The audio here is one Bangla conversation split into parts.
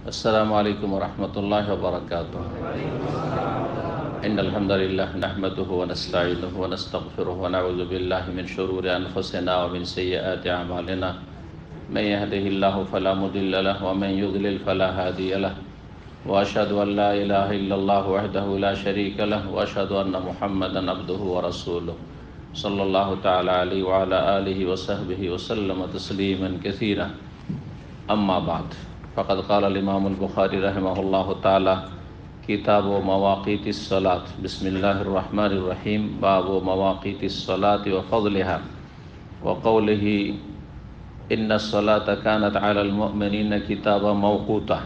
السلام عليكم ورحمة الله وبركاته. إن الحمد لله نحمده ونستعينه ونستغفره ونعوذ بالله من شرور أنفسنا ومن سيئات أعمالنا. من يهده الله فلا مضل له ومن يضلل فلا هادي له. وأشهد أن لا إله إلا الله وحده لا شريك له وأشهد أن محمدا عبده ورسوله صلى الله تعالى عليه وعلى آله وصحبه وسلم تسليما كثيرا. أما بعد فقد قال الإمام البخاري رحمه الله تعالى كتاب مواقيت الصلاة. بسم الله الرحمن الرحيم. باب مواقيت الصلاة وفضلها وقوله إن الصلاة كانت على المؤمنين كتابا موقوتا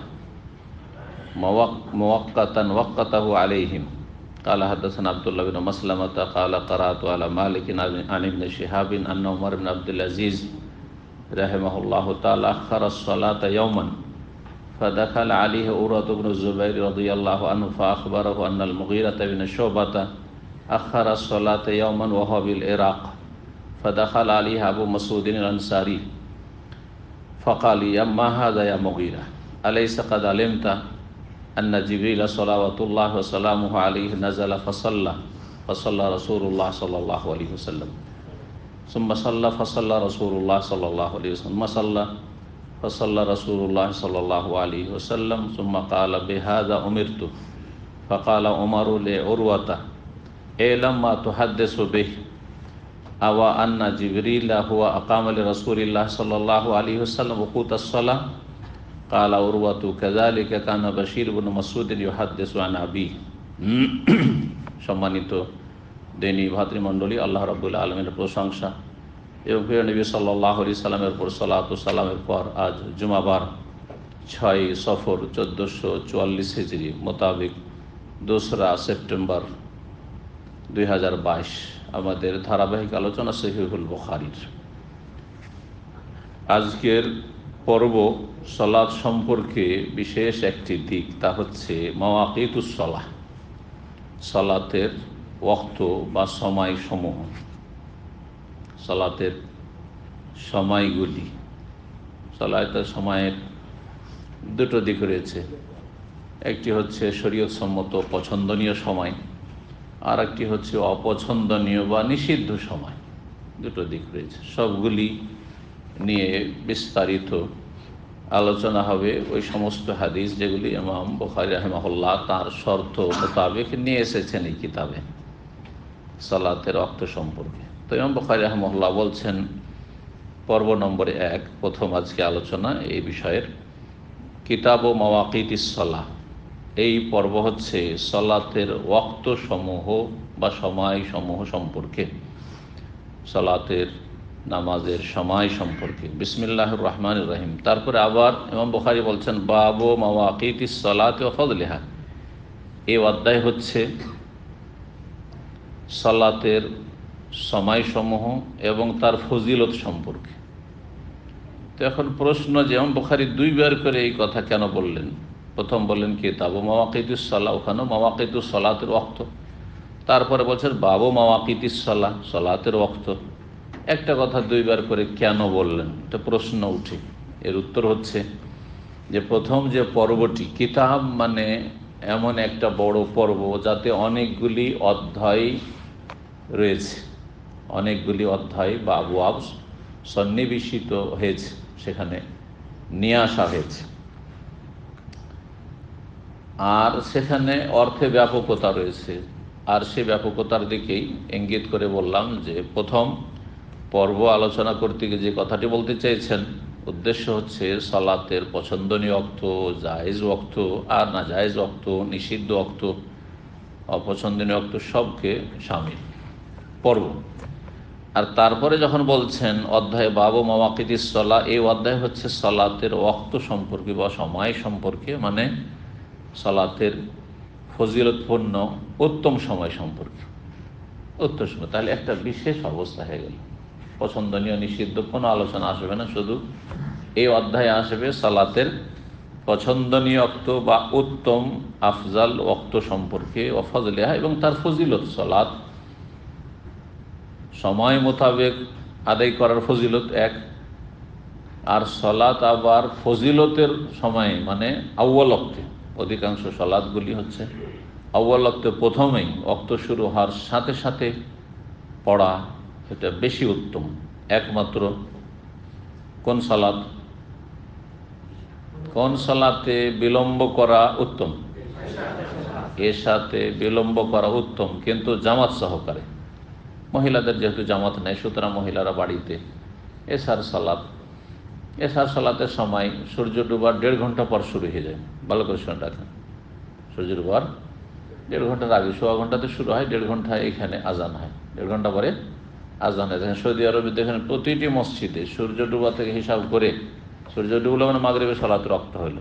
موقتا وقته عليهم. قال حدثنا عبد الله بن مسلمة قال قرأت على مالك عن ابن شهاب أن عمر بن عبد العزيز رحمه الله تعالى أخر الصلاة يوما فدخل عليه عروة بن الزبير رضي الله عنه فأخبره أن المغيرة بن شعبة أخر الصلاة يوما وهو بالعراق فدخل عليه أبو مسعود الأنصاري فقال ما هذا يا مغيرة أليس قد علمت أن جبريل صلوات الله وسلامه عليه نزل فصلى رسول الله صلى الله عليه وسلم ثم فصلى رسول الله صلى الله عليه وسلم فصلى رسول الله صلى الله عليه وسلم ثم قال بهذا أمرت. فقال عمر لعروة اعلم ما تحدث به أو أن جبريل هو أقام لرسول الله صلى الله عليه وسلم وقوت الصلاة. قال عروة كذلك كان بشير بن مسعود يحدث عن أبيه. সম্মানিত দিনী ভাতৃমণ্ডলী, আল্লাহ রাব্বুল আলামিনের প্রশংসা এবং প্রিয় নবী সাল্লাল্লাহু আলাইহি সাল্লামের উপর সালাত ও সালামের পর আজ জুমাবার 6 সফর 1444 হিজরি মোতাবেক 2রা সেপ্টেম্বর 2022 আমাদের ধারাবাহিক আলোচনা সহিহুল বুখারীর আজকের পর্ব সালাত সম্পর্কে বিশেষ একটি দিক, তা হচ্ছে মাওয়াকিতুস সালাহ, সালাতের ওয়াক্ত বা সময়সমূহ, সালাতের সময়গুলি। সালাতের সময়ের দুটো দিক রয়েছে, একটি হচ্ছে শরীয়ত সম্মত পছন্দনীয় সময়, আর একটি হচ্ছে অপছন্দনীয় বা নিষিদ্ধ সময়। দুটো দিক রয়েছে, সবগুলি নিয়ে বিস্তারিত আলোচনা হবে। ওই সমস্ত হাদিস যেগুলি ইমাম বুখারী রাহিমাহুল্লাহ তার শর্ত মোতাবেক নিয়ে এসেছেন এই কিতাবে সালাতের ওয়াক্ত সম্পর্কে। তো ইমাম বুখারী রাহিমাহুল্লাহ বলছেন পর্ব নম্বর 1, প্রথম আজকে আলোচনা এই বিষয়ের, কিতাব ও মাওয়াকিতিস সালাহ। এই পর্ব হচ্ছে সালাতের ওয়াক্ত সমূহ বা সময়সমূহ সম্পর্কে, সালাতের নামাজের সময় সম্পর্কে। বিসমিল্লাহির রহমানির রহিম। তারপরে আবার ইমাম বুখারী বলছেন বাবু মাওয়াকিতিস সালাতি ওয়া ফাদলিহা। এই অধ্যায় হচ্ছে সালাতের সময়সমূহ এবং তার ফজিলত সম্পর্কে। তো এখন প্রশ্ন যে ইমাম বুখারী দুইবার করে এই কথা কেন বললেন? প্রথম বললেন কিতাব মাওয়াকিতিস সালাহ, ওখানে মাওয়াকিতুস সালাতের ওয়াক্ত, তারপরে বলছেন বাবু মাওয়াকিতিস সালাহ, সালাতের ওয়াক্ত। একটা কথা দুইবার করে কেন বললেন? এটা প্রশ্ন উঠে। এর উত্তর হচ্ছে যে প্রথম যে পর্বটি, কিতাব মানে এমন একটা বড় পর্ব যাতে অনেকগুলি অধ্যায় রয়েছে, অনেকগুলি অধ্যায় বা আবওয়াব সন্নিবেশিত হয়েছে, সেখানে নিয়ে আসা হয়েছে, আর সেখানে অর্থে ব্যাপকতা রয়েছে। আর সে ব্যাপকতার দিকেই ইঙ্গিত করে বললাম যে প্রথম পর্ব আলোচনা করতে গিয়ে যে কথাটি বলতে চাইছেন, উদ্দেশ্য হচ্ছে সালাতের পছন্দনীয় ওয়াক্ত, জায়েজ ওয়াক্ত আর না জায়েজ ওয়াক্ত, নিষিদ্ধ ওয়াক্ত, অপছন্দনীয় ওয়াক্ত সবকে শামিল পর্ব। আর তারপরে যখন বলছেন অধ্যায় বাবু মাওয়াকিতিস সালাহ, এই অধ্যায় হচ্ছে সালাতের ওয়াক্ত সম্পর্কে বা সময় সম্পর্কে, মানে সালাতের ফজিলতপূর্ণ উত্তম সময় সম্পর্কে, উত্তম সময়। তাহলে একটা বিশেষ অবস্থা হয়ে গেল, পছন্দনীয় নিষিদ্ধ কোনো আলোচনা আসবে না, শুধু এই অধ্যায়ে আসবে সালাতের পছন্দনীয় ওয়াক্ত বা উত্তম আফজাল ওয়াক্ত সম্পর্কে, ওয়া ফাজলিহা, এবং তার ফজিলত। সালাত সময় মোতাবেক আদায় করার ফজিলত এক, আর সলাত আবার ফজিলতের সময় মানে আউয়াল ওয়াক্তে, অধিকাংশ সলাতগুলি হচ্ছে আউয়াল ওয়াক্তে প্রথমেই ওয়াক্ত শুরু হওয়ার সাথে সাথে পড়া, এটা বেশি উত্তম। একমাত্র কোন সালাতে বিলম্ব করা উত্তম? এর সাথে বিলম্ব করা উত্তম, কিন্তু জামাত সহকারে। মহিলাদের যেহেতু জামাত নেই, সুতরাং মহিলারা বাড়িতে এশার সালাতের সময় সূর্য ডুবার 1.5 ঘন্টা পর শুরু হয়ে যায়। ভালো করে শুনে রাখেন, সূর্য ডুবার 1.5 ঘন্টার আগে, 1.25 ঘন্টাতে শুরু হয়, 1.5 ঘন্টায় এখানে আজান হয়, 1.5 ঘন্টা পরে আজান হয়। দেখেন সৌদি আরবে দেখেন প্রতিটি মসজিদে সূর্য ডুবা থেকে হিসাব করে, সূর্য ডুবলো মানে মাগরিবের সালাত রক্ত হইল,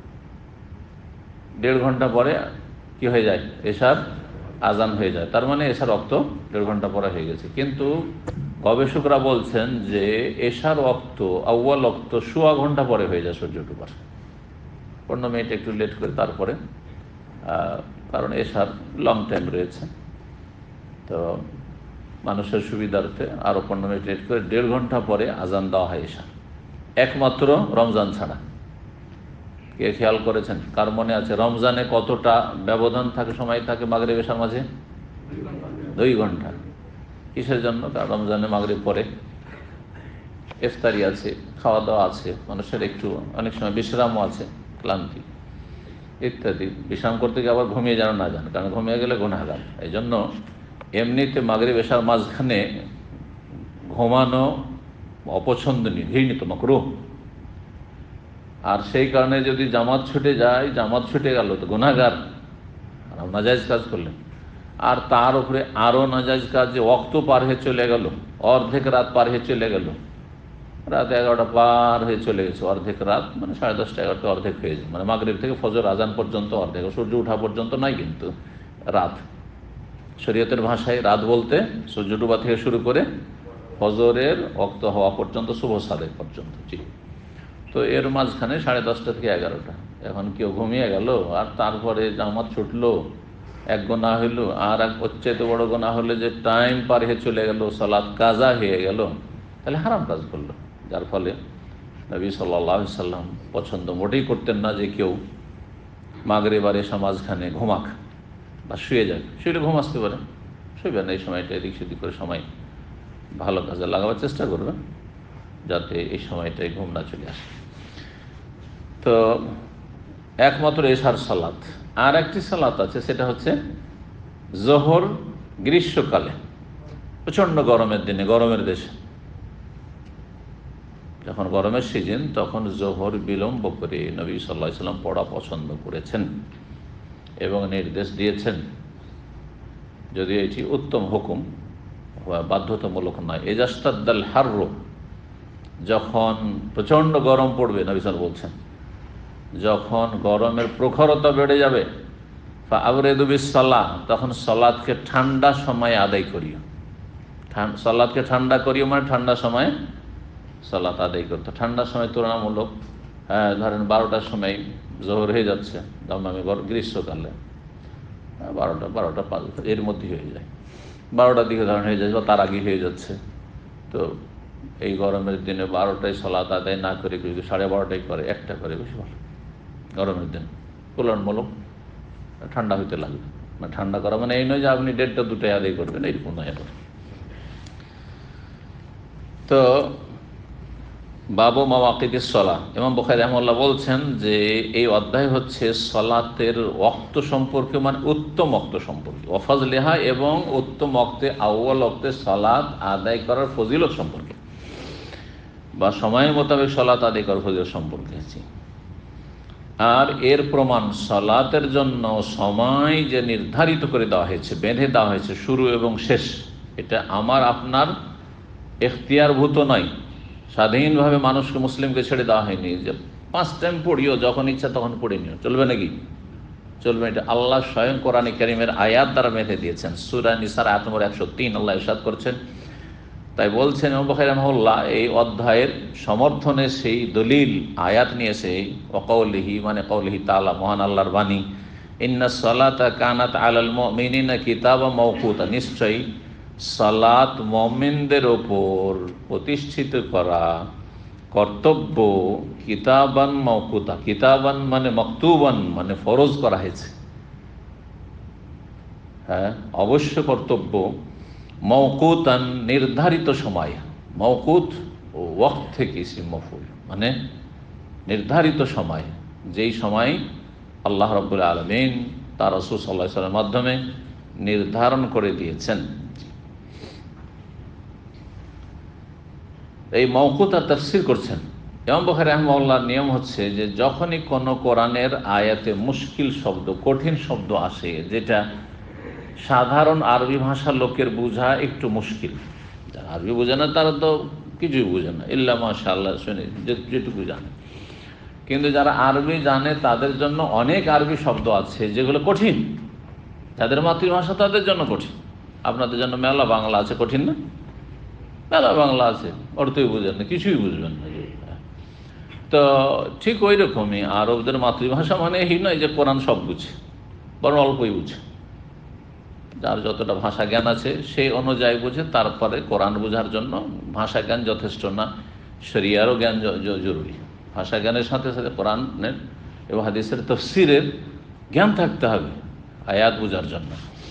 1.5 ঘন্টা পরে কি হয়ে যায়? এশার আজান হয়ে যায়। তার মানে এশার রক্ত 1.5 ঘন্টা পরে হয়ে গেছে। কিন্তু গবেষকরা বলছেন যে এশার রক্ত আউয়াল রক্ত 1.25 ঘন্টা পরে হয়ে যায় সূর্য ডুবার, 15 মিনিট একটু লেট করে তারপরে, কারণ এশার লং টাইম রয়েছে। তো মানুষের সুবিধার্থে আরও 15 মিনিট লেট করে 1.5 ঘন্টা পরে আজান দেওয়া হয় এশার, একমাত্র রমজান ছাড়া। কে খেয়াল করেছেন? কার মনে আছে রমজানে কতটা ব্যবধান থাকে, সময় থাকে মাগরিব এশার মাঝে? 2 ঘন্টা। কিসের জন্য? কারণ রমজানে মাগরিব পরে ইফতারি আছে, খাওয়া দাওয়া আছে, মানুষের একটু অনেক সময় বিশ্রামও আছে, ক্লান্তি ইত্যাদি। বিশ্রাম করতে গিয়ে আবার ঘুমিয়ে যেন না যান, কারণ ঘুমিয়ে গেলে গুনাহগার। এই জন্য এমনিতে মাগরিব এশার মাঝখানে ঘুমানো অপছন্দনীয়, ঘৃণিত, মাকরুহ। আর সেই কারণে যদি জামাত ছুটে যায়, জামাত ছুটে গেল তো গুনাহগার, নাজায়েজ কাজ করলেন। আর তার উপরে আরও নাজায়েজ কাজ, যে ওয়াক্ত পার হয়ে চলে গেল, অর্ধেক রাত পার হয়ে চলে গেল, রাত 11টা পার হয়ে চলে গেছে, অর্ধেক রাত মানে 10:30 11টা অর্ধেক হয়ে যায়, মানে মাগরিব থেকে ফজর আজান পর্যন্ত অর্ধেক, সূর্য ওঠা পর্যন্ত নয় কিন্তু রাত। শরীয়তের ভাষায় রাত বলতে সূর্য ডুবা থেকে শুরু করে ফজরের ওয়াক্ত হওয়া পর্যন্ত, শুভ সাদেক পর্যন্ত। জি, তো এর মাঝখানে 10:30 থেকে 11টা। এখন কেউ ঘুমিয়ে গেল আর তারপরে জামাত ছুটলো, এক গুনাহ হইল, আর এক চাইতে বড় গুনাহ হলে যে টাইম পার হয়ে চলে গেল, সালাত কাজা হয়ে গেল, তাহলে হারাম কাজ করলো। যার ফলে নবী সাল্লাল্লাহু আলাইহি সাল্লাম পছন্দ মোটেই করতেন না যে কেউ মাগরিব আর এশা মাঝখানে ঘুমাক বা শুয়ে যাক। শুয়ে ঘুম আসতে পারে, শুইবে না, এই সময়টা এদিক সেদিক করে সময় ভালো কাজে লাগাবার চেষ্টা করবে, যাতে এই সময়টায় ঘুম না চলে আসে। তো একমাত্র এশার সালাত। আর একটি সালাত আছে, সেটা হচ্ছে জোহর। গ্রীষ্মকালে প্রচণ্ড গরমের দিনে, গরমের দেশে যখন গরমের সিজন, তখন জোহর বিলম্ব করে নবী সাল্লাল্লাহু আলাইহি সাল্লাম পড়া পছন্দ করেছেন এবং নির্দেশ দিয়েছেন, যদিও এটি উত্তম হুকুম, বাধ্যতামূলক নয়। এজাস্তাদ্দাল হারর, যখন প্রচণ্ড গরম পড়বে, নবী সাল্লাল্লাহু আলাইহি বলছেন, যখন গরমের প্রখরতা বেড়ে যাবে, ফাআবরিদু বিস-সালাহ, তখন সালাতকে ঠান্ডা সময়ে আদায় করিও। সালাতকে ঠান্ডা করিও মানে ঠান্ডা সময়ে সালাত আদায় করতে। ঠান্ডার সময় তুলনামূলক, ধরেন 12টার সময় জোহর হয়ে যাচ্ছে, দমদমে গ্রীষ্মকালে 12টা 5 এর মধ্যে হয়ে যায়, 12টার দিকে ধরেন হয়ে যাচ্ছে, বা তার আগে হয়ে যাচ্ছে। তো এই গরমের দিনে 12টায় সালাত আদায় না করে যদি 12:30টায় করে, 1টা করে, বেশি ভালো। গরমের দিন তুলনামূলক ঠান্ডা হইতে লাগবে, মানে ঠান্ডা করা মানে এই নয় যে আপনি 1:30টা 2টায় আদায় করবেন, এইরকম নয়। তো বাবু মাওয়াকিতিস সালাহ, ইমাম বুখারী রাহিমাহুল্লাহ বলছেন যে এই অধ্যায় হচ্ছে সালাতের ওয়াক্ত সম্পর্কে, মানে উত্তম ওয়াক্ত সম্পর্কে, ওয়াফাজলিহা, এবং উত্তম ওয়াক্তে আউয়াল ওয়াক্তে সালাত আদায় করার ফজিলত সম্পর্কে, বা সময় মোতাবেক সালাত আদায় করার ফজিলত সম্পর্কে। আর এর প্রমাণ, সালাতের জন্য সময় যে নির্ধারিত করে দেওয়া হয়েছে, বেঁধে দেওয়া হয়েছে শুরু এবং শেষ, এটা আমার আপনার এখতিয়ারভূত নয়, স্বাধীনভাবে মানুষকে, মুসলিমকে ছেড়ে দেওয়া হয়নি যে 5 টাইম পড়িও, যখন ইচ্ছা তখন পড়ে নিও, চলবে নাকি? চলবে। এটা আল্লাহ স্বয়ং কোরআনে কারীমের আয়াত দ্বারা বেঁধে দিয়েছেন। সূরা নিসার আয়াত নম্বর 103 আল্লাহ ইরশাদ করছেন, তাই বলছেন ইমাম বুখারী রাহিমাহুল্লাহ এই অধ্যায়ের সমর্থনে সেই দলিল আয়াত নিয়ে এসে, ওয়াকাউলিহি মানে কাউলিহি তাআলা, মহান আল্লাহর বাণী, ইন্নাস সালাতা কানাত আলাল মুমিনিনা কিতাবাম মাওকুতা, নিশ্চয়ই সালাত মুমিনদের ওপর প্রতিষ্ঠিত করা কর্তব্য কিতাবান মাওকুতা, কিতাবান মানে মকতুবান মানে ফরজ করা হয়েছে, হ্যাঁ অবশ্য কর্তব্য, মওকুতান নির্ধারিত সময়, মওকুত ও ওয়াক্ত থেকে ইসম মফউল মানে নির্ধারিত সময়, যেই সময় আল্লাহ রাব্বুল আলামিন তার রাসূল সাল্লাল্লাহু আলাইহি ওয়াসাল্লামের মাধ্যমে নির্ধারণ করে দিয়েছেন। এই মওকুতা তাফসীর করছেন ইমাম বুখারী রাহিমাহুল্লাহর নিয়ম হচ্ছে যে যখনই কোনো কোরআনের আয়াতে মুশকিল শব্দ, কঠিন শব্দ আসে, যেটা সাধারণ আরবি ভাষার লোকের বোঝা একটু মুশকিল, যারা আরবি বোঝে না তারা তো কিছুই বোঝে না, ইল্লা মাশাআল্লাহ শুনে যেটুকু জানে, কিন্তু যারা আরবি জানে তাদের জন্য অনেক আরবি শব্দ আছে যেগুলো কঠিন, যাদের মাতৃভাষা তাদের জন্য কঠিন। আপনাদের জন্য মেলা বাংলা আছে, কঠিন না? মেলা বাংলা আছে, অর্থই বুঝেন না, কিছুই বুঝবেন না। তো ঠিক ওই রকমই আরবদের মাতৃভাষা মানে এই নয় যে কোরআন সব বুঝে, বরং অল্পই বুঝে। যার যতটা ভাষা জ্ঞান আছে সেই অনুযায়ী বুঝে, তারপরে কোরআন বোঝার জন্য ভাষা জ্ঞান যথেষ্ট না, শরিয়ারও জ্ঞান জরুরি। ভাষা জ্ঞানের সাথে সাথে কোরআনের এবং হাদিসের তাফসীরের জ্ঞান থাকতে হবে আয়াত বোঝার জন্য।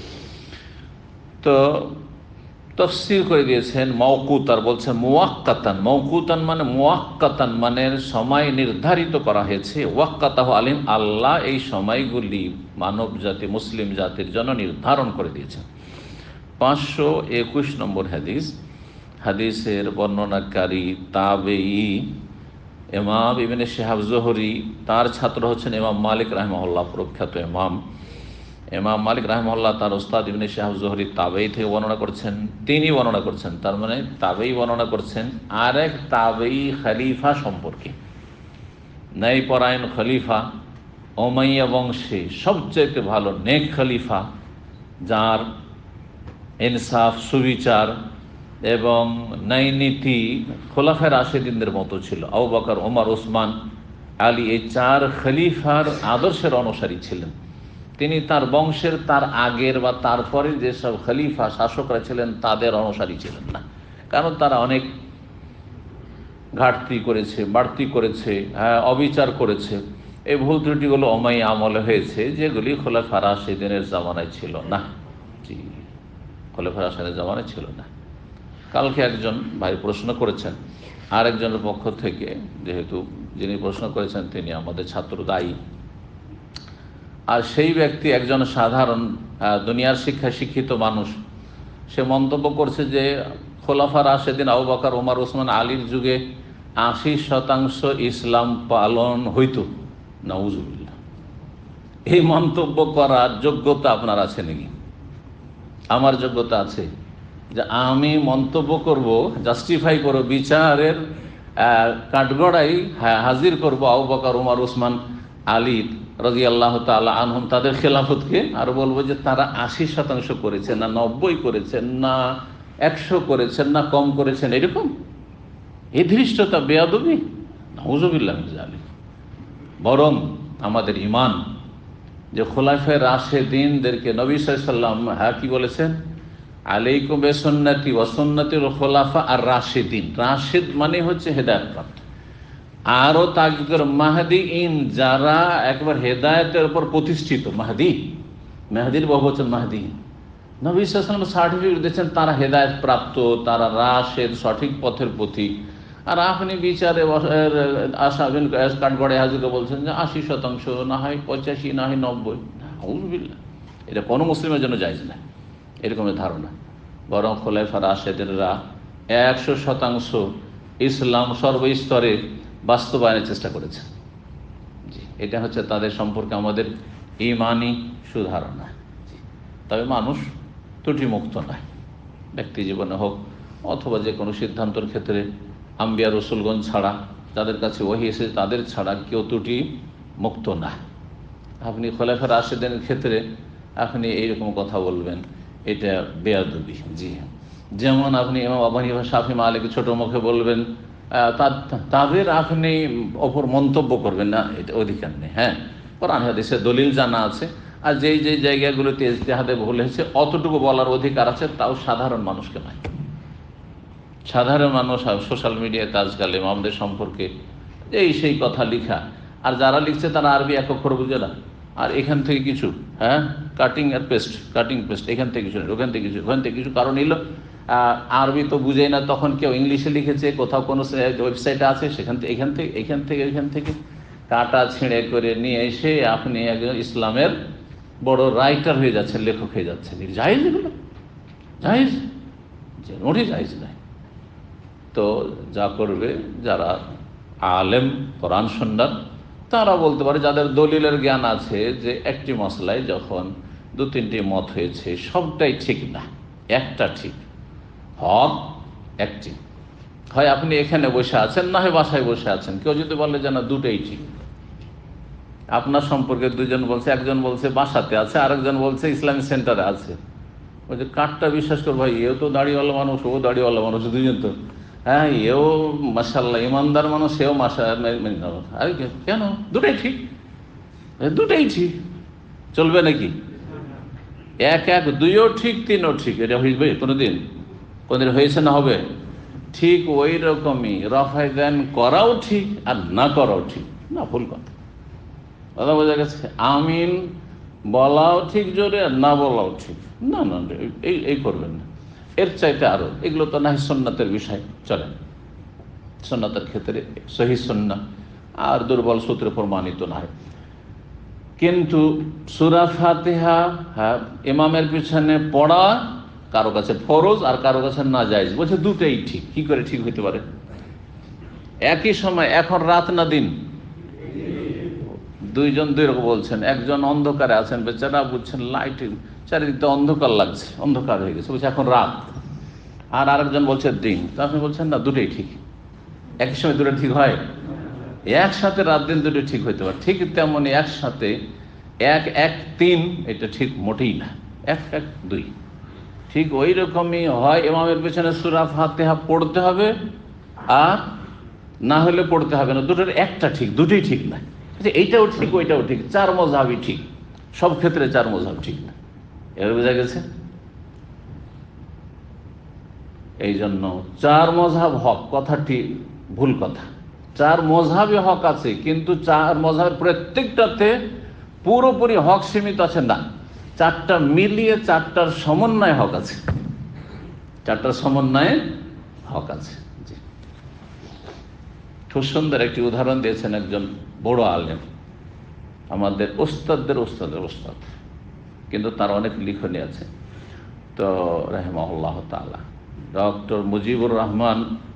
তো তাফসীর করে দিয়েছেন মাওকুত, আর বলছেন মুওয়াক্কাতান। মাওকুতান মানে মুওয়াক্কাতান মানে সময় নির্ধারিত করা হয়েছে। ওয়াক্কাতাহু আলিম, আল্লাহ এই সময়গুলি মানব জাতি, মুসলিম জাতির জন্য নির্ধারণ করে দিয়েছেন। 521 নম্বর হাদিস। হাদিসের বর্ণনাকারী তাবেঈ ইমাম ইবনে শিহাব জোহরি, তার ছাত্র হচ্ছেন ইমাম মালিক রাহিমাহুল্লাহ, প্রখ্যাত ইমাম মালিক রাহিমাহুল্লাহ। তার ওস্তাদ ইবনে শিহাব জোহরি তাবেঈ থেকে বর্ণনা করছেন, তিনি বর্ণনা করছেন, তার মানে তাবেঈ বর্ণনা করছেন আরেক তাবেঈ খলিফা সম্পর্কে, ন্যায়পরায়ণ খলিফা, উমাইয়া বংশে সবচেয়ে ভালো নেক খলিফা, যার ইনসাফ, সুবিচার এবং ন্যায়নীতি খোলাফায়ে রাশেদিনদের মতো ছিল। আবু বকর, ওমর, ওসমান, আলী, এই চার খলিফার আদর্শের অনুসারী ছিলেন তিনি। তার বংশের তার আগের বা তারপরে যেসব খলিফা শাসকরা ছিলেন তাদের অনুসারী ছিলেন না, কারণ তারা অনেক ঘাটতি করেছে, বাড়তি করেছে, অবিচার করেছে। এই ভুল ত্রুটিগুলো উমাইয়া আমলে হয়েছে, যেগুলি খোলাফায়ে রাশেদিনের জামানায় ছিল না। জি, খোলাফায়ে রাশেদিনের জামানায় ছিল না। কালকে একজন ভাই প্রশ্ন করেছেন আরেকজনের পক্ষ থেকে, যেহেতু যিনি প্রশ্ন করেছেন তিনি আমাদের ছাত্র দায়ী, আর সেই ব্যক্তি একজন সাধারণ দুনিয়ার শিক্ষায় শিক্ষিত মানুষ, সে মন্তব্য করছে যে খোলাফায়ে রাশেদিন আবু বকর, ওমর, ওসমান, আলীর যুগে 80% ইসলাম পালন হইত। নাউজুবিল্লাহ। এই মন্তব্য করার যোগ্যতা আপনার আছে নাকি? আমার যোগ্যতা আছে যে আমি মন্তব্য করব, জাস্টিফাই করব, বিচারের কাঠগড়াই হাজির করব আবু বকর, ওমর, ওসমান, আলী রাদিয়াল্লাহু তাআলা আনহুম, তাদের খেলাফতকে, আর বলবো যে তারা 80% করেছেন না 90 করেছেন না 100 করেছেন না কম করেছেন, এরকম এই ধৃষ্টতা, বেয়াদবি, নাউজুবিল্লাহ মিন যালিক। বরং আমাদের ঈমান যে খোলাফায়ে রাশেদিনদেরকে নবী সাল্লাল্লাহু আলাইহি ওয়াসাল্লাম কি বলেছেন, আলাইকুম বিসুন্নতি ওয়া সুন্নাতিল খুলাফা আর রাশেদিন। রাশেদ মানে হচ্ছে হেদায়েতপ্রাপ্ত, আরও তাকবীর মাহদিইন, যারা একবার হেদায়েতের উপর প্রতিষ্ঠিত। মাহদির বহুবচন মাহদিইন। নবী সাল্লাল্লাহু আলাইহি ওয়াসাল্লাম সার্টিফিকেট দিয়েছেন তারা হেদায়েত প্রাপ্ত, তারা রাশেদ, সঠিক পথের পথিক। আর আপনি বিচারে আসাবেন কাঠগড়ে হাজির বলছেন যে 80%, না হয় 85, না হয় 90। আউযুবিল্লাহ, এটা কোনো মুসলিমের জন্য জায়েজ না এরকমের ধারণা। বরং খোলাফায়ে রাশেদিনরা 100% ইসলাম সর্বস্তরে বাস্তবায়নের চেষ্টা করেছে। জি, এটা হচ্ছে তাদের সম্পর্কে আমাদের ঈমানি সুধারণা। তবে মানুষ ত্রুটিমুক্ত নয়, ব্যক্তি জীবনে হোক অথবা যে কোনো সিদ্ধান্তের ক্ষেত্রে আম্বিয়া রসুলগণ ছাড়া, যাদের কাছে ওহী এসেছে তাদের ছাড়া কেউ ত্রুটি মুক্ত না। আপনি খোলাফায়ে রাশেদিনের ক্ষেত্রে আপনি এইরকম কথা বলবেন, এটা বেয়াদবি। জি, যেমন আপনি ইমাম আবু হানিফা, শাফি, মালিক ছোট মুখে বলবেন, তাদের আপনি ওপর মন্তব্য করবেন না, এটা অধিকার নেই। হ্যাঁ, কোরআন হাদিসে দলিল জানা আছে, আর যেই যেই জায়গাগুলোতে ইজতিহাদে ভুল হয়েছে অতটুকু বলার অধিকার আছে, তাও সাধারণ মানুষকে নয়। সাধারণ মানুষ সোশ্যাল মিডিয়াতে আজকাল ইমামদের সম্পর্কে এই সেই কথা লিখা, আর যারা লিখছে তারা আরবি এক অক্ষর বুঝে না, আর এখান থেকে কিছু কাটিং আর পেস্ট, কাটিং পেস্ট, এখান থেকে কিছু, ওখান থেকে কিছু, ওখান থেকে কিছু। কারণ এলো আরবি তো বুঝেই না, তখন কেউ ইংলিশে লিখেছে, কোথাও কোনো ওয়েবসাইটে আছে, সেখান থেকে এখান থেকে কাটা ছিঁড়ে করে নিয়ে এসে আপনি একজন ইসলামের বড় রাইটার হয়ে যাচ্ছেন, লেখক হয়ে যাচ্ছেন। জায়েজ এগুলো? জায়েজ? মোটেই জায়েজ নাই। তো যা করবে যারা আলেম কোরআন সুন্নাত, তারা বলতে পারে, যাদের দলিলের জ্ঞান আছে, যে একটি মশলায় যখন দু তিনটি মত হয়েছে সবটাই ঠিক না, একটা ঠিক, হক একটি, হয় আপনি এখানে বসে আছেন, না হয় বাসায় বসে আছেন। কেউ যদি বলে যে না দুটোই ঠিক, আপনার সম্পর্কে দুজন বলছে, একজন বলছে বাসাতে আছে, আরেকজন বলছে ইসলামিক সেন্টারে আছে, ওই যে কাঠটা বিশ্বাস করবো, ভাই এও তো দাড়িওয়ালা মানুষ, ও দাড়িওয়ালা মানুষ, দুজন তো, এও মাশাআল্লাহ ইমানদার মানুষ, সেও আরে কেন, দুটাই ঠিক, দুটাই ঠিক, চলবে নাকি? এক এক দুইও ঠিক, তিনও ঠিক, এটা হইবে কোনোদিন? কোনদিন হয়েছে না হবে? ঠিক ওই রকমই রফায় দেন করাও ঠিক আর না করাও ঠিক না, ভুল কথা। কথা বোঝা গেছে? আমিন বলাও ঠিক জোরে, আর না বলাও ঠিক না, না এই করবেন না। এর চাইতে আরো এগুলো তো নাই সুন্নাতের বিষয়, চলে সুন্নাতের ক্ষেত্রে সহি সুন্নাহ আর দুর্বল সূত্রে প্রমাণিত নয়। কিন্তু সূরা ফাতিহা ইমামের পিছনে পড়া কারো কাছে ফরজ আর কারো কাছে না জায়েজ, বলছে দুটোই ঠিক। কি করে ঠিক হইতে পারে? একই সময়, এখন রাত না দিন, দুইজন দুই রকম বলছেন। একজন অন্ধকারে আছেন, বেচারা বুঝছেন লাইট চারিদিকে অন্ধকার লাগছে, অন্ধকার হয়ে গেছে, বলছে এখন রাত। আর আরেকজন বলছে দিন। তো আপনি বলছেন না দুটোই ঠিক। একই সময় দুটো ঠিক হয়? একসাথে রাত দিন দুটো ঠিক হইতে পারে। ঠিক তেমনি একসাথে এক এক তিন, এটা ঠিক মোটেই না। এক এক দুই ঠিক ওই রকমই হয়। ইমামের পেছনে সূরা ফাতিহা পড়তে হবে, আর না হলে পড়তে হবে না। দুটোর একটা ঠিক, দুটোই ঠিক না। এইটাও ঠিক, ওইটাও ঠিক, চার মযহাবই ঠিক, সব ক্ষেত্রে চার মযহাব ঠিক না। এবার বোঝা গেছে? এই জন্য চার মযহাব হক কথাটি ভুল কথা। চার মযহাবে হক আছে, কিন্তু চার মযহাবের প্রত্যেকটাতে পুরোপুরি হক সীমিত আছে না। চারটা মিলিয়ে চারটার সমন্বয়ে হক আছে, চারটার সমন্বয়ে হক আছে। জি, খুব সুন্দর একটি উদাহরণ দিয়েছেন একজন বড় আলেম, আমাদের ওস্তাদদের ওস্তাদের ওস্তাদ, কিন্তু তার অনেক লিখনী আছে। তো রাহিমাহুল্লাহ তাআলা ডক্টর মুজিবুর রহমান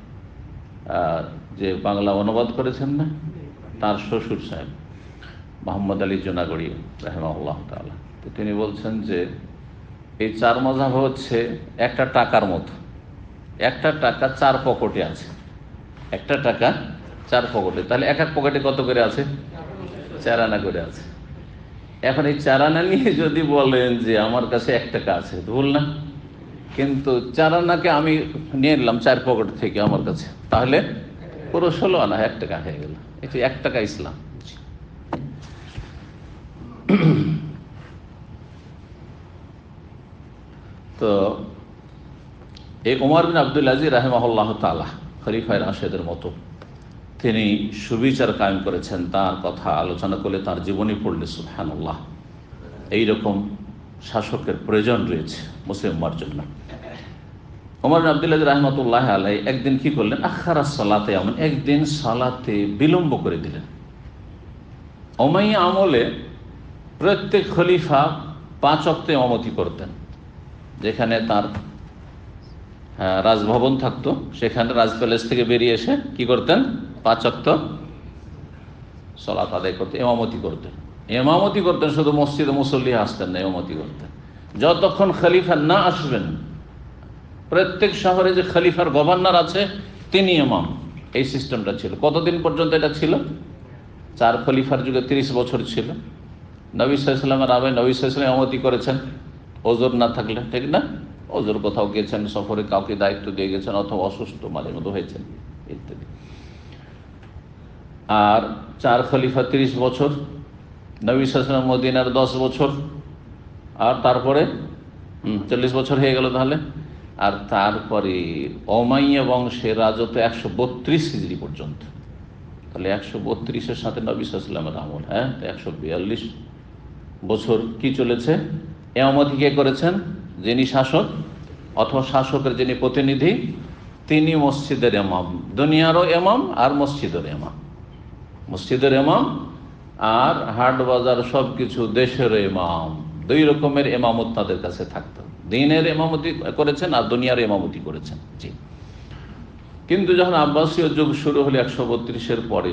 যে বাংলা অনুবাদ করেছেন না, তার শ্বশুর সাহেব মোহাম্মদ আলী জুনাগড়ি রাহিমাহুল্লাহ তাআলা, তো তিনি বলছেন যে এই চার মযহাব হচ্ছে একটা টাকার মতো। একটা টাকা চার পকেটে আছে, একটা টাকা চার পকেটে, তাহলে এক এক পকেটে কত করে আছে? 4 আনা করে আছে। এখন এই 4 আনা নিয়ে যদি বলেন যে আমার কাছে 1 টাকা আছে, ভুল না? কিন্তু 4 আনাকে আমি নিয়ে নিলাম 4 পকেট থেকে আমার কাছে, তাহলে পুরো 16 আনা 1 টাকা হয়ে গেল। এটি 1 টাকা ইসলাম। তো এই ওমর বিন আব্দুল আজিজ রাহিমাহুল্লাহ তাআলা খলিফায়ে রাশেদের মতো তিনি সুবিচার কায়েম করেছেন। তার কথা আলোচনা করলে, তার জীবনী পড়লে সুবহানাল্লাহ, এইরকম শাসকের প্রয়োজন রয়েছে মুসলিম উম্মার জন্য। ওমর বিন আব্দুল আজিজ রাহমাতুল্লাহি আলাইহি একদিন কি করলেন? আখারাস সালাতে, একদিন সালাতে বিলম্ব করে দিলেন। উমাইয়া আমলে প্রত্যেক খলিফা 5 ওয়াক্তে ইমামতি করতেন। যেখানে তার রাজভবন থাকতো, সেখানে রাজ প্যালেস থেকে বেরিয়ে এসে কি করতেন? 5 ওয়াক্ত সালাত আদায় করতেন, ইমামতি করতেন। শুধু মসজিদে মুসল্লি আসতেন না, ইমামতি করতেন যতক্ষণ খলিফা না আসবেন। প্রত্যেক শহরে যে খলিফার গভর্নর আছে তিনি ইমাম, এই সিস্টেমটা ছিল। কতদিন পর্যন্ত এটা ছিল? 4 খলিফার যুগে 30 বছর ছিল। নবী সাল্লাল্লাহু আলাইহি ওয়াসাল্লামের আগে নবী সাল্লাল্লাহু আলাইহি ওয়াসাল্লাম ইমামতি করেছেন, ওজর না থাকলে, ঠিক না? ওজর কোথাও গেছেন, সফরে কাউকে দায়িত্ব দিয়ে গেছেন, অথবা অসুস্থ মাঝে মধ্যে হয়েছেন ইত্যাদি। আর 4 খলিফা 30 বছর, নবী সাল্লাল্লাহু আলাইহি ওয়াসাল্লাম মদিনার 10 বছর, আর তারপরে 40 বছর হয়ে গেল। তাহলে আর তারপরে ওমাইয়া বংশের রাজত্ব 132 হিজরি পর্যন্ত। তাহলে 132-এর সাথে নবী সাল্লাল্লাহু আলাইহি ওয়াসাল্লামের আমল, 142 বছর কি চলেছে। ইমামতি কে করেছেন? যিনি শাসক অথবা শাসকের যিনি প্রতিনিধি, তিনি মসজিদের ইমাম, দুনিয়ারও ইমাম আর মসজিদের ইমাম। মসজিদের ইমাম আর হাট বাজার সব কিছু দেশের ইমাম, দুই রকমের ইমামত তাদের কাছে থাকতো। দিনের ইমামতি করেছেন আর দুনিয়ার ইমামতি করেছেন। জি। কিন্তু যখন আব্বাসীয় যুগ শুরু হলো 132-এর পরে,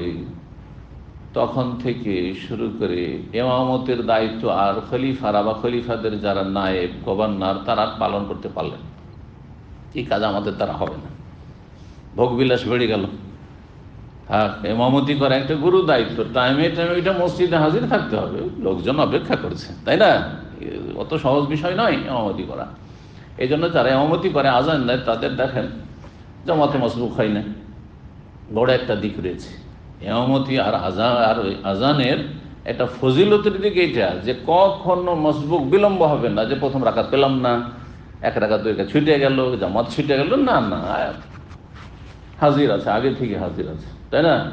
তখন থেকে শুরু করে ইমামতের দায়িত্ব আর খলিফারা বা খলিফাদের যারা নায়েব গভর্নর তারা পালন করতে পারলেন। এই কাজ আমাদের দ্বারা হবে না, ভোগবিলাস বেড়ে গেল। হ্যাঁ, ইমামতি করা একটা গুরু দায়িত্ব, টাইমে টাইমে ওইটা মসজিদে হাজির থাকতে হবে, লোকজন অপেক্ষা করছে, তাই না? অত সহজ বিষয় নয় ইমামতি করা। এই জন্য যারা ইমামতি করে আজান দেয় তাদের দেখেন জামাতে মসবুক হয় না। বড় একটা দিক রয়েছে ইমামতি আর আজানের একটা ফজিলতের দিক এইটা, যে কখনো মসবুক বিলম্ব হবে না, যে প্রথম রাকাত পেলাম না, এক রাকাত দুই রাকাত ছুটে গেল, জামাত ছুটে গেল, না না, হাজির আছে, আগে থেকে হাজির আছে, তাই না?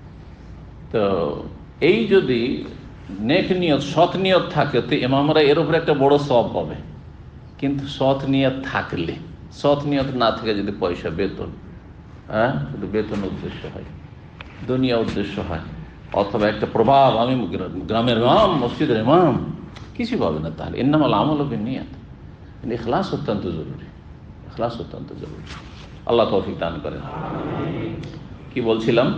তো এই যদি নেক নিয়ত, সৎ নিয়ত থাকে, তো ইমামরা এর উপরে একটা বড় সওয়াব পাবে। কিন্তু সৎ নিয়ত থাকলে, সৎ নিয়ত না থেকে যদি পয়সা, বেতন, শুধু বেতন উদ্দেশ্য হয়, দুনিয়া উদ্দেশ্য হয়, অথবা একটা প্রভাব, আমি গ্রামের ইমাম, মসজিদের ইমাম, কিছু পাবে না। তাহলে ইন্নামাল আমালু বিন্নিয়াত। ইখলাস অত্যন্ত জরুরি, ইখলাস অত্যন্ত জরুরি। আল্লাহ তৌফিক দান করেন। কি বলছিলাম,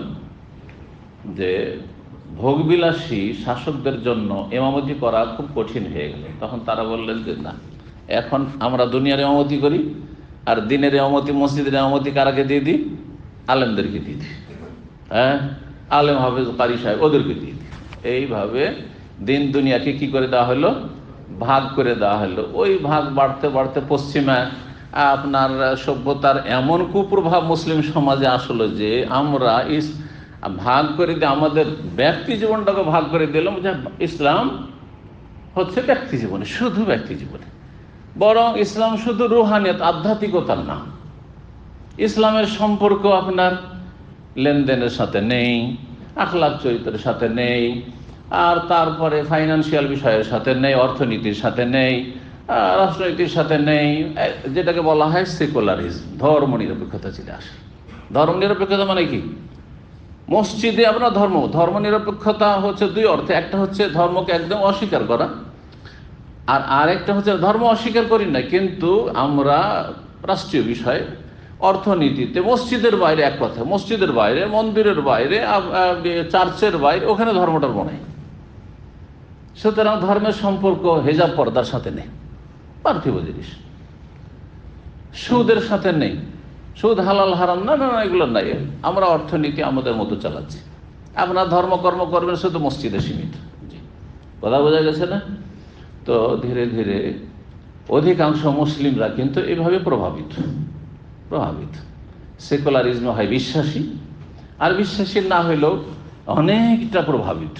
যে ভোগবিলাসী শাসকদের জন্য ইমামতি করা খুব কঠিন হয়ে গেল। তখন তারা বললেন যে না, এখন আমরা দুনিয়ার ইমামতি করি, আর দিনের ইমামতি, মসজিদের ইমামতি কারাকে দিয়ে দিই? আলেমদেরকে দিয়ে দিই। আলেম হাফেজ কারি সাহেব ওদেরকে দিয়ে দিই। এইভাবে দিন দুনিয়াকে কি করে দেওয়া হলো? ভাগ করে দেওয়া হলো। ওই ভাগ বাড়তে বাড়তে পশ্চিমা আপনার সভ্যতার এমন কুপ্রভাব মুসলিম সমাজে আসলো যে আমরা ভাগ করে দিয়ে আমাদের ব্যক্তি জীবনটাকে ভাগ করে দিলাম। যে ইসলাম হচ্ছে ব্যক্তি জীবনে, শুধু ব্যক্তি জীবনে, বরং ইসলাম শুধু রুহানিয়ত, আধ্যাত্মিকতার নাম। ইসলামের সম্পর্ক আপনার লেনদেনের সাথে নেই, আখলাক চরিত্রের সাথে নেই, আর তারপরে ফাইন্যান্সিয়াল বিষয়ের সাথে নেই, অর্থনীতির সাথে নেই, রাজনৈতিক সাথে নেই, যেটাকে বলা হয় সেকুলারিজম, ধর্ম নিরপেক্ষতা চলে আসে। ধর্ম নিরপেক্ষতা মানে কি? মসজিদে আপনার ধর্ম নিরপেক্ষতা হচ্ছে দুই অর্থে। একটা হচ্ছে ধর্মকে একদম অস্বীকার করা, আর আরেকটা হচ্ছে ধর্ম অস্বীকার করি না, কিন্তু আমরা রাষ্ট্রীয় বিষয়ে, অর্থনীতিতে মসজিদের বাইরে এক কথা, মসজিদের বাইরে, মন্দিরের বাইরে, চার্চের বাইরে, ওখানে ধর্মটার মনে। সুতরাং ধর্মের সম্পর্ক হেজাব পর্দার সাথে নেই, পার্থিব জিনিস। সুদের সাথে নেই, সুদ হালাল হারাম না, না না, এগুলো নাই। আমরা অর্থনীতি আমাদের মতো চালাচ্ছি, আপনার ধর্মকর্ম করবেন শুধু মসজিদে সীমিত। কথা বোঝা গেছে না? তো ধীরে ধীরে অধিকাংশ মুসলিমরা কিন্তু এভাবে প্রভাবিত। সেকুলারিজম হয় বিশ্বাসী, আর বিশ্বাসী না হইলেও অনেকটা প্রভাবিত।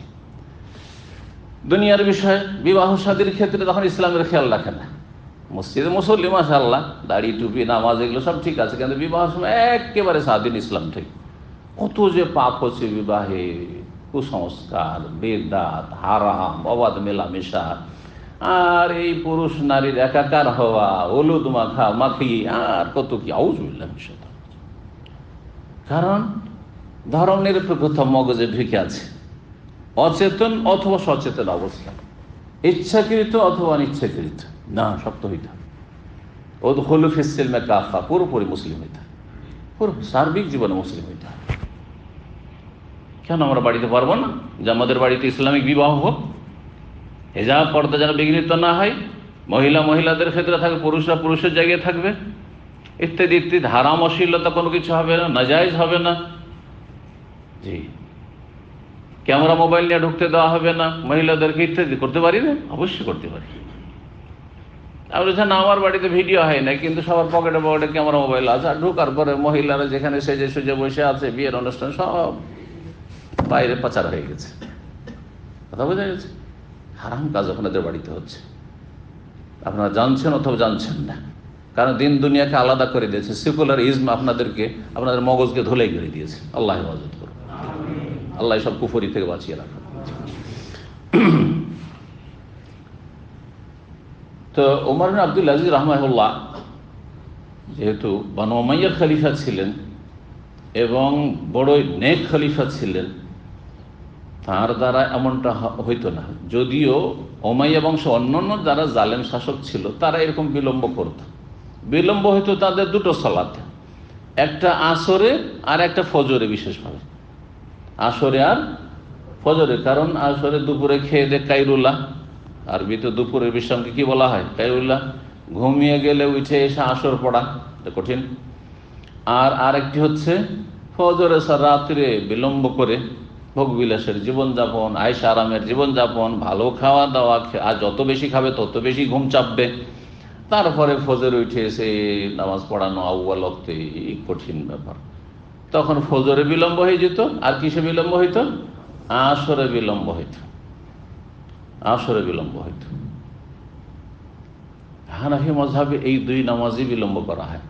দুনিয়ার বিষয়ে, বিবাহ শাদীর ক্ষেত্রে তখন ইসলামের খেয়াল রাখে না। মসজিদে মুসল্লি মাশাআল্লাহ, দাড়ি টুপি নামাজ এগুলো সব ঠিক আছে, কিন্তু বিবাহের সময় একেবারে স্বাধীন ইসলাম ঠিক। কত যে পাপ হচ্ছে বিবাহে, কুসংস্কার, বেদাত, হারাম, অবাধ মেলামেশা, আর এই পুরুষ নারীর একাকার হওয়া, হলুদ মাখি, আর কত কি। আউযুবিল্লাহ মিনাশ শাইতানির রাজিম। কারণ ধর্ম নিরপেক্ষতা মগজে ঢুকে আছে, অচেতন অথবা সচেতন অবস্থা, ইচ্ছাকৃত অথবা অনিচ্ছাকৃত। না, শক্ত হইতে হবে। উদখুলু ফিস সিলমি কাফা, পুরোপুরি মুসলিম হইতে হবে, পুরো সার্বিক জীবনে মুসলিম হইতে হবে। কেন আমরা বাড়িতে পারবো না যে আমাদের বাড়িতে ইসলামিক বিবাহ হোক, হেজাব পর্দা যেন বিঘ্নিত না হয়, মহিলা মহিলাদের ক্ষেত্রে থাকবে, পুরুষরা পুরুষের জায়গায় থাকবে, ইত্যাদি ইত্যাদি। হারাম অশ্লীলতা কোনো কিছু হবে না, নাজায়েজ হবে না। জি, ক্যামেরা মোবাইল নিয়ে ঢুকতে দেওয়া হবে না মহিলাদেরকে, ইত্যাদি। করতে পারি না? অবশ্যই করতে পারি। আপনি না, আমার বাড়িতে ভিডিও হয় না, কিন্তু সবার পকেটে পকেটে ক্যামেরা মোবাইল আছে, আর ঢোকার পরে মহিলারা যেখানে সেজে সুজে বসে আছে, বিয়ের অনুষ্ঠান সব বাইরে পাচার হয়ে গেছে। কথা বোঝা গেছে? হারাম কাজ আপনাদের বাড়িতে হচ্ছে, আপনারা জানছেন অথবা জানছেন না। কারণ দিন দুনিয়াকে আলাদা করে দিয়েছে, সেকুলার ইজম আপনাদেরকে, আপনাদের মগজকে ধুলাই করে দিয়েছে। আল্লাহ হেফাজত করুন, আল্লাহ সব কুফরি থেকে বাঁচিয়ে রাখুন। তো ওমর বিন আব্দুল আজিজ রাহমাহুল্লাহ যেহেতু বানু উমাইয়ার খলিফা ছিলেন এবং বড়ই নেক খলিফা ছিলেন, তার দ্বারা এমনটা হইতো না। যদিও উমাইয়া বংশ অন্যান্য যারা জালেম শাসক ছিল তারা এরকম বিলম্ব করত। বিলম্ব হইতো তাদের দুটো সালাতে, একটা আসরে আর একটা ফজরে, বিশেষভাবে আসরে আর ফজরে। কারণ আসরে দুপুরে খেয়ে দে কাইরুল্লাহ, আরবিতে দুপুরের বিশ্রামকে কি বলা হয়? কাইরুল্লাহ। ঘুমিয়ে গেলে উঠে এসে আসর পড়া কঠিন। আর আরেকটি হচ্ছে ফজরে রাত্রে বিলম্ব করে ভোগবিলাসের জীবনযাপন, আয়েশ আরামের জীবনযাপন, ভালো খাওয়া দাওয়া, আর যত বেশি খাবে তত বেশি ঘুম চাপবে, তারপরে ফজর উঠে এসে নামাজ পড়ানো আউয়াল ওয়াক্তে কঠিন ব্যাপার। তখন ফজরে বিলম্ব হয়ে যেত। আর কিসে বিলম্ব হইত? আসরে বিলম্ব হইত, আসরে বিলম্ব হইত। হানাফি মাযহাবে এই দুই নামাজই বিলম্ব করা হয়।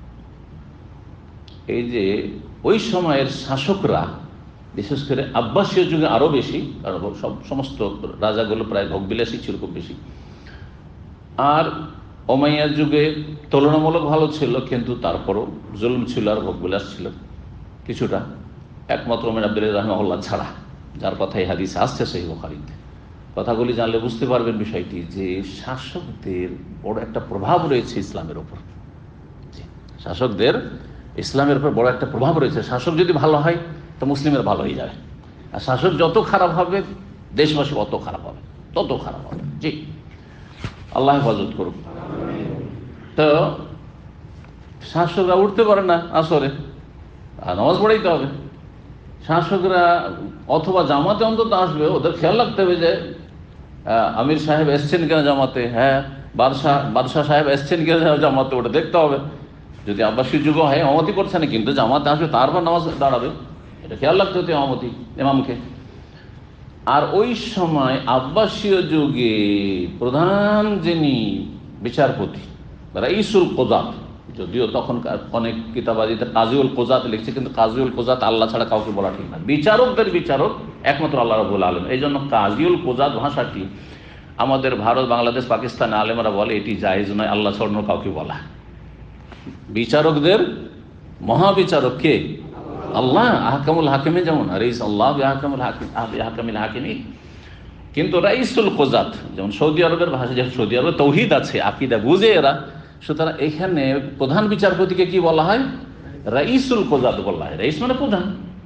এই যে ওই সময়ের শাসকরা, বিশেষ করে আব্বাসীয় যুগে আরো বেশি, কারণ সমস্ত রাজাগুলো প্রায় ভোগবিলাসী ছিল খুব বেশি। আর উমাইয়ার যুগে তুলনামূলক ভালো ছিল, কিন্তু তারপরও জুলুম ছিল আর ভোগবিলাস ছিল কিছুটা, একমাত্র ওমর আব্দুল্লাহ রাহমাহুল্লাহ ছাড়া, যার কথাই হাদিস আসছে সহিহ বুখারীতে। কথাগুলি জানলে বুঝতে পারবেন বিষয়টি, যে শাসকদের বড় একটা প্রভাব রয়েছে ইসলামের উপর। শাসকদের ইসলামের উপর বড় একটা প্রভাব রয়েছে। শাসক যদি ভালো হয় তো মুসলিমের ভালো হয়ে যাবে, আর শাসক যত খারাপ হবে দেশবাসী অত খারাপ হবে, তত খারাপ হবে। জি, আল্লাহ হেফাজত করুন। তো শাসকরা উঠতে পারে না আসরে, আর নামাজ পড়াইতে হবে। শাসকরা অথবা জামাতে অন্তত আসবে, ওদের খেয়াল রাখতে হবে যে আমির সাহেব এসছেন কিনা জামাতে, হ্যাঁ বাদশাহ সাহেব এসছেন কিনা জামাতে, ওটা দেখতে হবে। যদি আব্বাসী যুগ হয় ইমামতি করছে না, কিন্তু জামাতে আসবে, তারপর নামাজ দাঁড়াবে, এটা খেয়াল রাখতে হতো ইমামকে। আর ওই সময় আব্বাসীয় যুগে প্রধান যিনি বিচারপতি, রাইসুল কোজাত, যদিও তখন অনেক কিতাবাদিতে কাজীউল কোজাত লিখছে, কিন্তু কাজীউল কোজাত আল্লাহ ছাড়া কাউকে বলা ঠিক না। বিচারকদের বিচারক একমাত্র আল্লাহ রাব্বুল আলামিন। এই জন্য কাজীউল কোজাত ভাষাটি আমাদের ভারত, বাংলাদেশ, পাকিস্তান আলেমরা বলে এটি জায়েজ নয় আল্লাহ ছাড়া অন্য কাউকে বলা। বিচারকদের মহাবিচারক কে? আল্লাহ। আহকামুল হাকিমিন যেমন রাইস আল্লাহ আহকামুল হাকিমিন, কিন্তু রাইসুল কোজাত যেমন সৌদি আরবের ভাষা, যেমন সৌদি আরবে তৌহিদ আছে, আকীদা বুঝে এরা, সুতরাং এখানে প্রধান বিচারপতিকে কি বলা হয়? রাইসুল কোজাত বলা হয়। রাইস মানে প্রধান,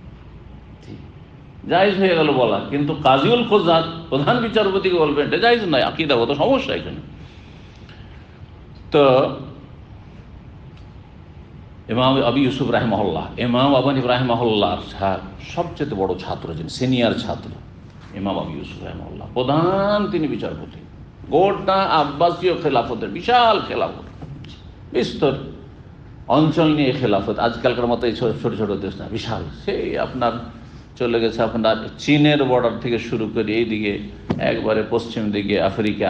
জায়েজ হয়ে গেল বলা। কিন্তু কাজীউল কোজাত প্রধান বিচারপতিকে বলবেন, এটা জায়েজ নয়, আকীদাগত সমস্যা এখানে। তো ইমাম আবু ইউসুফ রাহিমাহুল্লাহ, ইমাম আবু হানিফা রাহিমাহুল্লাহর সবচেয়ে বড় ছাত্র, যিনি সিনিয়র ছাত্র, ইমাম আবু ইউসুফ রাহিমাহুল্লাহ, প্রধান তিনি বিচারপতি। গোটা আব্বাসীয় খেলাফতের বিশাল খেলাফত, বিস্তর অঞ্চল নিয়ে খেলাফত, আজকালকার মতো এই ছোট ছোট দেশ না, বিশাল। সেই আপনার চলে গেছে আপনার চীনের বর্ডার থেকে শুরু করে এইদিকে একবারে পশ্চিম দিকে আফ্রিকা,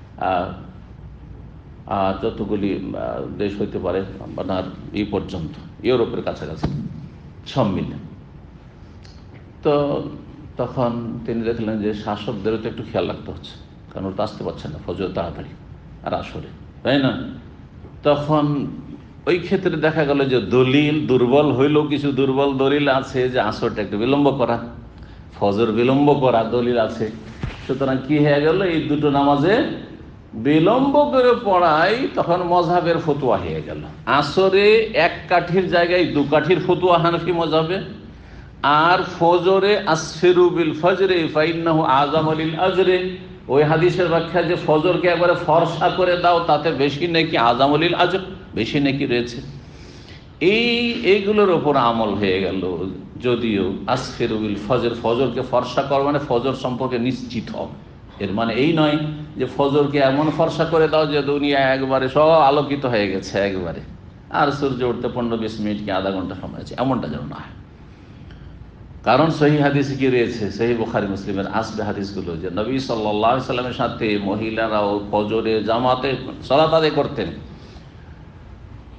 যতগুলি দেশ হইতে পারে আপনার এই পর্যন্ত, ইউরোপের কাছাকাছি সব মিলে। তো তখন তিনি দেখলেন যে শাসকদেরও তো একটু খেয়াল রাখতে হচ্ছে, কারণ ওরা তো আসতে পারছে না ফজর তাড়াতাড়ি আর আসরে, তাই না? তখন ওই ক্ষেত্রে দেখা গেল যে দলিল দুর্বল হইলেও কিছু দুর্বল দলিল আছে, যে আসরটা একটু বিলম্ব করা, ফজর বিলম্ব করা দলিল আছে। সুতরাং কি হয়ে গেল, এই দুটো নামাজে বিলম্ব করে পড়াই তখন মযহাবের ফতোয়া হয়ে গেল। আসরে এক কাঠির জায়গায় দু কাঠির ফতোয়া হানাফি মযহাবে, আর ফজরে আসফিরু বিল ফজরে ফাইন্নাহু আযামু লিল আজরে, ওই হাদিসের ব্যাখ্যা যে ফজরকে একবারে ফর্সা করে দাও, তাতে বেশি নেকি, আযামু লিল আজর, বেশি নেকি রয়েছে। এইগুলোর ওপর আমল হয়ে গেল। যদিও আসফিরু বিল ফজর, ফজরকে ফর্সা কর মানে ফজর সম্পর্কে নিশ্চিত হও, এর মানে এই নয় যে ফজরকে এমন ফর্সা করে দাও যে দুনিয়া একবারে সব আলোকিত হয়ে গেছে একবারে, আর সূর্য উঠতে 15-20 মিনিট কি আধা ঘন্টা সময় আছে, এমনটা যেন না হয়। কারণ সহিহ হাদিসে কি রয়েছে, সহিহ বুখারী মুসলিমের আসবে হাদিসগুলো, যে নবী সাল্লাল্লাহু আলাইহি সাল্লামের সাথে মহিলারাও ফজরে জামাতে সালাত আদায় করতেন।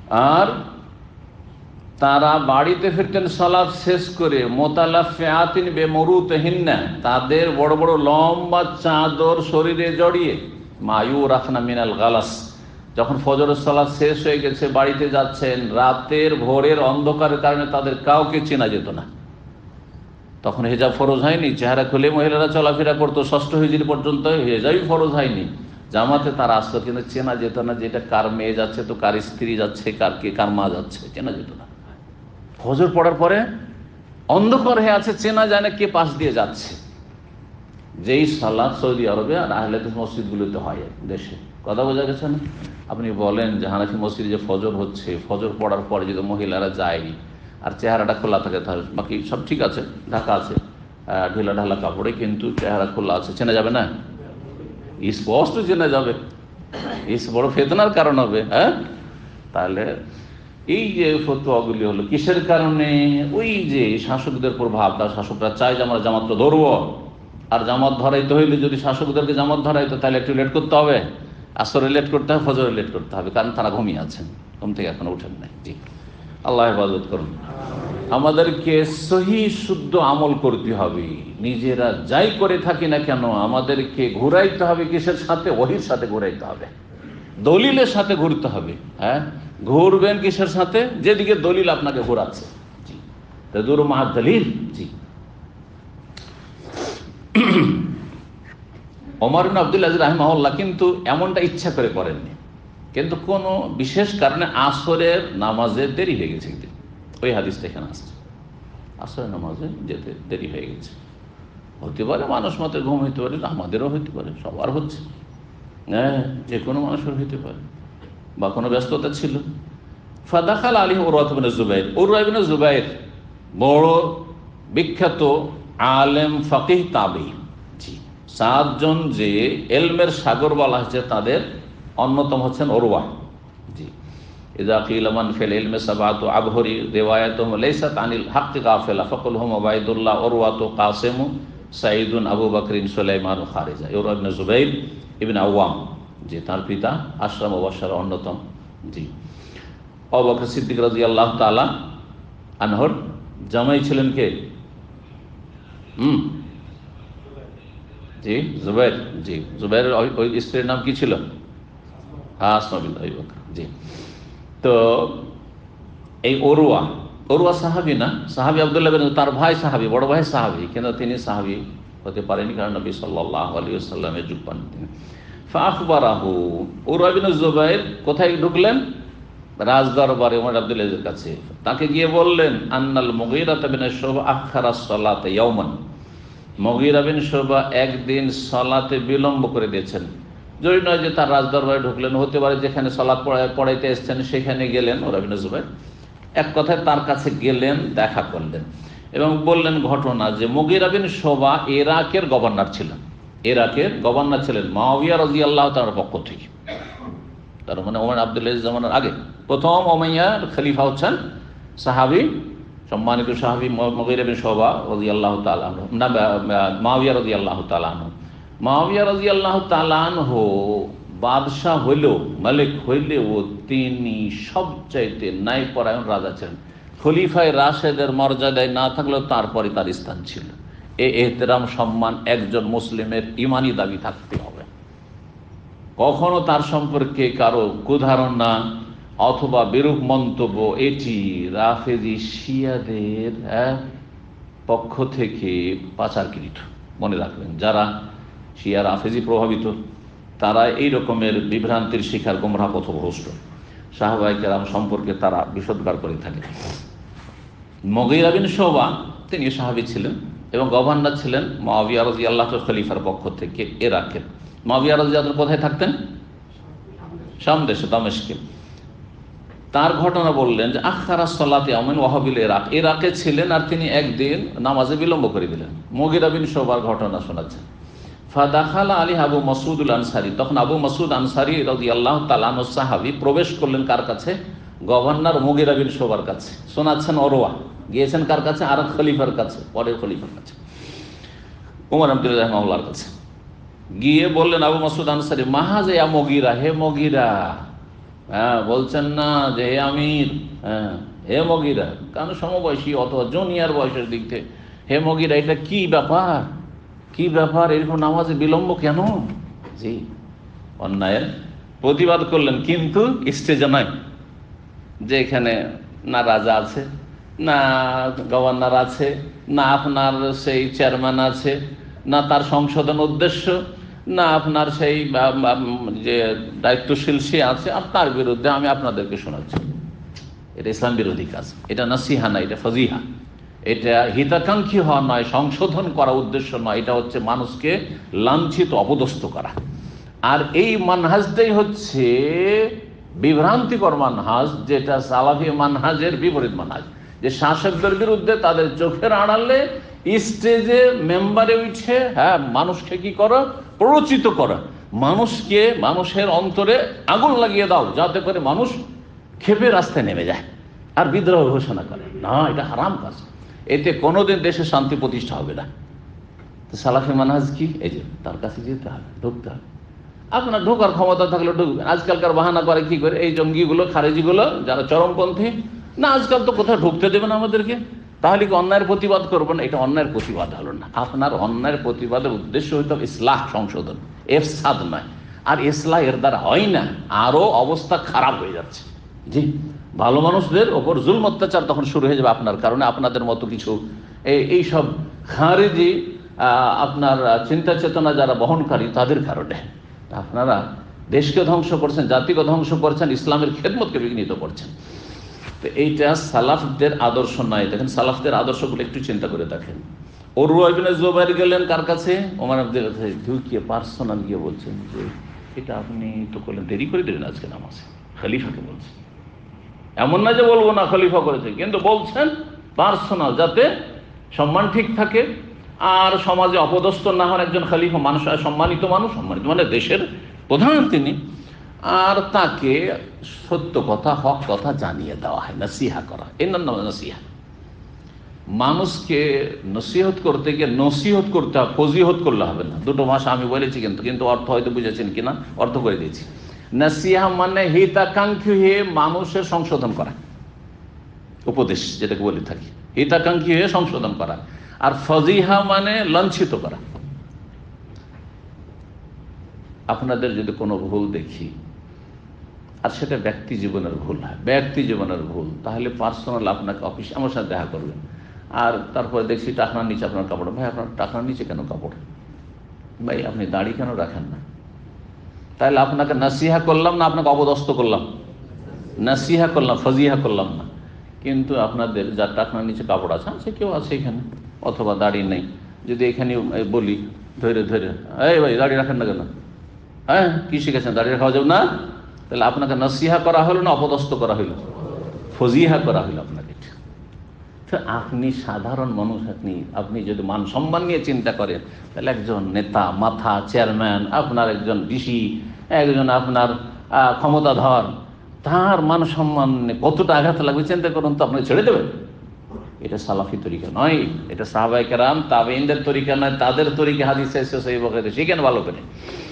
আর তারা বাড়িতে ফিরতেন সালাত শেষ করে মোতালাফিয়াতিন বেমরুতহিন্না, তাদের বড় বড় লম্বা চাদর শরীরে জড়িয়ে, মায়ু রাখনা মিনাল গালাস, যখন ফজরের সালাত শেষ হয়ে গেছে বাড়িতে যাচ্ছেন, রাতের ভোরের অন্ধকারের কারণে তাদের কাউকে চেনা যেত না। তখন হেজাব ফরজ হয়নি, চেহারা খুলে মহিলারা চলাফেরা করতো, ষষ্ঠ হিজরি পর্যন্ত হেজাবই ফরজ হয়নি। জামাতে তারা আসতো কিন্তু চেনা যেত না যে এটা কার মেয়ে যাচ্ছে, তো কার স্ত্রী যাচ্ছে, কার মা যাচ্ছে, চেনা যেত না। ফজর পড়ার পরে অন্ধকার হয়ে আছে, চেনা যায় না কে পাশ দিয়ে যাচ্ছে। যেই সালাত সৌদি আরবে আর আহলে হাদিস মসজিদগুলোতে হয় দেশে, কথা বোঝা গেছে না? আপনি বলেন যে হানাফি মসজিদে যে ফজর হচ্ছে, ফজর পড়ার পরে যদি মহিলারা যায় আর চেহারাটা খোলা থাকে, তাহলে বাকি সব ঠিক আছে, ঢাকা আছে, ঢিলা ঢালা কাপড়ে, কিন্তু চেহারা খোলা আছে, চেনা যাবে না? স্পষ্ট চেনা যাবে, বড় ফেতনার কারণ হবে। হ্যাঁ, তাহলে এই যে ফতোয়াগুলি হলো কিসের কারণে? ওই যে শাসকদের প্রভাব, তার শাসকরা চায় যে আমরা জামাতটা ধরবো, আর জামাত ধরাইতে হইলে যদি শাসকদেরকে জামাত ধরাইতো তাহলে একটু লেট করতে হবে, আসরে লেট করতে হবে, ফজরে লেট করতে হবে, কারণ তারা ঘুমিয়ে আছেন, ঘুম থেকে এখনো উঠেন নাই। জি, আল্লাহ হেফাজত করুন। আমাদেরকে সহি শুদ্ধ আমল করতে হবে, নিজেরা যাই করে থাকি না কেন আমাদেরকে ঘুরাইতে হবে কিসের সাথে? ওহির সাথে ঘুরাইতে হবে, দলিলের সাথে ঘুরতে হবে। হ্যাঁ, ঘুরবেন কিসের সাথে? যেদিকে দলিল আপনাকে ঘোরাচ্ছে। জি, তাদুরু মা দলিল। জি, ওমর ইবনে আব্দুল আজিজ রাহিমাহুল্লাহ কিন্তু এমনটা ইচ্ছা করে করেননি, কিন্তু কোনো বিশেষ কারণে আসরের নামাজে দেরি হয়ে গেছে। ওই হাদিসটা এখানে আসছে, আসরের নামাজে যেতে দেরি হয়ে গেছে। হতে পারে মানুষ মতে ঘুম হইতে পারে, আমাদেরও হইতে পারে, সবার হচ্ছে, হ্যাঁ, যে কোনো মানুষের হইতে পারে, বা কোনো ব্যস্ততা ছিল। ফাদাখাল আলী উরওয়া ইবনে জুবাইর, উরওয়া ইবনে জুবাইর বড় বিখ্যাত আলেম, ফাকিহ, তাবেঈ। জি, 7 জন যে এলমের সাগর বলা হয়েছে তাদের অন্যতম হচ্ছেন উরওয়া। জি, ইযা কিলা মান ফিল ইলমি সাবাতু আবহরি রিওয়ায়াতুহুম লাইসাত আনিল হাক্কি গাফিলা ফাকুল হুম উবাইদুল্লাহ উরওয়াতু কাসিম সাঈদুন আবু বকরিন সুলাইমান খারিজা। উরওয়া ইবনে জুবাইর ইবনে আওয়াম, যে তার পিতা আশরা মুবাশশার অন্যতম। জি, আবু বকর সিদ্দিক রাদিয়াল্লাহু তাআলা আনহুর জামাই ছিলেন কে? জি, জুবাইর। জি, জুবাইরের ওই স্ত্রীর নাম কি ছিল? আসমা বিনত আবী বকর। জি, তো এই উরওয়া সাহাবী না, সাহাবী আব্দুল্লাহ বিন, তার ভাই সাহাবী, বড় ভাই সাহাবী, কিন্তু তিনি সাহাবী হতে পারেনি কারণ নবী সাল্লাল্লাহু আলাইহি ওয়াসাল্লামের যুগ পান তিনি। ফাআখবারাহু, উরওয়া বিন জুবাইর কোথায় ঢুকলেন? রাজদরবারে ওমর আব্দুল আজিজের কাছে। তাকে গিয়ে বললেন, আন্নাল মুগীরা বিন শুবা আখারা সালাতে ইয়াওমান, মুগীরা বিন শুবা একদিন সালাতে বিলম্ব করে দিয়েছেন। জরুরি নয় যে তার রাজদরবারে ঢুকলেন, হতে পারে যেখানে সালাত পড়াইতে এসছেন সেখানে গেলেন। উরওয়া বিন জুবাইর এক কথায় তার কাছে গেলেন, দেখা করলেন এবং বললেন ঘটনা যে মুগীরা বিন শুবা ইরাকের গভর্নর ছিলেন, ইরাকের গভর্নর ছিলেন মুআবিয়া রাদিয়াল্লাহু তাআলার পক্ষ থেকে। তার মানে ওমর আব্দুল আজিজ জামানার আগে প্রথম উমাইয়ার খলিফা হচ্ছেন সাহাবী, সম্মানিত সাহাবী মুগীরা বিন শুবা রাদিয়াল্লাহু তাআলা আনহু, না মুআবিয়া রাদিয়াল্লাহু তাআলা আনহু। মুআবিয়া রাদিয়াল্লাহু তাআলা আনহু বাদশাহ হইলেও, মালিক হইলেও তিনি সবচাইতে ন্যায়পরায়ণ রাজা ছিলেন। খলিফায়ে রাশেদের মর্যাদায় না থাকলেও তারপরে তার স্থান ছিল। এই এহতেরাম, সম্মান একজন মুসলিমের ইমানি দাবি থাকতে হবে। কখনো তার সম্পর্কে কারো কুধারণা অথবা বিরূপ মন্তব্য, এটি রাফেজি শিয়াদের পক্ষ থেকে পাচারকৃত। মনে রাখবেন, যারা শিয়া রাফেজি প্রভাবিত তারা এই রকমের বিভ্রান্তির শিকার, গোমরাহ পথভ্রষ্ট সাহাবায়ে কেরাম সম্পর্কে তারা বিষোদ্গার করে থাকে। মুগীরা বিন শুবা তিনি সাহাবী ছিলেন এবং গভর্নর ছিলেন মুআবিয়া রাদিয়াল্লাহু খলিফার পক্ষ থেকে ইরাকের। মুআবিয়া রাদিয়াল্লাহু কোথায় থাকতেন? শাম দেশে, দামেস্কে। তার ঘটনা বললেন যে আখারা সালাতে ইয়াওমিন ওয়াহাবিল ইরাক, ইরাকে ছিলেন আর তিনি একদিন নামাজে বিলম্ব করে দিলেন। মুগীরা বিন শুবার ঘটনা শোনাচ্ছেন। ফাদাখালা আলী আবু মাসউদুল আনসারী, তখন আবু মাসউদ আনসারী রাদিয়াল্লাহু তাআলা আনহু সাহাবী প্রবেশ করলেন কার কাছে? গভর্নর মুগীরা বিন শুবার কাছে। শোনাচ্ছেন উরওয়া, গিয়েছেন কার কাছে? আর খলিফার কাছে, পরের খলিফার কাছে, ওমর আব্দুল আজিজ রাহিমাহুল্লাহর কাছে। গিয়ে বললেন আবু মাসউদ আনসারী, মাহাজা ইয়া মুগীরা, হে মুগীরা, হ্যাঁ, বলছেন না যে হে আমির, হ্যাঁ হে মগিরা, কারণ সমবয়সী অথবা জুনিয়র বয়সের দিক থেকে, হে মগিরা এটা কি ব্যাপার, কি ব্যাপার, এরকম নামাজে বিলম্ব কেন? জি, অন্যায়ের প্রতিবাদ করলেন, কিন্তু স্টেজে নয়, যে এখানে না রাজা আছে, না গভর্নর আছে, না আপনার সেই চেয়ারম্যান আছে, না তার সংশোধন উদ্দেশ্য, না আপনার সেই যে দায়িত্বশীল সে আছে, আর তার বিরুদ্ধে আমি আপনাদেরকে শোনাচ্ছি। এটা ইসলাম বিরোধী কাজ, এটা নাসিহা না, এটা ফজিহা, এটা হিতাকাঙ্ক্ষী হওয়া নয়, সংশোধন করা উদ্দেশ্য নয়, এটা হচ্ছে মানুষকে লাঞ্ছিত অপদস্থ করা। আর এই মানহাজটাই হচ্ছে বিভ্রান্তিকর মানহাজ, যেটা সালাফি মানহাজের বিপরীত মানহাজ, যে শাসকদের বিরুদ্ধে তাদের চোখের আড়ালে স্টেজে মেম্বারে উঠে হ্যাঁ মানুষকে কি করা, প্ররোচিত করা, মানুষকে মানুষের অন্তরে আগুন লাগিয়ে দাও যাতে করে মানুষ ক্ষেপে রাস্তায় নেমে যায় আর বিদ্রোহ ঘোষণা করে। না, এটা হারাম কাজ, এতে কোনোদিন দেশে শান্তি প্রতিষ্ঠা হবে না। তো সালাফি মানহাজ কি? এই যে তার কাছে যেতে হবে, ঢুকতে হবে, আপনার ঢোকার ক্ষমতা থাকলে ঢুকবেন। আজকালকার বাহানা করে কি করে এই জঙ্গিগুলো, খারেজিগুলো, যারা চরমপন্থী, না আজকাল তো কোথাও ঢুকতে দেবেন আমাদেরকে, তাহলে কি অন্যায়ের প্রতিবাদ করবো না? এটা অন্যায়ের প্রতিবাদ হলো না। আপনার অন্যায়ের প্রতিবাদের উদ্দেশ্য হইতে হবে ইসলাহ, সংশোধন, এফসাদ নয়। আর ইসলাহ এর দ্বারা হয় না, আরো অবস্থা খারাপ হয়ে যাচ্ছে। জি, ভালো মানুষদের ওপর জুলম অত্যাচার তখন শুরু হয়ে যাবে আপনার কারণে, আপনাদের মতো কিছু এইসব খারেজি আপনার চিন্তা চেতনা যারা বহনকারী তাদের কারণে। আপনারা দেশকে ধ্বংস করছেন, জাতিকে ধ্বংস করছেন, ইসলামের খেদমতকে বিঘ্নিত করছেন। তো এইটা সালাফদের আদর্শ নয়। দেখেন সালাফদের আদর্শগুলো একটু চিন্তা করে দেখেন। উরওয়া ইবনে জুবাইর গেলেন কার কাছে? ওমর আব্দুল আজিজ। ঢুকিয়ে পার্সোনাল গিয়ে বলছেন যে এটা আপনি তো করলেন, দেরি করে দিলেন আজকে নামাজে, খলিফাকে বলছেন। এমন না যে বলবো না খলিফা করেছে, কিন্তু বলছেন পার্সোনাল, যাতে সম্মান ঠিক থাকে আর সমাজে অপদস্থ না হন একজন খলিফা। মানুষ সম্মানিত মানুষ, সম্মানিত মানে দেশের প্রধান তিনি, আর তাকে সত্য কথা, হক কথা জানিয়ে দেওয়া হয়, নসিহা করা, এর নাম নসিহা। মানুষকে নসিহত করতে গিয়ে নসিহত করতে হবে, ফজিহত করলে হবে না। দুটো ভাষা আমি বলেছি, কিন্তু অর্থ হয়তো বুঝেছেন কিনা, অর্থ করে দিয়েছি। নসিহা মানে হিতাকাঙ্ক্ষী হয়ে মানুষের সংশোধন করা, উপদেশ যেটাকে বলে থাকি, হিতাকাঙ্ক্ষী হয়ে সংশোধন করা। আর ফজিহা মানে লাঞ্ছিত করা। আপনাদের যদি কোনো ভুল দেখি, আর সেটা ব্যক্তি জীবনের ভুল হয়, ব্যক্তি জীবনের ভুল, তাহলে পার্সোনাল আপনাকে অফিসে আমার সাথে দেখা করবেন। আর তারপরে দেখছি টাকনার নিচে আপনার কাপড়, ভাই আপনার টাকনার নিচে কেন কাপড়? ভাই আপনি দাড়ি কেন রাখেন না? তাহলে আপনাকে নাসিহা করলাম না আপনাকে অপদস্থ করলাম? নাসিহা করলাম, ফজিহা করলাম না। কিন্তু আপনাদের যার টাকনার নিচে কাপড় আছে, সে কেউ আছে এখানে, অথবা দাড়ি নেই, যদি এখানে বলি ধরে ধরে, এই ভাই দাড়ি রাখেন না কেন? হ্যাঁ, কি শিখেছেন, দাড়ি রাখা যাবে না? তাহলে আপনাকে নসিহা করা হলো না অপদস্থ করা হইল? ফজিহা করা হইল আপনাকে। তো আপনি সাধারণ মানুষ, আপনি যদি মান সম্মান নিয়ে চিন্তা করেন, তাহলে একজন নেতা, মাথা, চেয়ারম্যান, আপনার একজন ডিসি, একজন আপনার ক্ষমতাধর, তার মান সম্মান কতটা আঘাত লাগবে চিন্তা করুন, তো আপনাকে ছেড়ে দেবেন? এটা সালাফি তরিকা নয়, এটা সাহাবায়ে কেরাম তাবেঈনদের তরিকা নয়, তাদের তরিকা হাদিসে এসেছে সহিহ বুখারীতে, শিখেন ভালো করে।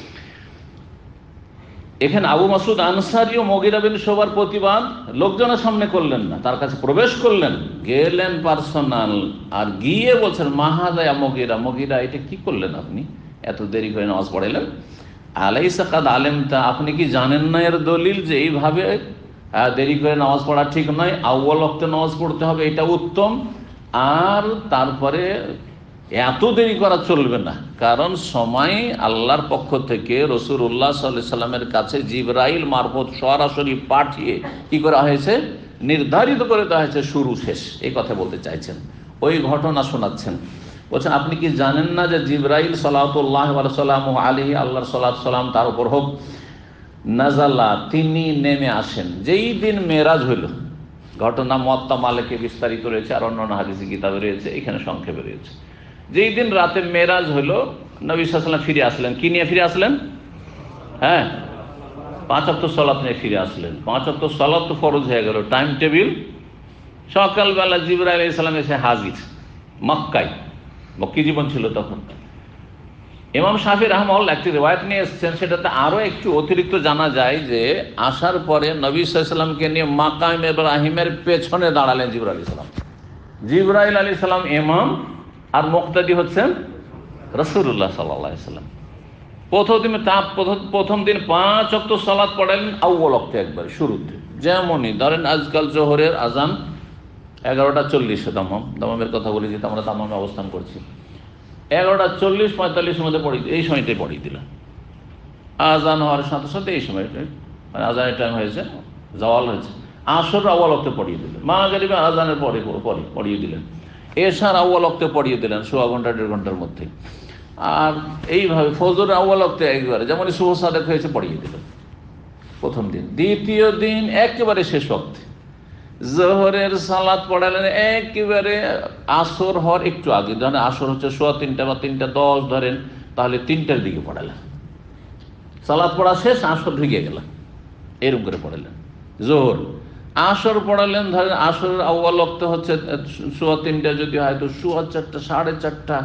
এখানে আবু মাসুদ আনসারী ও মুগীরা বিন শুবার প্রতিবাদ লোকজনের সামনে করলেন না, তার কাছে প্রবেশ করলেন, গেলেন পার্সোনাল, আর গিয়ে বলছেন মাহাদা মুগীরা, মুগীরা এটা কি করলেন আপনি, এত দেরি করে নামাজ পড়াইলেন? আলাইসা কাদ আলেমতা, আপনি কি জানেন না এর দলিল যে এইভাবে দেরি করে নামাজ পড়া ঠিক নয়, আউয়াল ওয়াক্তে নামাজ পড়তে হবে, এটা উত্তম। আর তারপরে এত দেরি করা চলবে না, কারণ সময় আল্লাহর পক্ষ থেকে রাসূলুল্লাহ সাল্লাল্লাহু আলাইহি সাল্লামের কাছে জিবরাইল মারফত সরাসরি পাঠিয়ে কি করা হয়েছে, নির্ধারিত করে দেওয়া হয়েছে শুরু শেষ। এই কথা বলতে চাইছেন, ওই ঘটনা শোনাচ্ছেন। বলছেন আপনি কি জানেন না যে জিবরাইল সাল্লাল্লাহু আলাইহি আল্লাহর সালাতু সালাম তার উপর হোক, নাজালা তিনি নেমে আসেন যেই দিন মেরাজ হইল। ঘটনা মুয়াত্তা মালিকে বিস্তারিত রয়েছে, আর অন্যান্য হাদিসি কিতাবে রয়েছে, এখানে সংক্ষেপে রয়েছে। যেই দিন রাতে মেরাজ হইল, নবী সাল্লাল্লাহু আলাইহি ওয়াসাল্লাম ফিরে আসলেন। কি নিয়ে ফিরে আসলেন? হ্যাঁ, 5 ওয়াক্ত সালাত নিয়ে ফিরে আসলেন। 5 ওয়াক্ত সালাত তো ফরজ হয়ে গেল, টাইম টেবিল। সকালবেলা জিবরাইল আলাইহিস সালাম এসে হাজির মক্কায়, মক্কি জীবন ছিল তখন। ইমাম শাফি রাহমাহুল্লাহ একটি রিওয়ায়াত নিয়ে এসেছেন, সেটাতে আরও একটু অতিরিক্ত জানা যায় যে আসার পরে নবী সাল্লাল্লাহু আলাইহি ওয়াসাল্লামকে নিয়ে মাকাম ইব্রাহিমের পেছনে দাঁড়ালেন জিবরাইল আলাইহিস সালাম। জিবরাইল আলাইহিস সালাম ইমাম আর মুক্তাদি হচ্ছেন রাসূলুল্লাহ সাল্লাল্লাহু আলাইহি ওয়াসাল্লাম। প্রথম দিন 5 ওয়াক্ত সালাত পড়ালেন আউয়াল ওয়াক্তে, একবার শুরুতে। যেমনই ধরেন আজকাল জোহরের আজান 11:40 দামামের কথা বলি, যেহেতু আমরা দামামে অবস্থান করছি, 11:40-45 মধ্যে পড়ি, এই সময়টাই পড়িয়ে দিলাম। আজান হওয়ার সাথে সাথে এই সময়টাই, মানে আজানের টাইম হয়েছে, জাওয়াল হয়েছে, আসর আউয়াল ওয়াক্তে পড়িয়ে দিলেন, মাগরিবে আজানের পরে পড়িয়ে দিলেন, এশার আউয়াল ওয়াক্তে পড়িয়ে দিলেন, সোয়া ঘন্টা 1.5 ঘন্টার মধ্যে। আর এইভাবে ফজর আউয়াল ওয়াক্তে একবারে, যেমন শুভ সাদেক হয়েছে পড়িয়ে দিলেন প্রথম দিন। দ্বিতীয় দিন একেবারে শেষ ওয়াক্তে জোহরের সালাত পড়ালেন একেবারে আসর হওয়ার একটু আগে, ধরেন আসর হচ্ছে 3:15 বা 3:10 ধরেন, তাহলে 3টার দিকে পড়ালেন, সালাত পড়া শেষ, আসর ঢুকে গেল, এরকম করে পড়ালেন। জোহর আসর পড়ালেন, ধরেন আসর আউয়াল ওয়াক্তে হচ্ছে 3:15 যদি হয় তো 4:15, 4:30,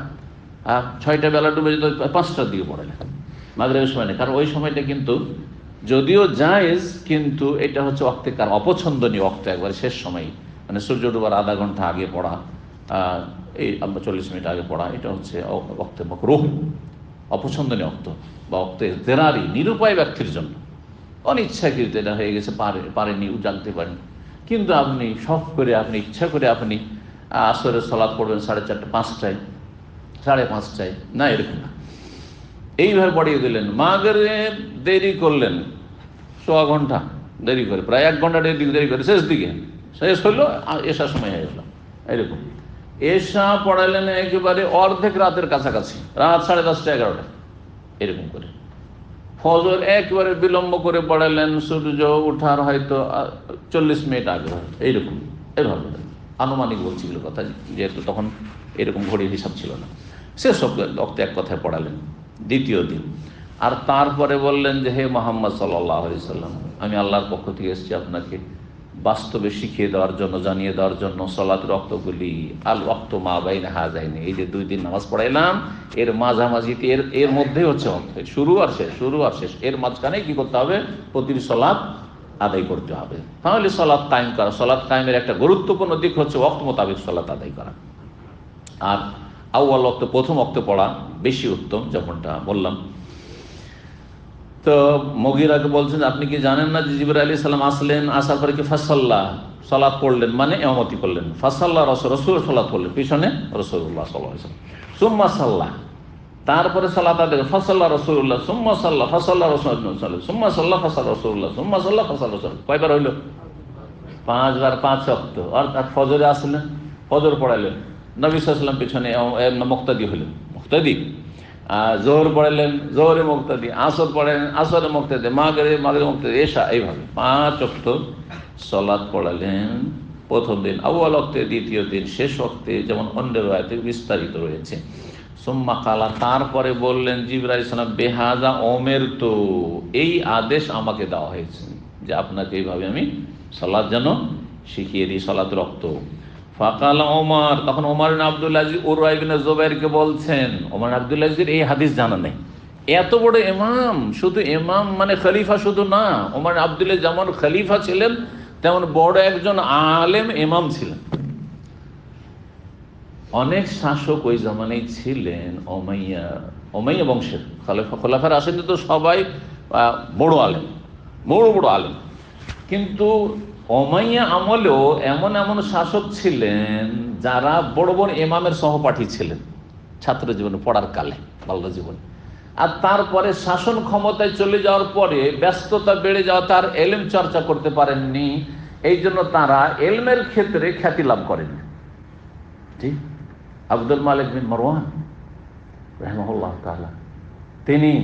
6টা বেলা ডুবে যেত 5টার দিকে পড়ালেন। মাগরিবের সময় নেই, কারণ ওই সময়টা কিন্তু যদিও জায়েজ, কিন্তু এটা হচ্ছে ওয়াক্তেকার অপছন্দনীয় ওয়াক্ত, একবারে শেষ সময়, মানে সূর্য ডুবার আধা ঘন্টা আগে পড়া, এই 40 মিনিট আগে পড়া, এটা হচ্ছে ওয়াক্তে মাকরুহ, অপছন্দনীয় ওয়াক্ত বা ওয়াক্তে জেরারি, নিরুপায় ব্যক্তির জন্য। অনিচ্ছাকৃত এটা হয়ে গেছে, পারেনি, জানতে পারেন, কিন্তু আপনি শখ করে, আপনি ইচ্ছা করে আপনি আসরের সালাত পড়বেন 4:30, 5টায়, 5:30 না, এরকম না, এইভাবে পড়িয়ে দিলেন। মাগরিব দেরি করলেন সোয়া ঘন্টা দেরি করে, প্রায় 1 ঘন্টা দেরি করে, শেষ হইলো, এশার সময় হয়ে গেল, এরকম। এশা পড়ালেন একেবারে অর্ধেক রাতের কাছাকাছি, রাত 10:30, 11টা, এরকম করে। ফজর একেবারে বিলম্ব করে পড়ালেন, সূর্য ওঠার হয়তো 40 মিনিট আগে, এইরকম, এভাবে আনুমানিক বলছি এগুলো কথা, যেহেতু তখন এরকম ঘড়ির হিসাব ছিল না। সেসব ওয়াক্তে এক কথায় পড়ালেন দ্বিতীয় দিন। আর তারপরে বললেন যে, হে মুহাম্মদ সাল্লাল্লাহু আলাইহি সাল্লাম, আমি আল্লাহর পক্ষ থেকে এসেছি আপনাকে বাস্তবে শিখিয়ে দেওয়ার জন্য, জানিয়ে দেওয়ার জন্য সালাতের ওয়াক্তগুলি, আল ওয়াক্ত মা বাইনা হাযাইনি, এই যে 2 দিন নামাজ পড়াইলাম, এর মাঝামাঝিতে, এর মধ্যেই হচ্ছে শুরু আর শেষ, এর মাঝখানে কি করতে হবে? প্রতিটি সালাত আদায় করতে হবে। তাহলে সালাত কায়েম করা, সালাত কায়েমের একটা গুরুত্বপূর্ণ দিক হচ্ছে ওয়াক্ত মোতাবেক সালাত আদায় করা। আর আউয়াল ওয়াক্তে, প্রথম ওয়াক্তে পড়া বেশি উত্তম, যেমনটা বললাম। তো মুগীরাকে বলছেন, আপনি কি জানেন না যে জিবরাইল আলাইহিস সালাম আসলেন, আসার পরে কি ফাসাল্লা, সালাত পড়লেন, মানে ইমামতি করলেন, ফাসাল্লা রাসূল সালাত পড়লেন, পিছনে রাসূলুল্লাহ সাল্লাল্লাহু আলাইহি ওয়াসাল্লাম, সুম্মা সাল্লা, তারপরে সালাত আদায়, ফাসাল্লা রাসূলুল্লাহ, সুম্মা সাল্লা, ফাসাল্লা রাসূলুল্লাহ, সুম্মা সাল্লা, ফাসাল্লা রাসূলুল্লাহ, সুম্মা সাল্লা, ফাসাল্লা রাসূল। কয়বার হইল? 5 বার, 5 ওয়াক্ত। অর্থাৎ ফজরে আসলেন, ফজর পড়ালেন, নবী সাল্লাল্লাহু আলাইহি ওয়াসাল্লাম পিছনে মুক্তাদি হলেন, মুক্তাদি। জোহর পড়ালেন, জোহরে মুক্তাদি, আসর পড়ালেন, আসরে মুক্তাদি, মাগরিবে মুক্তাদি, এশা, এইভাবে 5 ওয়াক্ত সালাত পড়ালেন প্রথম দিন আউয়াল ওয়াক্তে, দ্বিতীয় দিন শেষ ওয়াক্তে, যেমন অন্য রাতে বিস্তারিত রয়েছে। সুম্মা কালা, তারপরে বললেন জিবরাইল আলাইহিস সালাম, বেহাজা উমিরতু, এই আদেশ আমাকে দেওয়া হয়েছে যে আপনাকে এইভাবে আমি সালাত যেন শিখিয়ে দিই, সালাতের ওয়াক্ত। ফাকাল ওমর, তখন ওমর ইবনে আব্দুল আজিজ উরওয়া ইবনে জুবাইরকে বলছেন, ওমর আব্দুল আজিজের এই হাদিস জানা নেই, এত বড় ইমাম, শুধু ইমাম মানে খলিফা শুধু না, ওমর আব্দুল আজিজ যেমন খলিফা ছিলেন, তেমন বড় একজন আলেম ইমাম ছিলেন। অনেক শাসক ওই জামানায় ছিলেন, উমাইয়া বংশের খোলাফা রাশিদিন তো সবাই বড় আলেম, বড় আলেম, কিন্তু উমাইয়া আমলেও এমন শাসক ছিলেন যারা বড় বড় ইমামের সহপাঠী ছিলেন ছাত্র জীবনে, পড়ার কালে, বাল্য জীবনে। আর তারপরে শাসন ক্ষমতায় চলে যাওয়ার পরে ব্যস্ততা বেড়ে যাওয়া, তার এলম চর্চা করতে পারেননি, এই জন্য তারা এলমের ক্ষেত্রে খ্যাতি লাভ করেননি। ঠিক আব্দুল মালিক বিন মারওয়ান রাহিমাহুল্লাহ তাআলা, তিনি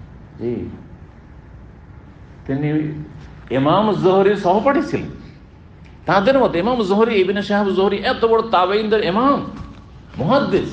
ইমাম জোহরির সহপাঠী ছিলেন। তাদের মতে ইমাম জোহরি, ইবনে শাহাব জোহরি এত বড় তাবেঈনদের ইমাম, মুহাদ্দিস।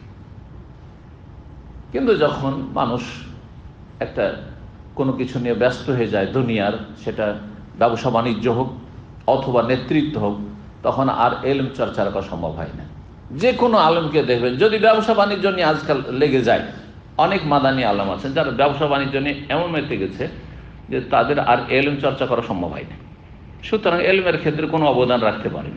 কিন্তু যখন মানুষ একটা কোনো কিছু নিয়ে ব্যস্ত হয়ে যায় দুনিয়ার, সেটা ব্যবসা বাণিজ্য হোক অথবা নেতৃত্ব হোক, তখন আর এলম চর্চা করা সম্ভব হয় না। যে কোনো আলেমকে দেখবেন, যদি ব্যবসা বাণিজ্য নিয়ে আজকাল লেগে যায়, অনেক মাদানী আলেম আছেন যারা ব্যবসা বাণিজ্য নিয়ে এমন মেতে গেছে যে তাদের আর এলম চর্চা করা সম্ভব হয়নি, সুতরাং এলমের ক্ষেত্রে কোনো অবদান রাখতে পারেনি।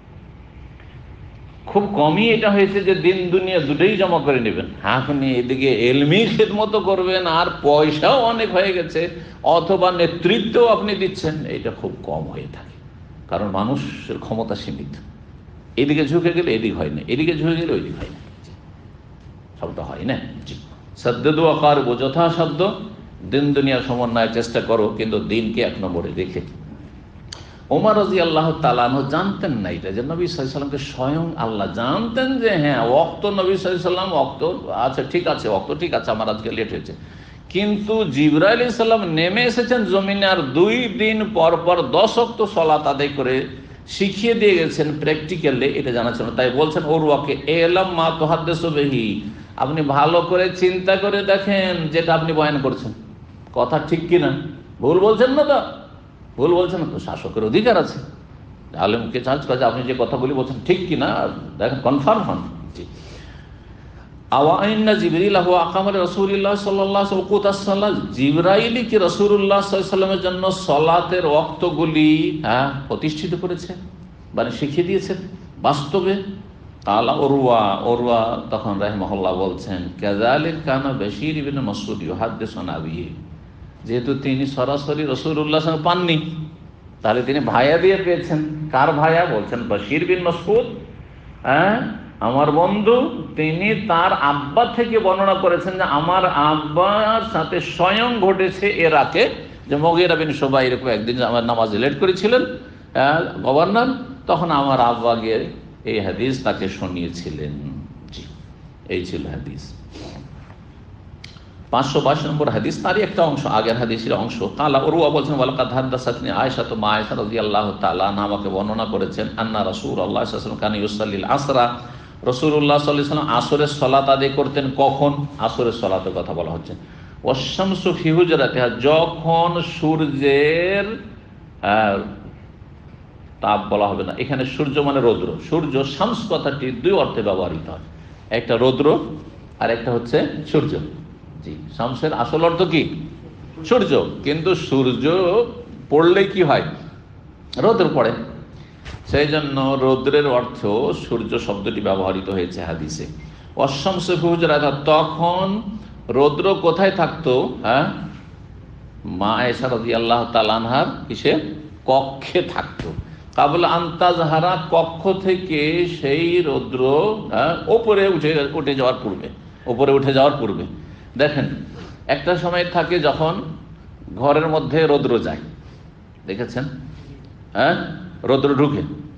খুব কমই এটা হয়েছে যে দিন দুনিয়া দুটোই জমা করে নেবেন, আপনি এদিকে এলমি খেদমত করবেন আর পয়সাও অনেক হয়ে গেছে, অথবা নেতৃত্ব আপনি দিচ্ছেন, এটা খুব কম হয়ে থাকে। কারণ মানুষের ক্ষমতা সীমিত, এদিকে ঝুঁকে গেলে এদিক হয় না, এদিকে ঝুঁকে গেলে ওইদিক হয় না, সবটা হয় না। জি, সাদ্দু আকারব, যথাসাধ্য দিন দুনিয়ার সমন্বয়ের চেষ্টা করো, কিন্তু দিনকে এক নম্বরে রেখে। ওমর রাদিয়াল্লাহু তাআলা আনহু জানতেন না এটা, যে নবী সাল্লাল্লাহু আলাইহি সাল্লামকে স্বয়ং আল্লাহ জানতেন যে হ্যাঁ ওয়াক্ত নবী সাল্লাল্লাহু আলাইহি সাল্লাম ওয়াক্ত আচ্ছা ঠিক আছে, ওয়াক্ত ঠিক আছে, আমার আজকে লেট হয়েছে, কিন্তু জিবরাইল আলাইহিস সালাম নেমে এসেছেন জমিনে আর 2 দিন পর পর 10 ওয়াক্ত সালাত আদায় করে শিখিয়ে দিয়ে গেছেন প্র্যাকটিক্যালি, এটা জানা ছিল না। তাই বলছেন ওরওয়াকে এলাম মা তুহাদ্দিসু বিহি, আপনি ভালো করে চিন্তা করে দেখেন যেটা আপনি বয়ান করছেন কথা ঠিক কিনা, ভুল বলছেন না তো, ভুল বলছেন না তো, শাসকের অধিকার আছে আলেমকে চার্জ করে আপনি যে কথাগুলি বলছেন ঠিক কিনা দেখেন, কনফার্ম হন। জি, আওয়াইন্না জিবরিল আহু আকামার রাসূলুল্লাহ সাল্লাল্লাহু আলাইহি ওয়াসাল্লাম, জিবরাইল কি রাসূলুল্লাহ সাল্লাল্লাহু আলাইহি ওয়াসাল্লামের জন্য সালাতের ওয়াক্তগুলি প্রতিষ্ঠিত করেছেন, মানে শিখিয়ে দিয়েছেন বাস্তবে। কালা ওরওয়া তখন রাহিমাহুল্লাহ বলছেন কাযালিক কানা বাশীর ইবনে মাসউদ ইউহাদ্দিসু আন আবিহি, যেহেতু তিনি সরাসরি রাসূলুল্লাহ সাল্লাল্লাহু আলাইহি ওয়াসাল্লাম পাননি, তাহলে তিনি ভাইয়া দিয়ে পেয়েছেন। কার ভাইয়া? বলছেন বাশীর বিন মাসউদ, আমার বন্ধু, তিনি তার আব্বা থেকে বর্ণনা করেছেন যে আমার আব্বার সাথে স্বয়ং ঘটেছে এর আগে, যে মুগীরা বিন শুবা এরকম একদিন আমার নামাজে লেট করেছিলেন গভর্নর, তখন আমার আব্বা গিয়ে এই হাদিস তাকে শুনিয়েছিলেন। জি, এই ছিল হাদিস। 522 নম্বর হাদিস, তারই একটা অংশ, আগের হাদিসের অংশ। কালা উরওয়া বলছেন ওয়ালাকাদ হাদাসাতনি আয়েশা, তো মা আয়েশা রাদিয়াল্লাহু তাআলা আনহা আমাকে বর্ণনা করেছেন আন্না রাসূলুল্লাহ সাল্লাল্লাহু আলাইহি ওয়াসাল্লাম কানা ইউসাল্লিল আসরা, রাসূলুল্লাহ সাল্লাল্লাহু আলাইহি ওয়াসাল্লাম আসরের সালাত আদায় করতেন। কখন? আসরের সালাতের কথা বলা হচ্ছে। ওয়াশ-শামসু ফি হুজরাতিহা, যখন সূর্যের তাপ বলা হবে না, এখানে সূর্য মানে রৌদ্র, সূর্য শামস কথাটি 2 অর্থে ব্যবহৃত হয়, একটা রৌদ্র আর একটা হচ্ছে সূর্য। জি, শামসের আসল অর্থ কি? সূর্য, কিন্তু সূর্য পড়লেই কি হয়? রৌদ্র পড়ে, সেই জন্য রৌদ্রের অর্থ সূর্য শব্দটি ব্যবহৃত হয়েছে হাদিসে। ওয়াশ-শামসু ফি হুজরাতিহা, তখন রৌদ্র কোথায় থাকতো? মা আয়েশা রাদিয়াল্লাহু তাআলা আনহার কিসে? কক্ষে থাকতো। কাবলা আন্তাজহারা, কক্ষ থেকে সেই রৌদ্র ওপরে উঠে যাওয়ার পূর্বে, ওপরে উঠে যাওয়ার পূর্বে। দেখেন একটা সময় থাকে যখন ঘরের মধ্যে রৌদ্র যায়, দেখেছেন? রৌদ্র ঢুকে,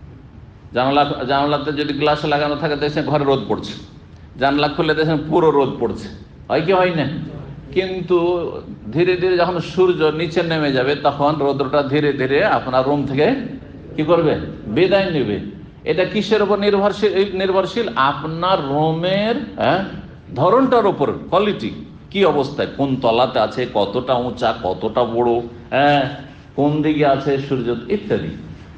জানালাতে যদি গ্লাস লাগানো থাকে দেখছেন ঘরে রোদ পড়ছে, জানলা খুলে দেখছেন পুরো রোদ পড়ছে, হয় কি হয় না? কিন্তু ধীরে ধীরে যখন সূর্য নিচে নেমে যাবে তখন রৌদ্রটা ধীরে ধীরে আপনার রুম থেকে কি করবে? বিদায় নেবে। এটা কিসের উপর নির্ভরশীল? আপনার রুমের ধরনটার উপর, কোয়ালিটি কি অবস্থায়, কোন তলাতে আছে, কতটা উঁচা, কতটা বড়, কোন দিকে আছে সূর্য ইত্যাদি।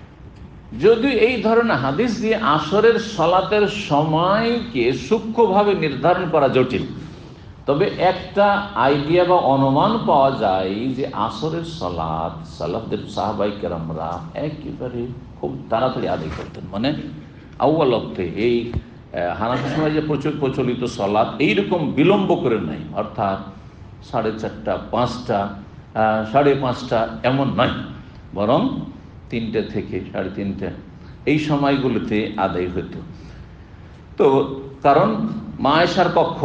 যদি এই ধরনের হাদিস দিয়ে আসরের সালাতের সময়কে সূক্ষ্মভাবে নির্ধারণ করা জটিল, তবে একটা আইডিয়া বা অনুমান পাওয়া যায় যে আসরের সালাত সালাফদের সাহাবায়ে কেরামরা একেবারে খুব তাড়াতাড়ি আদায় করতেন, মানে আউয়াল ওয়াক্তে, এই হানাফি সময় যে প্রচলিত সালাত এইরকম বিলম্ব করে নাই, অর্থাৎ 4:30, 5টা, 5:30 এমন নয়, বরং 3টে থেকে 3:30 এই সময়গুলোতে আদায় হতো। তো কারণ মা আয়েশার কক্ষ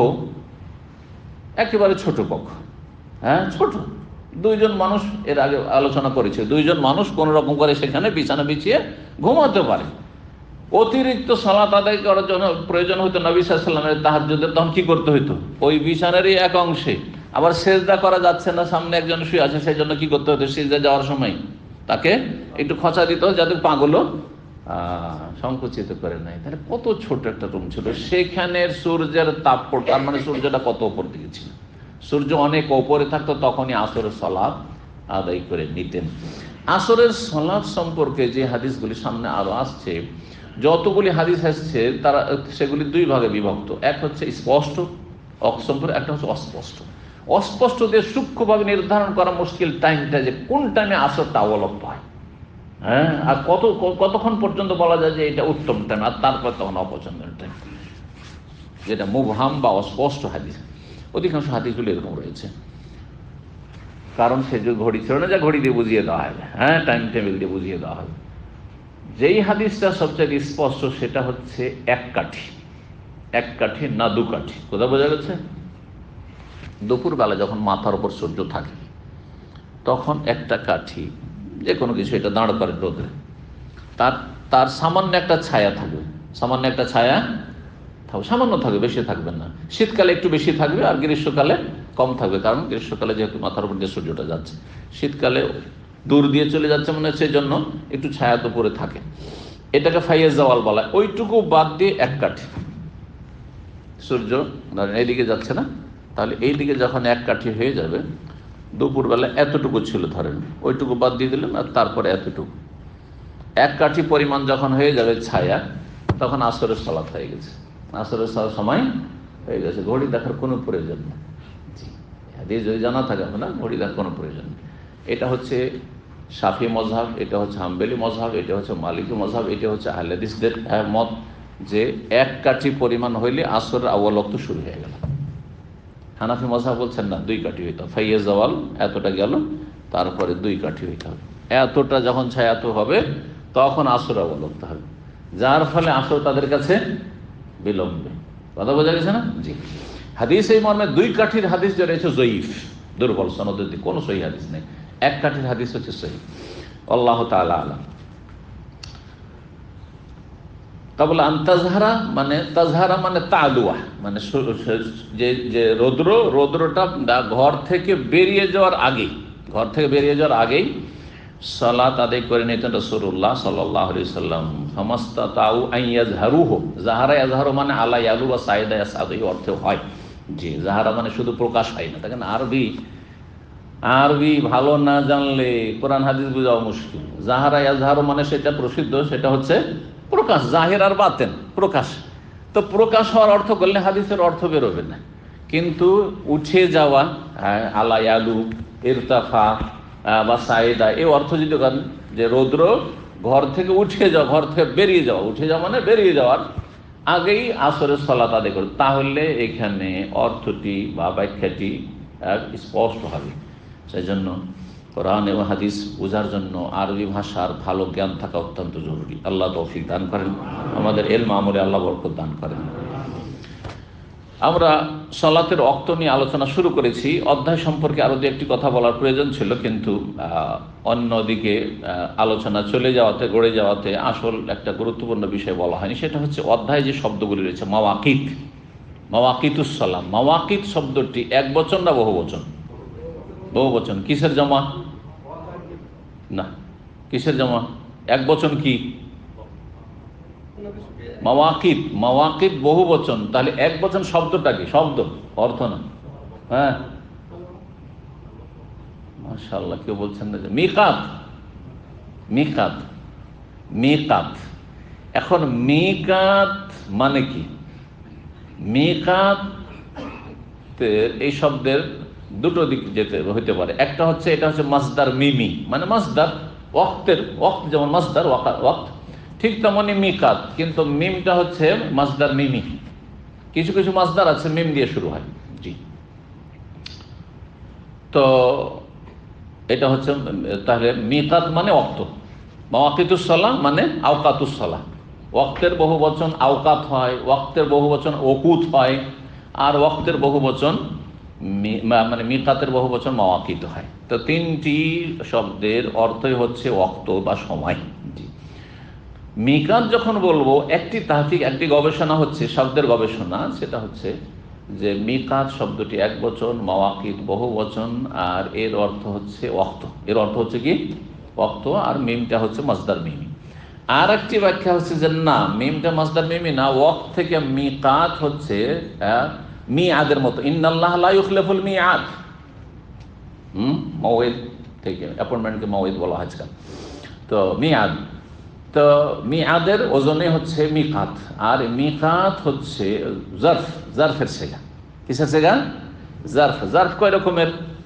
একেবারে ছোট কক্ষ, ছোট, 2 জন মানুষ, এর আগে আলোচনা করেছে, 2 জন মানুষ কোন রকম করে সেখানে বিছানা বিছিয়ে ঘুমাতে পারে। অতিরিক্ত সালাত আদায় করার জন্য প্রয়োজন হতো নবী সাল্লাল্লাহু আলাইহি ওয়াসাল্লামের তাহাজ্জুদের, তখন কি করতে হতো? ওই বিছানারই এক অংশে, আবার সেজদা করা যাচ্ছে না, সামনে একজন শুয়ে আছে, সেই জন্য কি করতে হতো? সেজদা যাওয়ার সময় তাকে একটু খোঁচা দিতে হতো যাতে পাগুলো সংকুচিত করে নাই। তাহলে কত ছোট একটা রুম ছিল, সেখানের সূর্যের তাপ পড়তো, তার মানে সূর্যটা কত উপর দিকে ছিল, সূর্য অনেক ওপরে থাকতো, তখনই আসরের সালাত আদায় করে নিতেন। আসরের সালাত সম্পর্কে যে হাদিসগুলি সামনে আরো আসছে, যতগুলি হাদিস আসছে তারা সেগুলি 2 ভাগে বিভক্ত। এক হচ্ছে স্পষ্ট অসম্পূর্ণ, একটা হচ্ছে অস্পষ্ট। অস্পষ্ট দিয়ে সূক্ষ্মভাবে নির্ধারণ করা মুশকিল টাইমটা, যে কোন টাইমে আসরটা অবলম্ব হয়, হ্যাঁ, আর কতক্ষণ পর্যন্ত বলা যায় যে এটা উত্তম টাইম, আর তারপর তখন অপছন্দের টাইম, যেটা মুবহাম বা অস্পষ্ট হাদিস। অধিকাংশ হাদিসগুলো এরকম রয়েছে, কারণ সে যে ঘড়ি ছিল না, যা ঘড়ি দিয়ে বুঝিয়ে দেওয়া হবে, হ্যাঁ, টাইম টেবিল দিয়ে বুঝিয়ে দেওয়া হবে। যেই হাদিসটা সবচেয়ে স্পষ্ট সেটা হচ্ছে এক কাঠি, এক কাঠি না দু কাঠি। কোথাও বোঝা গেছে? দুপুরবেলা যখন মাথার উপর সূর্য থাকে তখন একটা কাঠি, যে কোনো কিছু এটা দাঁড় করে রোদে, তার সামান্য একটা ছায়া থাকবে, সামান্য একটা ছায়া থাকবে, সামান্য থাকবে, বেশি থাকবে না। শীতকালে একটু বেশি থাকবে আর গ্রীষ্মকালে কম থাকবে, কারণ গ্রীষ্মকালে যেহেতু মাথার উপর দিয়ে সূর্যটা যাচ্ছে, শীতকালে দূর দিয়ে চলে যাচ্ছে মানে সেই জন্য একটু ছায়া তো পরে থাকে। এটাকে ফাইয়াজ জাওয়াল বলা। ওইটুকু বাদ দিয়ে এক কাঠি, সূর্য ধরেন এইদিকে যাচ্ছে না, তাহলে এইদিকে যখন এক কাঠি হয়ে যাবে, দুপুরবেলা এতটুকু ছিল ধরেন, ওইটুকু বাদ দিয়ে দিলেন, আর তারপরে এতটুকু, এক কাঠি পরিমাণ যখন হয়ে যাবে ছায়া, তখন আসরের সালাত হয়ে গেছে, আসরের সময় হয়ে গেছে। ঘড়ি দেখার কোনো প্রয়োজন নেই। হাদিস যদি জানা থাকে না, ঘড়ি দেখার কোনো প্রয়োজন নেই। এটা হচ্ছে শাফি মজহাব, এটা হচ্ছে হাম্বেলি মজহাব, এটা হচ্ছে মালিকি মজহাব, এটা হচ্ছে আহলে হাদিসদের মত, যে এক কাঠি পরিমাণ হইলে আসরের আউয়াল ওয়াক্ত শুরু হয়ে গেল। হানাফি মজহাব বলছেন না, দুই কাঠি হইতে হবে, ফাইয়াজ জাওয়াল এতটা গেল, তারপরে দুই কাঠি হইতে হবে। এতটা যখন ছায়াত হবে তখন আসর আউয়াল ওয়াক্ত হবে, যার ফলে আসর তাদের কাছে বিলম্বে। কথা বোঝা গেছে না? জি। হাদিস এই মর্মে দুই কাঠির হাদিস যে রয়েছে জয়ীফ, দুর্বল, সনদের কোনো সহি হাদিস নেই। এক কাঠির হাদিস হচ্ছে সহি। আল্লাহ তাআলা আলাম। কাবল আন্তাজহারা মানে তাজহারা মানে তালুয়া, মানে যে রৌদ্রটা ঘর থেকে বেরিয়ে যাওয়ার আগেই, ঘর থেকে বেরিয়ে যাওয়ার আগেই সালাত আদায় করে নিতেন রাসূলুল্লাহ সাল্লাল্লাহু আলাইহি সাল্লাম। ফামাস্তাতাউ আন ইয়াজহারুহু, জাহারা ইয়াজহারু মানে আলা ইয়ালু ওয়া সাইদা ইয়াসাদু, এই অর্থ হয়। জি, জাহারা মানে শুধু প্রকাশ হয় না। দেখেন আরবি ভালো না জানলে কোরআন হাদিস বোঝাও মুশকিল। জাহারা ইয়াজহারু মানে সেটা প্রসিদ্ধ, সেটা হচ্ছে প্রকাশ, জাহির আর বাতেন, প্রকাশ। তো প্রকাশ হওয়ার অর্থ করলে হাদিসের অর্থ বেরোবে না, কিন্তু উঠে যাওয়া, আলা ইয়ালু, ইরতাফা বা সাইদা, এই অর্থ যদি করেন যে রৌদ্র ঘর থেকে উঠে যাওয়া, ঘর থেকে বেরিয়ে যাওয়া, উঠে যাওয়া মানে বেরিয়ে যাওয়ার আগেই আসরের সালাত আদায় করে, তাহলে এখানে অর্থটি বা ব্যাখ্যাটি স্পষ্ট হবে। সেই জন্য কোরআন এবং হাদিস বোঝার জন্য আরবি ভাষার ভালো জ্ঞান থাকা অত্যন্ত জরুরি। আল্লাহ তৌফিক দান করেন, আমাদের ইলম আমলে আল্লাহ বরকত দান করেন। আমরা সালাতের ওয়াক্ত নিয়ে আলোচনা শুরু করেছি। অধ্যায় সম্পর্কে আরও দু একটি কথা বলার প্রয়োজন ছিল, কিন্তু অন্যদিকে আলোচনা চলে যাওয়াতে, গড়ে যাওয়াতে আসল একটা গুরুত্বপূর্ণ বিষয় বলা হয়নি। সেটা হচ্ছে অধ্যায়ে যে শব্দগুলি রয়েছে, মাওয়াকিত, মাওয়াকিতুস সালাম। মাওয়াকিত শব্দটি এক বচন না বহু বচন? বহু বচন। কিসের জমা? না, কিসের জমা? এক বচন কি? মাওয়াকিত। মাওয়াকিত বহু বচন, তাহলে এক বচন শব্দটা কি? শব্দ, অর্থ না। হ্যাঁ, মাশাআল্লাহ, কেউ বলছেন না যে মিকাত। মিকাত, মিকাত। এখন মিকাত মানে কি? মিকাত এই শব্দের দুটো দিক যেতে হইতে পারে। একটা হচ্ছে, এটা হচ্ছে মাসদার মিমি, মানে মাসদার ওয়াক্তের, ওয়াক্ত যেমন মাসদার ওয়াক্ত, ঠিক তেমনই মিকাত, কিন্তু মিমটা হচ্ছে মাসদার মিমি। কিছু কিছু মাসদার আছে মিম দিয়ে শুরু হয়। জি, তো এটা হচ্ছে তাহলে মিকাত মানে ওয়াক্ত। মাওয়াকিতুস সালাহ মানে আওকাতুস সালাহ। ওয়াক্তের বহু বচন আওকাত হয়, ওয়াক্তের বহু বচন ওকুত হয়, আর ওয়াক্তের বহু বচন মানে মিকাতের বহু বচন মাওয়াকিত হয়। তো তিনটি শব্দের অর্থই হচ্ছে ওয়াক্ত বা সময়। জি, মিকাত যখন বলবো, একটি তাহকিক, একটি গবেষণা হচ্ছে, শব্দের গবেষণা, সেটা হচ্ছে যে মিকাত শব্দটি এক বচন, মাওয়াকিত বহু বচন, আর এর অর্থ হচ্ছে ওয়াক্ত। এর অর্থ হচ্ছে কি? ওয়াক্ত, আর মিমটা হচ্ছে মাসদার মিমি। আর একটি ব্যাখ্যা হচ্ছে যে না, মিমটা মাসদার মিমি না, ওয়াক্ত থেকে মিকাত হচ্ছে মিআদের মতো। ইন্নাল্লাহ লা ইউখলিফুল মিআদ, মওঈদ থেকে, অ্যাপয়েন্টমেন্টকে মওঈদ বলা হয় আজকাল। তো মিআদ, তো মিআদের ওজনে হচ্ছে মিকাত, আর মিকাত হচ্ছে জারফের সেগা। কিসের সিগা? জারফ। জারফ কয় রকমের?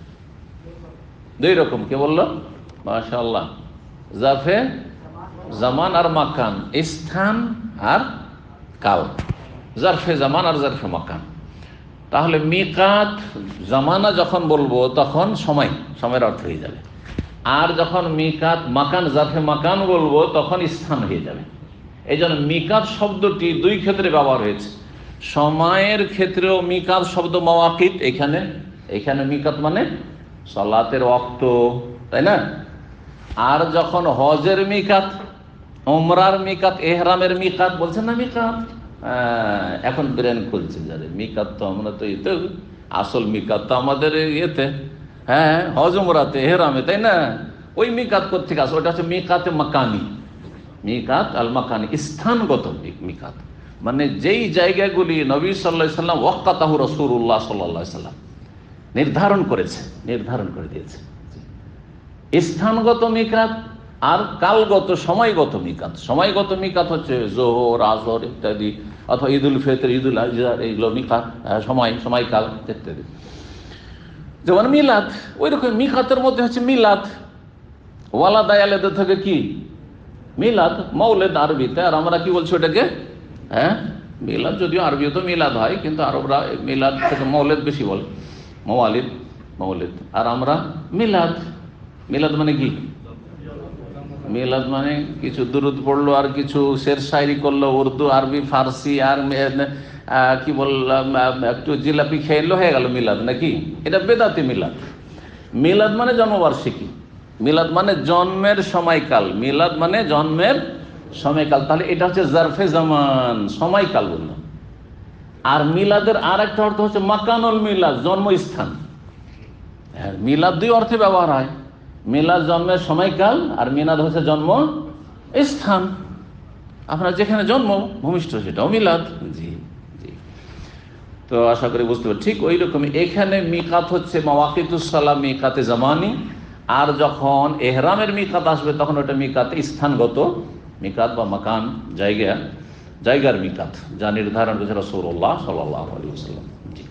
দুই রকম। কে বললো? মাশাআল্লাহ। জারফে জামান আর মাকান, স্থান আর কাল। জারফে জামান আর জারফে মাকান। তাহলে মিকাত জামানা যখন বলবো তখন সময়, সময়ের অর্থ হয়ে যাবে। আর যখন মিকাত মাকান, জারফে মাকান বলবো তখন স্থান হয়ে যাবে। এই জন্য মিকাত শব্দটি দুই ক্ষেত্রে ব্যবহার হয়েছে। সময়ের ক্ষেত্রেও মিকাত শব্দ মাওয়াকিত, এখানে মিকাত মানে সালাতের ওয়াক্ত, তাই না? আর যখন হজের মিকাত, উমরার মিকাত, এহরামের মিকাত বলছেন না মিকাত, এখন ব্রেন খুলছে যারে মিকাত, তো আমরা তো এতে আসল মিকাত তো আমাদের ইয়েতে, হ্যাঁ, হজ উমরাতে এহরামে, তাই না? ওই মিকাত কোত্থেকে আসে? ওটা হচ্ছে মিকাতে মাকানি। মিকাত আল মাকানি, স্থানগত মিকাত, মানে যেই জায়গাগুলি নবী সাল্লাল্লাহু আলাইহি সাল্লাম ওয়াক্কাতাহু রাসূলুল্লাহ সাল্লাল্লাহু আলাইহি সাল্লাম নির্ধারণ করে দিয়েছে। স্থানগত মিকাত আর কালগত সময়গত মিকাত। সময়গত মিকাত হচ্ছে যোহর, আসর ইত্যাদি, অথবা ঈদুল ফিতর, ঈদুল আজহা, এইগুলো মিকাত, সময়কাল ইত্যাদি। যেমন মিলাদ, ওই রকম মিকাতের মধ্যে হচ্ছে মিলাদ। ওয়ালাদা ইয়ালাদা থেকে কি মিলাদ, মৌলেদ আরবিতে, আর আমরা কি বলছি ওটাকে? হ্যাঁ, মিলাদ, যদিও আরবিও তো মিলাদ হয়, কিন্তু আরবরা মিলাদ থেকে মৌলেদ বেশি বলে, মৌলেদ। আর আমরা মিলাদ। মিলাদ মানে কি? মিলাদ মানে কিছু দুরুদ পড়লো, আর কিছু শের শায়রি করলো, উর্দু, আরবি, ফার্সি, আর কি বললাম, একটু জিলাপি খেয়ে হয়ে গেল মিলাদ, নাকি? এটা বেদাতি মিলাদ। মিলাদ মানে জন্মবার্ষিকী, মিলাদ মানে জন্মের সময়কাল, মিলাদ মানে জন্মের সময়কাল। তাহলে এটা হচ্ছে জারফে জামান, সময়কাল বললাম। আর মিলাদের আর একটা অর্থ হচ্ছে মাকানুল মিলাদ, জন্মস্থান। হ্যাঁ, মিলাদ দুই অর্থে ব্যবহার হয়। মিলাদ জন্মের সময়কাল, আর মিলাদ হচ্ছে জন্ম স্থান। আপনার যেখানে জন্ম ভূমিষ্ঠ সেটাও মিলাদ। জি জি, তো আশা করি বুঝতে পারি। ঠিক ওই রকমই এখানে মিকাত হচ্ছে মাওয়াকিতুস সালাম, মিকাতে জামানি। আর যখন এহরামের মিকাত আসবে তখন ওটা মিকাতে স্থানগত মিকাত বা মাকান, জায়গার মিকাত, যা নির্ধারণ করেছে রাসূলুল্লাহ সাল্লাল্লাহু আলাইহি ওয়াসাল্লাম।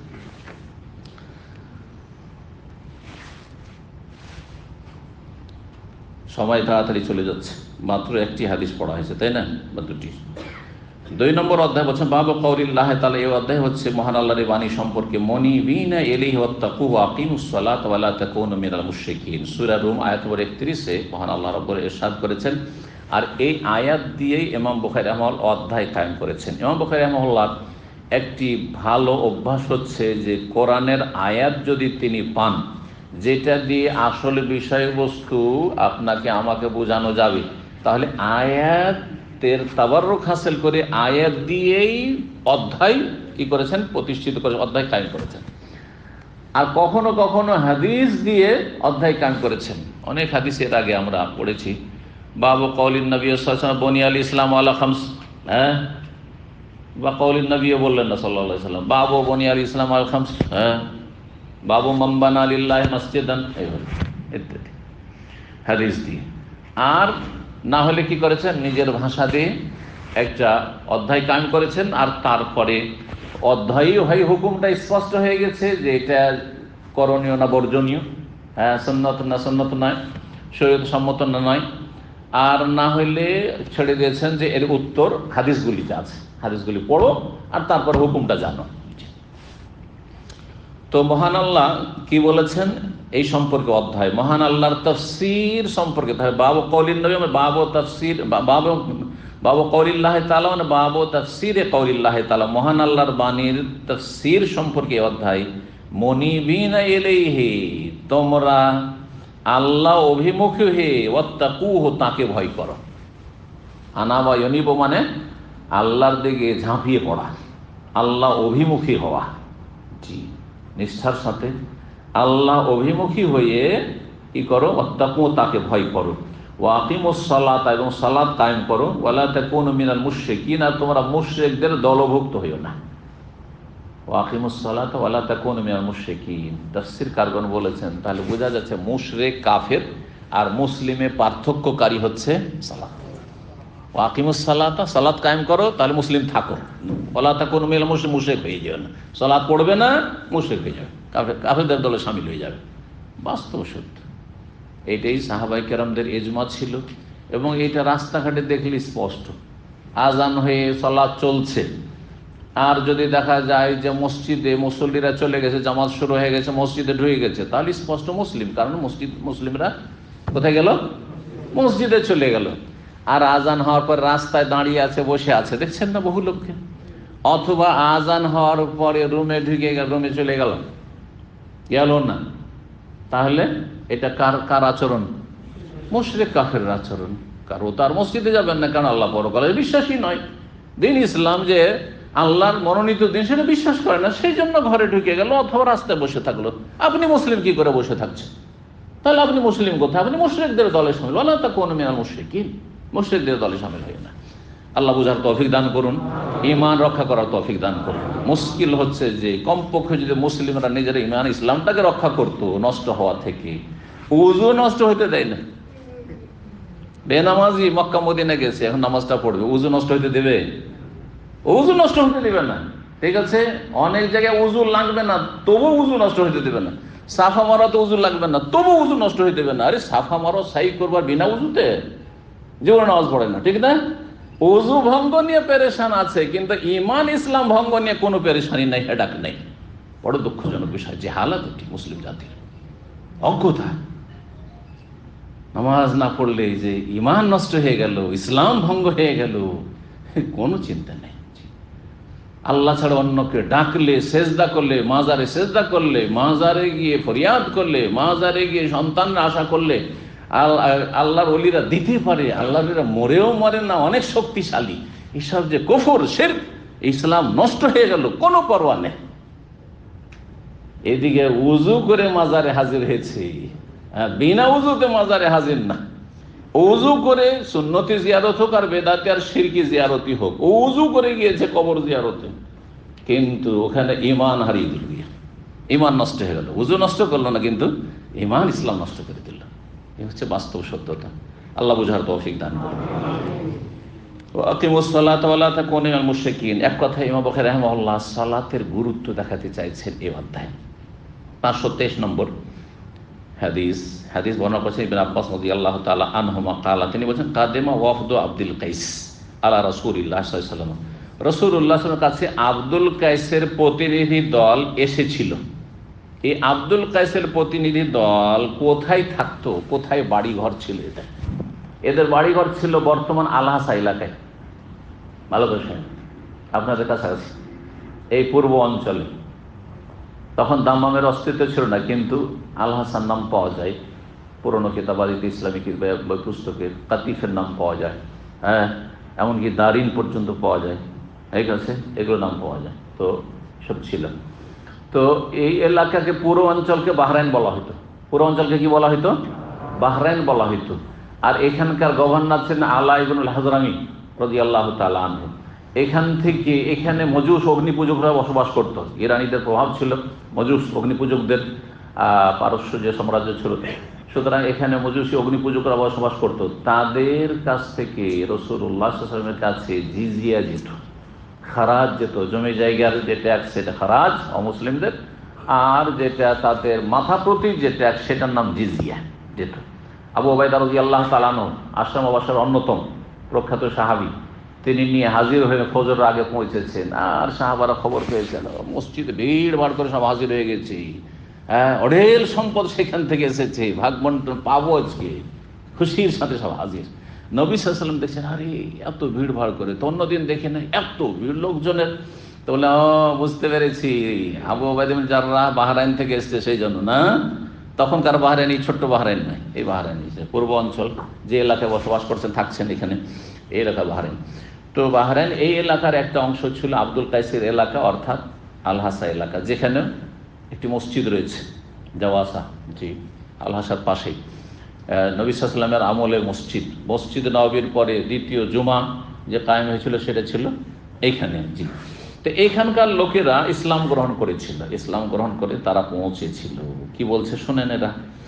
সময় তাড়াতাড়ি চলে যাচ্ছে, মাত্র একটি হাদিস পড়া হয়েছে, তাই না, বা দুটি। 2 নম্বর অধ্যায় বলছেন বাবু কওলিল্লাহ তাআলা। এই অধ্যায় হচ্ছে মহান আল্লাহর বাণী সম্পর্কে। মুনিবিনা ইলাইহি ওয়াত্তাকু ওয়া আকিমুস সালাতা ওয়া লা তাকুনু মিনাল মুশরিকিন। সূরা রুম আয়াত নম্বর 31-এ মহান আল্লাহ রাব্বুল ইরশাদ করেছেন। আর এই আয়াত দিয়েই ইমাম বুখারী রাহিমাহুল্লাহ অধ্যায় কায়েম করেছেন। ইমাম বুখারী রাহিমাহুল্লাহ একটি ভালো অভ্যাস হচ্ছে যে কোরআনের আয়াত যদি তিনি পান, যেটা দিয়ে আসলে বিষয়বস্তু আপনাকে আমাকে বোঝানো যাবে, তাহলে আয়াতের তাবাররুক হাসিল করে আয়াত দিয়েই অধ্যায় কি করেছেন, প্রতিষ্ঠিত করেছেন, অধ্যায় কায়েম করেছেন। আর কখনো কখনো হাদিস দিয়ে অধ্যায় কায়েম করেছেন। অনেক হাদিস এর আগে আমরা পড়েছি। বাবু কওলিন নবী সাল্লাল্লাহু আলাইহি ওয়াসাল্লাম বুনিয়াল ইসলাম আলা খামস, হ্যাঁ, বা কওলিন নবীও বললেন না সাল্লাল্লাহু আলাইহি ওয়াসাল্লাম, বাবু বুনিয়াল ইসলাম আলা খামস, হ্যাঁ, বাবু মাম্বানা লিল্লাহি মসজিদান, এইভাবে ইত্যাদি হাদিস দিয়ে। আর না হলে কি করেছেন, নিজের ভাষা দিয়ে একটা অধ্যায় কায়েম করেছেন। আর তারপরে অধ্যায়ই হয়, হুকুমটা স্পষ্ট হয়ে গেছে যে এটা করণীয় না বর্জনীয়, হ্যাঁ, সুন্নত না সুন্নত নয়, শরীয়ত সম্মত না নয়। আর না হইলে ছেড়ে দিয়েছেন যে এর উত্তর হাদিসগুলিতে আছে, হাদিসগুলি পড়ো আর তারপর হুকুমটা জানো। তো মহান আল্লাহ কি বলেছেন এই সম্পর্কে অধ্যায়, মহান আল্লাহর তাফসীর সম্পর্কে। বাবু কওলিন নবী, বাবু তাফসীর, বাবু কওলিল্লাহি তাআলা, মানে বাবু তাফসীরে কওলিল্লাহি তাআলা, মহান আল্লাহর বাণীর তাফসীর সম্পর্কে অধ্যায়। মুনিবিনা ইলাইহি, তোমরা আল্লাহ অভিমুখী হয়ে, ওয়াত্তাকুহু, তাকে ভয় করো। আনাবা ইউনিবু মানে আল্লাহর দিকে ঝাঁপিয়ে পড়া, আল্লাহ অভিমুখী হওয়া। জি, নিষ্ঠার সাথে আল্লাহ অভিমুখী হয়ে কি করো, ওয়াত্তাকু, তাকে ভয় করো। ওয়া আকিমুস সালাতা, এবং সালাত কায়েম করো। ওয়া লা তাকুনু মিনাল মুশরিকিন, আর তোমরা মুশরিকদের দলভুক্ত হইও না। ওয়া আকিমুস সালাতা ওয়া লা তাকুনু মিনাল মুশরিকিন। তাফসীর কারগণ বলেছেন তাহলে বোঝা যাচ্ছে মুশরিক, কাফের আর মুসলিমে পার্থক্যকারী হচ্ছে সালাত। ওয়াকিমুস সালাতা, সালাত কায়েম করো, তাহলে মুসলিম থাকো। ওয়ালা তাকুনু মিনাল মুশরিকিন, মুশরিক হয়ে যাবে না। সালাত পড়বে না, মুশরিক হয়ে যাবে, কাফেরদের দলে শামিল হয়ে যাবে। বাস্তব সত্য। এইটাই সাহাবায়ে কেরামদের ইজমা ছিল, এবং এইটা রাস্তাঘাটে দেখলে স্পষ্ট। আজান হয়ে সালাত চলছে, আর যদি দেখা যায় যে মসজিদে মুসল্লিরা চলে গেছে, জামাত শুরু হয়ে গেছে, মসজিদে ঢুকে গেছে, তাহলে স্পষ্ট মুসলিম। কারণ মুসলিমরা কোথায় গেল? মসজিদে চলে গেল। আর আজান হওয়ার পর রাস্তায় দাঁড়িয়ে আছে, বসে আছে, দেখছেন না বহু লোককে। অথবা আজান হওয়ার পরে রুমে ঢুকে গেল, রুমে চলে গেল না, তাহলে এটা কার আচরণ? মুশরিক কাফেরের আচরণ। কারণ তার মসজিদে যাবেন না, কারণ আল্লাহ পরকালের বিশ্বাসী নয়। দিন ইসলাম যে আল্লাহর মনোনীত দিন, সেটা বিশ্বাস করে না, সেই জন্য ঘরে ঢুকে গেল অথবা রাস্তায় বসে থাকলো। আপনি মুসলিম কি করে বসে থাকছেন? তাহলে আপনি মুসলিম কোথায়? আপনি মুশরিকদের দলে শামিল। ওয়ালা তাকুনু মিনাল মুশরিকিন, মুশরিকদের দলে শামিল হয় না। আল্লাহ বুঝার তৌফিক দান করুন, ঈমান রক্ষা করার তৌফিক দান করুন। মুশকিল হচ্ছে যে কমপক্ষে যদি মুসলিমরা নিজের ঈমান ইসলামটাকে রক্ষা করতো নষ্ট হওয়া থেকে, উযু নষ্ট হইতে দেয় না। বেনামাজি মক্কা মদিনা গেছে, এখন নামাজটা পড়বে, উযু নষ্ট হইতে দেবে? উযু নষ্ট হতে দেবে না। ঠিক আছে, অনেক জায়গায় উযু লাগবে না, তবু উযু নষ্ট হইতে দেবে না। সাফা মারা তো উযু লাগবে না, তবু উযু নষ্ট হইতে দেবে না। আরে সাফা মারো, সাই করবার বিনা উযুতে জীবনে নামাজ পড়ে না, ঠিক না? উযু ভঙ্গ নিয়ে পেরেশান আছে, কিন্তু ঈমান ইসলাম ভঙ্গ নিয়ে কোনো পেরেশানি নাই, হেডাক নেই। বড় দুঃখজনক বিষয় যে হালাত এটি মুসলিম জাতির, অজ্ঞতা। নামাজ না পড়লে যে ঈমান নষ্ট হয়ে গেল, ইসলাম ভঙ্গ হয়ে গেল, কোনো চিন্তা নেই। আল্লাহ ছাড়া অন্যকে ডাকলে, সেজদা করলে, মাজারে সেজদা করলে, মাজারে গিয়ে ফরিয়াদ করলে, মাজারে গিয়ে সন্তানরা আশা করলে, আল্লাহর ওলিরা দিতে পারে, আল্লাহর ওলিরা মরেও মরে না, অনেক শক্তিশালী। এসব যে কুফর, শিরক, ইসলাম নষ্ট হয়ে গেল, কোনো পরোয়া নেই। এদিকে উযু করে মাজারে হাজির হয়েছে, বিনা উযুতে মাজারে হাজির না। উযু করে সুন্নতি জিয়ারত হোক আর বেদাতি আর শিরকি জিয়ারতি হোক, উযু করে গিয়েছে কবর জিয়ারতে, কিন্তু ওখানে ঈমান হারিয়ে দিল, ঈমান নষ্ট হয়ে গেল। উযু নষ্ট করলো না, কিন্তু ঈমান ইসলাম নষ্ট করে দিল। এই হচ্ছে বাস্তব সত্যতা। আল্লাহ বুঝার তৌফিক দান করুন। আকিমুস সালাতা ওয়া লা তাকুনু মিনাল মুশরিকিন। এক কথায় ইমাম বুখারী রাহিমাহুল্লাহ সালাতের গুরুত্ব দেখাতে চাইছেন এই অধ্যায়ে। 523 নম্বর হাদিস বর্ণনা করেছেন ইবনে আব্বাস রাদিয়াল্লাহু তাআলা আনহুমা ক্বালা, তিনি বলেন কাদিমা ওয়াফদু আব্দুল কাইস আলা রাসূলিল্লাহ সাল্লাল্লাহু আলাইহি ওয়াসাল্লাম, রাসূলুল্লাহ সাল্লাল্লাহু আলাইহি ওয়াসাল্লামের কাছে আব্দুল কাইসের প্রতিনিধি দল এসেছিল। এই আব্দুল কাইসের প্রতিনিধি দল কোথায় থাকতো, কোথায় বাড়ি ঘর ছিল? এদের বাড়ি ঘর ছিল বর্তমান আল-হাসা এলাকায়, ভালো করে শুনুন, আপনাদের কাছাকাছি এই পূর্ব অঞ্চলে। তখন দাম্মামের অস্তিত্ব ছিল না, কিন্তু আল-হাসান নাম পাওয়া যায় পুরনো কিতাবাদিতে, ইসলামিক পুস্তকের কাতিফের নাম পাওয়া যায়, হ্যাঁ, এমনকি দারিন পর্যন্ত পাওয়া যায়, ঠিক আছে, এগুলো নাম পাওয়া যায়। তো সব ছিল। তো এই এলাকাকে, পুরো অঞ্চলকে বাহরাইন বলা হতো। পুরো অঞ্চলকে কি বলা হতো? বাহরাইন বলা হতো। আর এখানকার গভর্নর ছিলেন আলা ইবনুল হাজরামি রাদিয়াল্লাহু তাআলা আনহু। এখান থেকে এখানে মজুস অগ্নিপূজকরা বসবাস করত। ইরানিদের প্রভাব ছিল, মজুস অগ্নিপূজকদের, পারস্য যে সাম্রাজ্য ছিল, সুতরাং এখানে মজুসি অগ্নিপূজকরা বসবাস করত। তাদের কাছ থেকে রাসূলুল্লাহ সাল্লাল্লাহু আলাইহি ওয়াসাল্লামের কাছে জিজিয়া যেত, খারাজ যেত। জমি জায়গার যে ট্যাক্স, সেটা খারাজ অমুসলিমদের, আর যেটা তাদের মাথা প্রতি যে ট্যাক্স, সেটার নাম জিজিয়া যেত। আবু উবাইদা রাদিয়াল্লাহু তাআলা আনহু আশরামবাসীর অন্যতম প্রখ্যাত সাহাবী, তিনি নিয়ে হাজির হয়ে ফজর আগে পৌঁছেছেন। আর সাহাবারা খবর পেয়েছেন মসজিদে ভিড় ভাড় করে সব হাজির হয়ে গেছে, হ্যাঁ, অঢেল সম্পদ সেখান থেকে এসেছে, ভাগ বন্টন পাবো আজকে, খুশির সাথে সব হাজির। নবী সাল্লাল্লাহু আলাইহি ওয়াসাল্লাম দেখছেন, আরে এত ভিড় ভাড় করে তো অন্যদিন দেখে নাই, এত ভিড় লোকজনের। তো বলে, বুঝতে পেরেছি, Abu Ubaidah bin Jarrah Bahrain থেকে এসছে, সেই জন্য না। তখনকার বাহরাইন এই ছোট্ট বাহরাইন নয়, এই বাহরাইন পূর্ব অঞ্চল যে এলাকায় বসবাস করছেন, থাকছেন এখানে, এই এলাকা বাহরাইন। তো বাহরাইন এই এলাকার একটা অংশ ছিল আব্দুল কাইসের এলাকা, অর্থাৎ আল-হাসা এলাকা, যেখানে একটি মসজিদ রয়েছে, জাওয়াসা, জি, আল-হাসার পাশেই নবী সাল্লাল্লাহু আলাইহি ওয়াসাল্লামের আমলের মসজিদ, মসজিদ নববীর পরে দ্বিতীয় জুমা যে কায়েম হয়েছিল, সেটা ছিল এইখানে, জি। তো এইখানকার লোকেরা ইসলাম গ্রহণ করেছিল, ইসলাম গ্রহণ করে তারা পৌঁছেছিল। কি বলছে শোনেন এরা,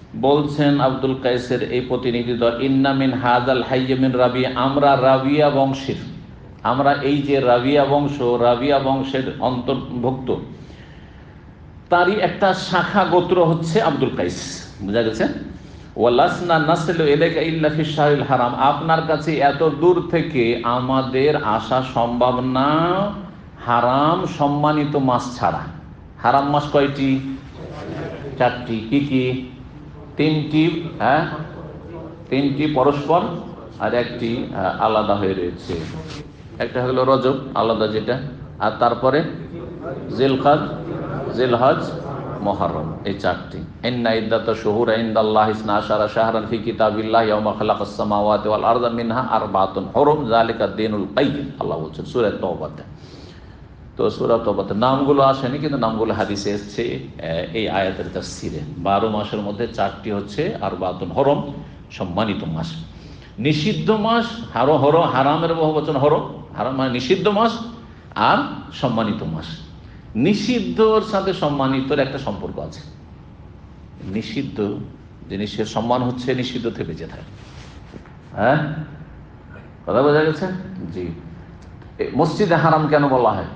বলছেন আব্দুল কায়েসের এই প্রতিনিধি দল, ইন্না মিন হাযাল হাইয়্যি মিন রাবিয়া, আমরা রাবিয়া বংশের, আমরা এই যে রাবিয়া বংশ, রাবিয়া বংশের অন্তর্ভুক্ত, তারই একটা শাখা গোত্র হচ্ছে আব্দুল কায়েস। বুঝা গেছে? ওয়ালাসনা নাসিলু ইলাইকা ইল্লা ফি শাহরিল হারাম, আপনার কাছে এত দূর থেকে আমাদের আসা সম্ভব না হারাম সম্মানিত মাস ছাড়া। হারাম মাস কয়টি? 4টি। কি কি? 3টি, হ্যাঁ 3টি পরস্পর, আর একটি আলাদা হয়ে রয়েছে। একটা হলো রজব আলাদা যেটা, আর তারপরে জিলকাদ, জিলহজ, মুহররম, এই 4টি। ইন্না ইদ্দাতাশ শুহুরি ইনদাল্লাহি 12 শাহরান ফি কিতাবিল্লাহি ইয়াওমা খালাকাস সামাওয়াতি ওয়াল আরদা মিনহা আরবাতুন হুরুম যালিকা দ্বীনুল কাইয়্যিম, আল্লাহ বলছেন সূরা তাওবাতে। তো সূরা তাওবাতে নামগুলো আসেনি, কিন্তু নামগুলো হাদিসে এসেছে এই আয়াতের তাফসীরে। 12 মাসের মধ্যে 4টি হচ্ছে আরবাতুন হুরুম, সম্মানিত মাস। নিষিদ্ধ মাস হারামের বহুবচন হরম, হারাম মানে নিষিদ্ধ মাস, আর সম্মানিত মাস। নিষিদ্ধর সাথে সম্মানিতর একটা সম্পর্ক আছে। নিষিদ্ধ জিনিসের সম্মান হচ্ছে নিষিদ্ধ থেকে বেঁচে থাকে। হ্যাঁ, কথা বোঝা গেছে? জি। মসজিদে হারাম কেন বলা হয়?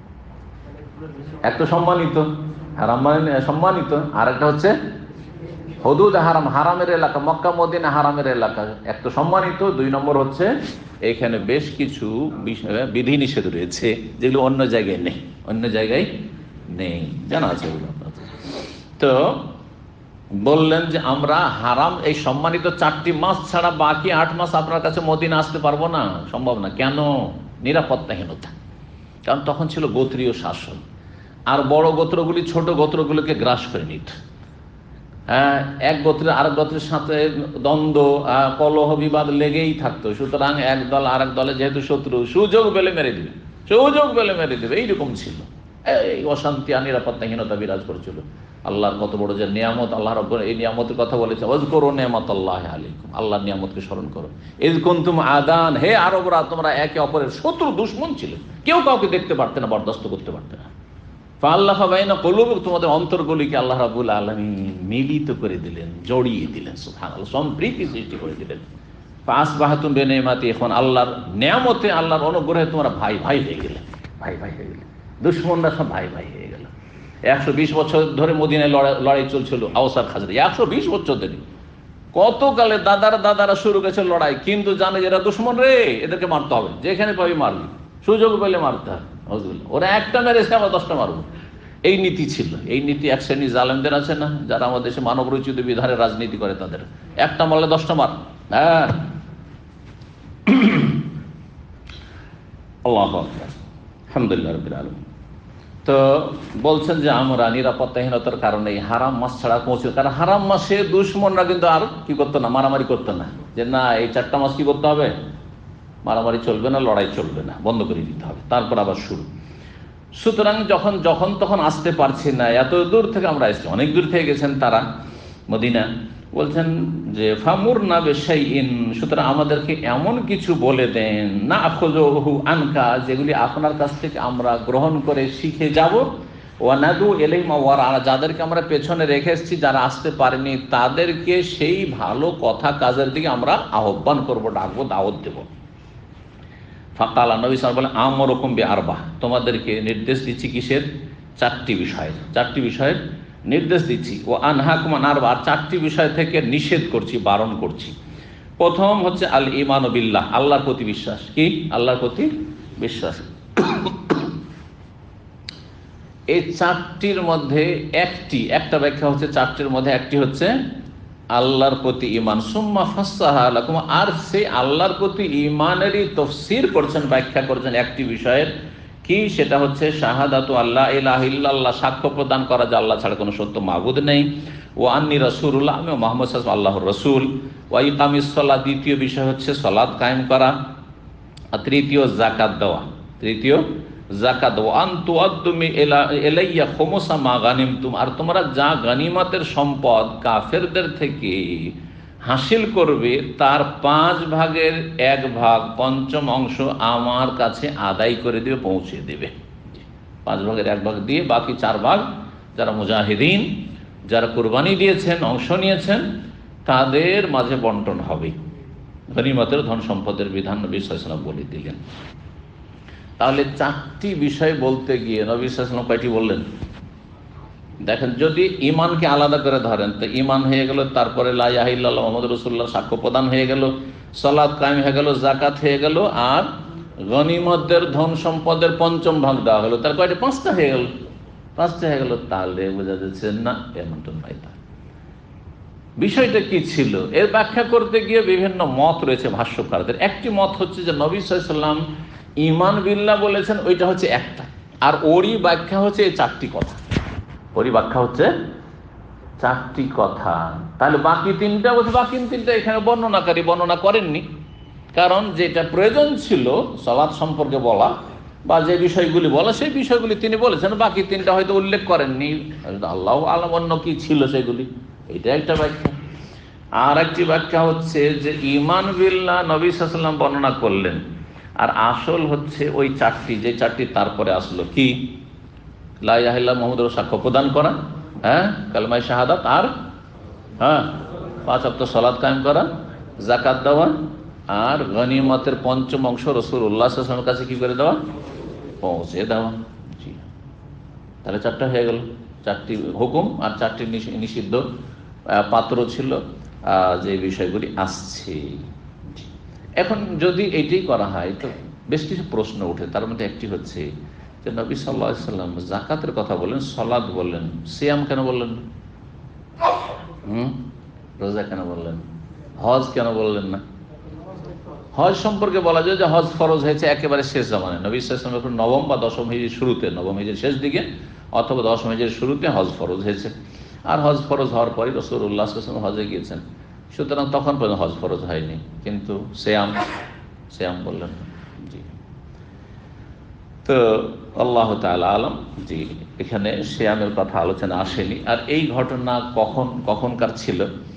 একটা সম্মানিত, হারাম মানে সম্মানিত, আর একটা হচ্ছে হুদুদ হারাম, হারামের এলাকা। মক্কা মদিনা হারামের এলাকা, একটা সম্মানিত। 2 নম্বর হচ্ছে এখানে বেশ কিছু বিধি নিষেধ রয়েছে যেগুলো অন্য জায়গায় নেই, অন্য জায়গায় নেই, জানা আছে এগুলো আপনাদের। তো বললেন যে আমরা হারাম এই সম্মানিত 4টি মাস ছাড়া বাকি 8 মাস আপনার কাছে মদিনা আসতে পারবো না, সম্ভব না। কেন? নিরাপত্তাহীনতা। কারণ তখন ছিল গোত্রীয় শাসন, আর বড় গোত্রগুলি ছোট গোত্রগুলোকে গ্রাস করে নিত। এক গোত্রের আরেক গোত্রের সাথে দ্বন্দ্ব, কলহ, বিবাদ লেগেই থাকতো। সুতরাং এক দল আরেক দলে যেহেতু শত্রু, সুযোগ পেলে মেরে দিবে, সুযোগ পেলে মেরে দিবে, এইরকম ছিল। এই অশান্তি আর নিরাপত্তাহীনতা বিরাজ করছিল। আল্লাহর কত বড় যে নিয়ামত, আল্লাহ রাব্বুল এই নিয়ামতের কথা বলেছে, ওয়াজকুরু নিয়ামাতাল্লাহি আলাইকুম, আল্লাহর নিয়ামতকে স্মরণ করো। ইয কুনতুম আদান, হে আরবরা, তোমরা একে অপরের শত্রু, দুশমন ছিলে, কেউ কাউকে দেখতে পারতে না, বরদাস্ত করতে পারতে না। ফাআল্লাফা বাইনা কুলুবিকুম, তোমাদের অন্তরগুলিকে আল্লাহ রাব্বুল আলামিন মিলিত করে দিলেন, জড়িয়ে দিলেন, সুবহানাল্লাহ, সম্প্রীতি সৃষ্টি করে দিলেন। ফাসবাহতুম বিনিমাতি, এখন আল্লাহর নিয়ামতে, আল্লাহর অনুগ্রহে তোমরা ভাই ভাই হয়ে গেলে, ভাই ভাই হয়ে গেলে। দুশমনরা সব ভাই ভাই হয়ে গেল। 120 বছর ধরে মদিনায় লড়াই চলছিল, আওস আর খাজরাজ, 120 বছর ধরে। কতকালে দাদারা শুরু করেছে লড়াই, কিন্তু জানে যে এরা দুশমন রে, এদেরকে মারতে হবে, যেখানে পাবি মারবি, সুযোগ পেলে মারতে হবে। ওরা একটা মেরেছে, আবার 10টা মারবো, এই নীতি ছিল। এই নীতি এক শ্রেণী জালেমদের আছে না, যারা আমাদের দেশে মানব রচিত বিধানের রাজনীতি করে, তাদের একটা মারলে 10টা মার। হ্যাঁ, আল্লাহু আকবার, আলহামদুলিল্লাহ রাব্বিল আলামিন। তো বলছেন যে আমরা নিরাপত্তাহীনতার কারণে হারাম মাস ছাড়া পৌঁছে, কারণ হারাম মাসে দুশমনরা কিন্তু আর কি করতো না, মারামারি করতো না, যে না এই 4টা মাস কি করতে হবে, মারামারি চলবে না, লড়াই চলবে না, বন্ধ করে দিতে হবে, তারপর আবার শুরু। সুতরাং যখন তখন আসতে পারছি না, এত দূর থেকে আমরা এসেছি, অনেক দূর থেকে গেছেন তারা মদিনা। বলছেন যে ফামুরনা বিশাইইন, সুতরাং আমাদেরকে এমন কিছু বলে দেন, না আখযুহু আনকা, যেগুলি আপনার কাছ থেকে আমরা গ্রহণ করে শিখে যাব। ওয়া নাদু ইলাইহি ওয়ারা, যাদেরকে আমরা পেছনে রেখে এসেছি, যারা আসতে পারেনি, তাদেরকে সেই ভালো কথা কাজের দিকে আমরা আহ্বান করব, ডাকবো, দাওয়াত দেব। ফাকালা, নবী সাল্লাল্লাহু আলাইহি ওয়াসাল্লাম বলেন, আমরুকুম বিআরবা, তোমাদেরকে নির্দেশ দিচ্ছি কিসের? 4টি বিষয়ের, 4টি বিষয়ের নির্দেশ দিচ্ছি। ও আনহাকুম আন আরবা, 4টি বিষয় থেকে নিষেধ করছি, বারণ করছি। প্রথম হচ্ছে আল ঈমানু বিল্লাহ, আল্লাহর প্রতি বিশ্বাস। কি? আল্লাহর প্রতি বিশ্বাস। এই 4টির মধ্যে একটা ব্যাখ্যা হচ্ছে, 4টির মধ্যে একটি হচ্ছে আল্লাহর প্রতি ঈমান। সুম্মা ফাসসাহা লাকুম, আর সেই আল্লাহর প্রতি ঈমানেরই তাফসীর করছেন, ব্যাখ্যা করছেন একটি বিষয়ের। কি? সেটা হচ্ছে শাহাদাতু আল্লা ইলাহা ইল্লাল্লাহ, সাক্ষ্য প্রদান করা যে আল্লাহ ছাড়া কোনো সত্য মাবুদ নেই। ও আন্নী রাসূলুল্লাহ, আমি মুহাম্মদ সাল্লাল্লাহু আলাইহি ওয়াসাল্লাম আল্লাহর রাসূল। ওয়া ইকামিস সালাত, দ্বিতীয় বিষয় হচ্ছে সালাত কায়েম করা। আর তৃতীয় যাকাত দেওয়া, যাকাত। ওয়া আন তুআদ্দু ইলাইয়া খুমুসা মা গানিমতুম, আর তোমরা যা গনিমতের সম্পদ কাফেরদের থেকে হাসিল করবে, তার 5 ভাগের 1 ভাগ, পঞ্চম অংশ আমার কাছে আদায় করে দেবে, পৌঁছে দেবে। 5 ভাগের 1 ভাগ দিয়ে বাকি 4 ভাগ যারা মুজাহিদিন যারা কোরবানি দিয়েছেন, অংশ নিয়েছেন, তাদের মাঝে বন্টন হবে। গনিমতের ধন সম্পদের বিধান নবী সাল্লাল্লাহু আলাইহি ওয়াসাল্লাম বলে দিলেন। তাহলে চারটি বিষয় বলতে গিয়ে নবী সাল্লাল্লাহু আলাইহি ওয়াসাল্লাম কয়টি বললেন? দেখেন, যদি ইমানকে আলাদা করে ধরেন তো ইমান হয়ে গেল, তারপরে লা ইলাহা ইল্লাল্লাহ মুহাম্মাদুর রাসূলুল্লাহ সাক্ষ্য প্রদান হয়ে গেল, সালাত কায়েম হয়ে গেল, যাকাত হয়ে গেল, আর গনিমতের ধন সম্পদের পঞ্চম ভাগ দেওয়া হলো। তার কয়টা? পাঁচটা হয়ে গেল। পাঁচটা হয়ে গেল। তাহলে বোঝা যাচ্ছে না, এমনটা নয়। তা বিষয়টা কি ছিল? এর ব্যাখ্যা করতে গিয়ে বিভিন্ন মত রয়েছে ভাষ্যকারদের। একটি মত হচ্ছে যে নবী সাল্লাল্লাহু আলাইহি ওয়াসাল্লাম ঈমান বিল্লাহ বলেছেন, ওইটা হচ্ছে একটা, আর ওরই ব্যাখ্যা হচ্ছে এই চারটি কথা। ওরই ব্যাখ্যা হচ্ছে চারটি কথা। তাহলে বাকি তিনটা বলছে, বাকি তিনটা এখানে বর্ণনাকারী বর্ণনা করেননি, কারণ যেটা প্রয়োজন ছিল সালাত সম্পর্কে বলা বা যে বিষয়গুলি বলা, সেই বিষয়গুলি তিনি বলেছেন, বাকি তিনটা হয়তো উল্লেখ করেননি। আল্লাহ আলাম অন্য কি ছিল সেগুলি, এটা একটা ব্যাখ্যা। আর একটি ব্যাখ্যা হচ্ছে যে ঈমান বিল্লাহ নবী সাল্লাল্লাহু আলাইহি ওয়াসাল্লাম বর্ণনা করলেন, আর আসল হচ্ছে ওই চারটি, যে চারটি তারপরে আসলো। কি? লা ইলাহা ইল্লাল্লাহ মুহাম্মাদুর সাক্ষ্য প্রদান করা, কালেমায়ে শাহাদাত, আর 5 ওয়াক্ত সালাত কায়েম করা, যাকাত দেওয়া, আর গনিমতের পঞ্চম অংশ রাসূলুল্লাহ সাল্লাল্লাহু আলাইহি ওয়াসাল্লামের কাছে কি করে দেওয়া? পৌঁছে দেওয়া। জি, তাহলে চারটা হয়ে গেল। চারটি হুকুম আর চারটি নিষিদ্ধ পাত্র ছিল, যে বিষয়গুলি আসছে। এখন যদি এইটাই করা হয় তো বেশ কিছু প্রশ্ন ওঠে। তার মধ্যে একটি হচ্ছে যে নবী সাল্লাল্লাহু আলাইহি ওয়াসাল্লাম যাকাতের কথা বললেন, সালাত বললেন, সিয়াম কেন বললেন না? রোজা কেন বললেন? হজ কেন বললেন না? হজ সম্পর্কে বলা যায় যে হজ ফরজ হয়েছে একেবারে শেষ জামানায়। নবী সাল্লাল্লাহু আলাইহি ওয়াসাল্লাম নবম বা দশম হিজরির শুরুতে, নবম হিজরির শেষ দিকে অথবা দশম হিজরির শুরুতে হজ ফরজ হয়েছে। আর হজ ফরজ হওয়ার পরে রাসূলুল্লাহ সাল্লাল্লাহু আলাইহি ওয়াসাল্লাম হজে গিয়েছেন, সুতরাং তখন পর্যন্ত হজ ফরজ হয়নি। কিন্তু সিয়াম বললেন। জি, তো আল্লাহ তাআলা আলাম। জি, এখানে সিয়ামের কথা আলোচনা আসেনি। আর এই ঘটনা কখনকার ছিল,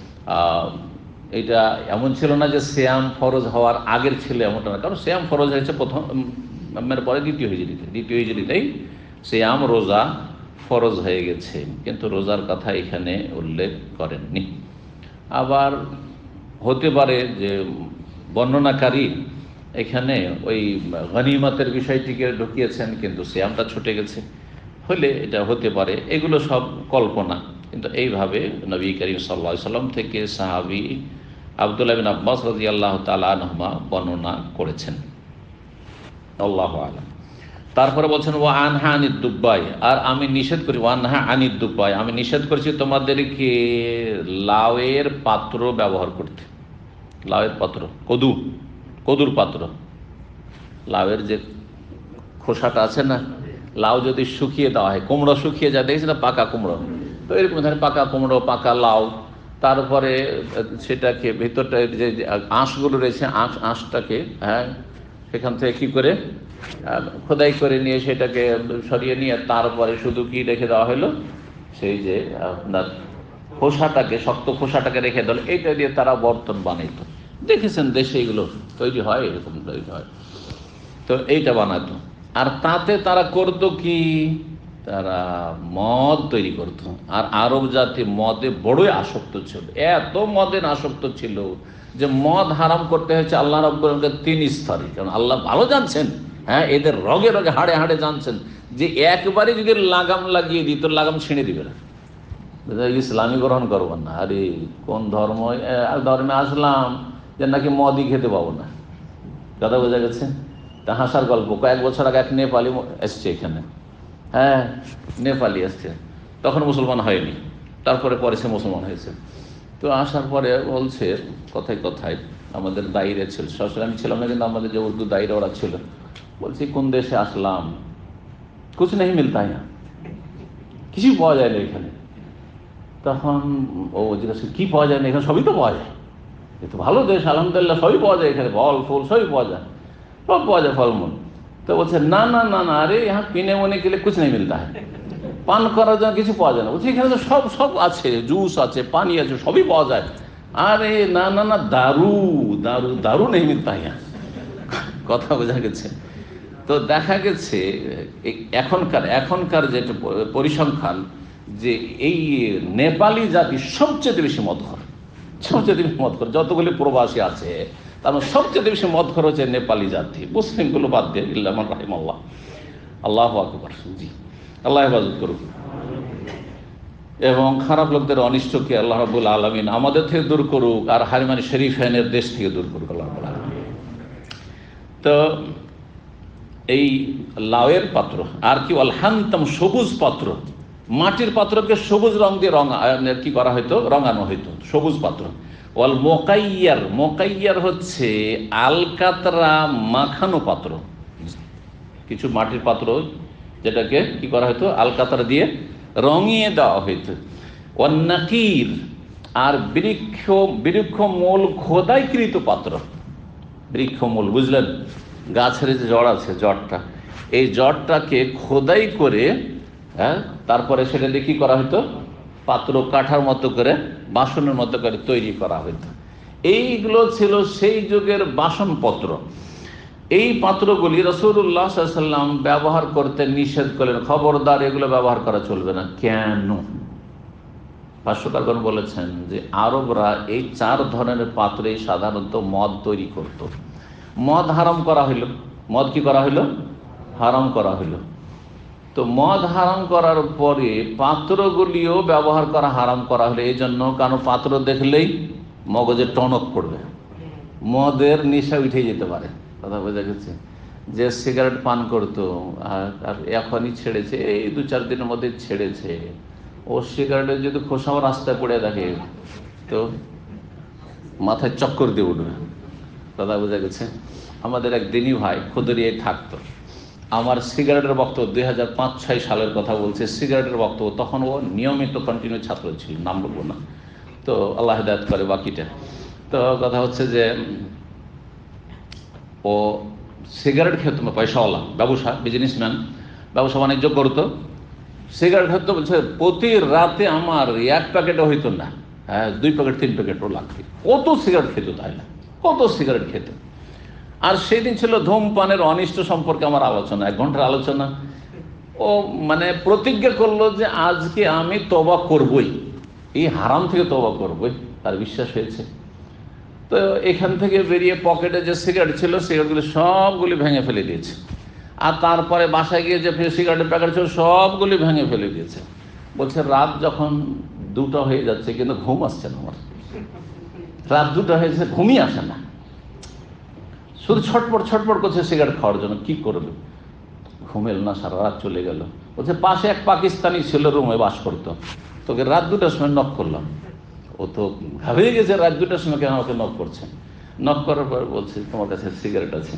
এটা এমন ছিল না যে সিয়াম ফরজ হওয়ার আগের ছিল, এমনটা না। কারণ সিয়াম ফরজ হয়েছে প্রথমের পরে দ্বিতীয় হিজরিতেই সিয়াম, রোজা ফরজ হয়ে গেছে, কিন্তু রোজার কথা এখানে উল্লেখ করেননি। আবার হতে পারে যে বর্ণনাকারী এখানে ওই গনিমতের বিষয়টিকে ঢুকিয়েছেন, কিন্তু সিয়ামটা ছুটে গেছে, হলে এটা হতে পারে। এগুলো সব কল্পনা, কিন্তু এইভাবে নবী করিম সাল্লাল্লাহু আলাইহি ওয়াসাল্লাম থেকে সাহাবী আব্দুল্লাহ বিন আব্বাস রাদিয়াল্লাহু তাআলা আনহুমা বর্ণনা করেছেন। আল্লাহু আ'লাম। তারপরে বলছেন ওয়া আনহা আনিদ দুব্বাই, আর আমি নিষেধ করি, ওয়া আনহা আনিদ দুব্বাই, আমি নিষেধ করেছি তোমাদেরকে লাউয়ের পাত্র ব্যবহার করতে। লাউয়ের পাত্র, কদুর পাত্র, লাউয়ের যে খোসাটা আছে না, লাউ যদি শুকিয়ে দেওয়া হয়, কুমড়ো শুকিয়ে যায়, দেখেছি না, পাকা কুমড়ো, তো এরকম ধরনের পাকা কুমড়ো, পাকা লাউ, তারপরে সেটাকে ভিতরটা যে আঁশগুলো রয়েছে, আঁশটাকে সেখান থেকে কি করে খোদাই করে নিয়ে সেটাকে সরিয়ে নিয়ে তারপরে শুধু কি রেখে দেওয়া হলো, সেই যে আপনার খোসাটাকে, শক্ত খোসাটাকে রেখে দেওয়া, এইটা দিয়ে তারা বর্তন বানাইতো। দেখেছেন দেশে এগুলো তৈরি হয়, এরকম তৈরি হয়, তো এইটা বানাতো। আর তাতে তারা করতো কি, তারা মদ তৈরি করত। আর আরব জাতি মদে বড়ই আসক্ত ছিল, এত মদের আসক্ত ছিল যে মদ হারাম করতে হয়েছে আল্লাহ রাব্বুল আলামিনকে 3 স্তরে। কারণ আল্লাহ ভালো জানছেন, এদের রগে রগে হাড়ে হাড়ে জানছেন যে একবারে যদি লাগাম লাগিয়ে দিত, লাগাম ছিঁড়ে দিবে না, ইসলামী গ্রহণ করবো না। আরে কোন ধর্মে আসলাম যে নাকি মদই খেতে পাবো না? কথা বোঝা গেছে? তা হাসার গল্প, কয়েক বছর আগে এক নেপালি এসছে এখানে, নেপালি এসছে, তখন মুসলমান হয়নি, তারপরে পরে সে মুসলমান হয়েছে। তো আসার পরে বলছে কথায় কথায়, আমাদের দায়ীরা ছিল, সরাসরি আমি ছিলাম না, কিন্তু আমাদের যে উর্দু দায়ীরা ওরা ছিল, বলছি কোন দেশে আসলাম, কুছ নেই মিলতা হ্যাঁ, কিছুই পাওয়া যায় না এখানে। তখন ও জিজ্ঞাসা, কি পাওয়া যায় না এখানে? সবই তো পাওয়া যায়, এ তো ভালো দেশ, আলহামদুলিল্লাহ, সবই পাওয়া যায় এখানে, ফল ফুল সবই পাওয়া যায়, সব পাওয়া যায় ফলমূল। তো বলছে না না না না, আরে यहाँ पीने वोने के लिए कुछ नहीं मिलता है, পান করার জন্য কিছু পাওয়া যায় না। বলছে এখানে তো সব আছে, জুস আছে, পানি আছে, সবই পাওয়া যায়। আরে না না না, দারু দারু দারু নেই মিলতা হ্যাঁ। কথা বোঝা গেছে? তো দেখা গেছে এখনকার যেটা পরিসংখ্যান, যে এই নেপালি জাতি সবচেয়ে বেশি মদখর, সবচেয়ে বেশি মদখর। যতগুলি প্রবাসী আছে তার মধ্যে সবচেয়ে বেশি মদখর হচ্ছে নেপালি জাতি, মুসলিমগুলো বাদ দিয়ে, ইল্লা মান রাহিমাল্লাহ। আল্লাহু আকবার। জি, আল্লাহ হেফাজত করুক এবং খারাপ লোকদের অনিষ্টকে আল্লাহ রাব্বুল আলামিন আমাদের থেকে দূর করুক, আর হারিমানি শরীফাইনের দেশ থেকে দূর করুক আল্লাহ রাব্বুল আলামিন। তো এই লাউয়ের পাত্র, আর কি ওয়াল হান্তাম, সবুজ পাত্র, মাটির পাত্রকে সবুজ রং দিয়ে কি করা হয়তো, রঙানো হইতো, সবুজ পাত্র। ওয়াল মোকাইয়ার, মোকাইয়ার হচ্ছে আলকাতরা মাখানো পাত্র, কিছু মাটির পাত্র যেটাকে কি করা হতো, আলকাতরা দিয়ে রঙিয়ে দেওয়া হইতো। ওয়ান নাকির, আর বৃক্ষ মূল খোদাইকৃত পাত্র, বৃক্ষ মূল, বুঝলেন, গাছের যে জড় আছে, জড়টা, এই জড়টাকে খোদাই করে তারপরে সেটা দিয়ে কি করা হতো, পাত্র কাঠার মতো করে, বাসনের মতো করে তৈরি করা হতো। এইগুলো ছিল সেই যুগের বাসনপত্র। এই পাত্রগুলি রাসূলুল্লাহ সাল্লাল্লাহু আলাইহি ওয়াসাল্লাম ব্যবহার করতে নিষেধ করলেন, খবরদার এগুলো ব্যবহার করা চলবে না। কেন? ভাষ্যকারগণ বলেছেন যে আরবরা এই 4 ধরনের পাত্রেই সাধারণত মদ তৈরি করত। মদ হারাম করা হইল, মদ কি করা হইল, হারাম করা হইল। তো মদ হারাম করার পরে পাত্রগুলিও ব্যবহার করা হারাম করা হলো। এই জন্য কারণ পাত্র দেখলেই মগজে টনক পড়বে, মদের নেশা উঠে যেতে পারে। কথা বোঝা গেছে? যে সিগারেট পান করতো আর এখনই ছেড়েছে, এই 2-4 দিনের মধ্যে ছেড়েছে, ও সিগারেটের যদি খোসাও রাস্তায় পড়ে দেখে তো মাথায় চক্কর দিয়ে উঠবে। কথা বোঝা গেছে? আমাদের এক দিনই ভাই খুদরিয়ায় থাকতো, আমার সিগারেটের বক্তব্য 2005-6 সালের কথা বলছে, সিগারেটের বক্তব্য, তখন ও নিয়মিত কন্টিনিউ ছাত্র ছিল, নাম বলবো না, তো আল্লাহ হেদায়েত করে বাকিটা। তো কথা হচ্ছে যে ও সিগারেট খেত, পয়সাওয়ালা ব্যবসা, বিজনেসম্যান, ব্যবসা বাণিজ্য করতো, সিগারেট খেত। বলছে প্রতি রাতে আমার 1 প্যাকেটও হইতো না, 2 প্যাকেট 3 প্যাকেটও লাগতো। কত সিগারেট খেত, তাই না, কত সিগারেট খেত। আর সেই দিন ছিল ধূমপানের অনিষ্ট সম্পর্কে আমার আলোচনা, 1 ঘন্টার আলোচনা। ও মানে প্রতিজ্ঞা করলো যে আজকে আমি তওবা করবই, এই হারাম থেকে তওবা করবই, তার বিশ্বাস হয়েছে। তো এখান থেকে বেরিয়ে পকেটে যে সিগারেট ছিল, সিগারেটগুলি সবগুলি ভেঙে ফেলে দিয়েছে। আর তারপরে বাসায় গিয়ে যে সিগারেটের প্যাকেট ছিল সবগুলি ভেঙে ফেলে দিয়েছে। বলছে রাত যখন 2টা হয়ে যাচ্ছে কিন্তু ঘুম আসছে না আমার, রাত 2টা হয়েছে, ঘুমই আসে না, শুধু ছটপট ছটপট করছে সিগারেট খাওয়ার জন্য। কি করবে, ঘুমেল না, সারা রাত চলে গেল। বলছে পাশে এক পাকিস্তানি ছিল, রুমে বাস করতো, তোকে রাত 2টার সময় নক করলাম। ও তো ঘাবড়ে গেছে, রাত 2টার সময় কেন আমাকে নক করছে। নক করার পর বলছে তোমার কাছে সিগারেট আছে,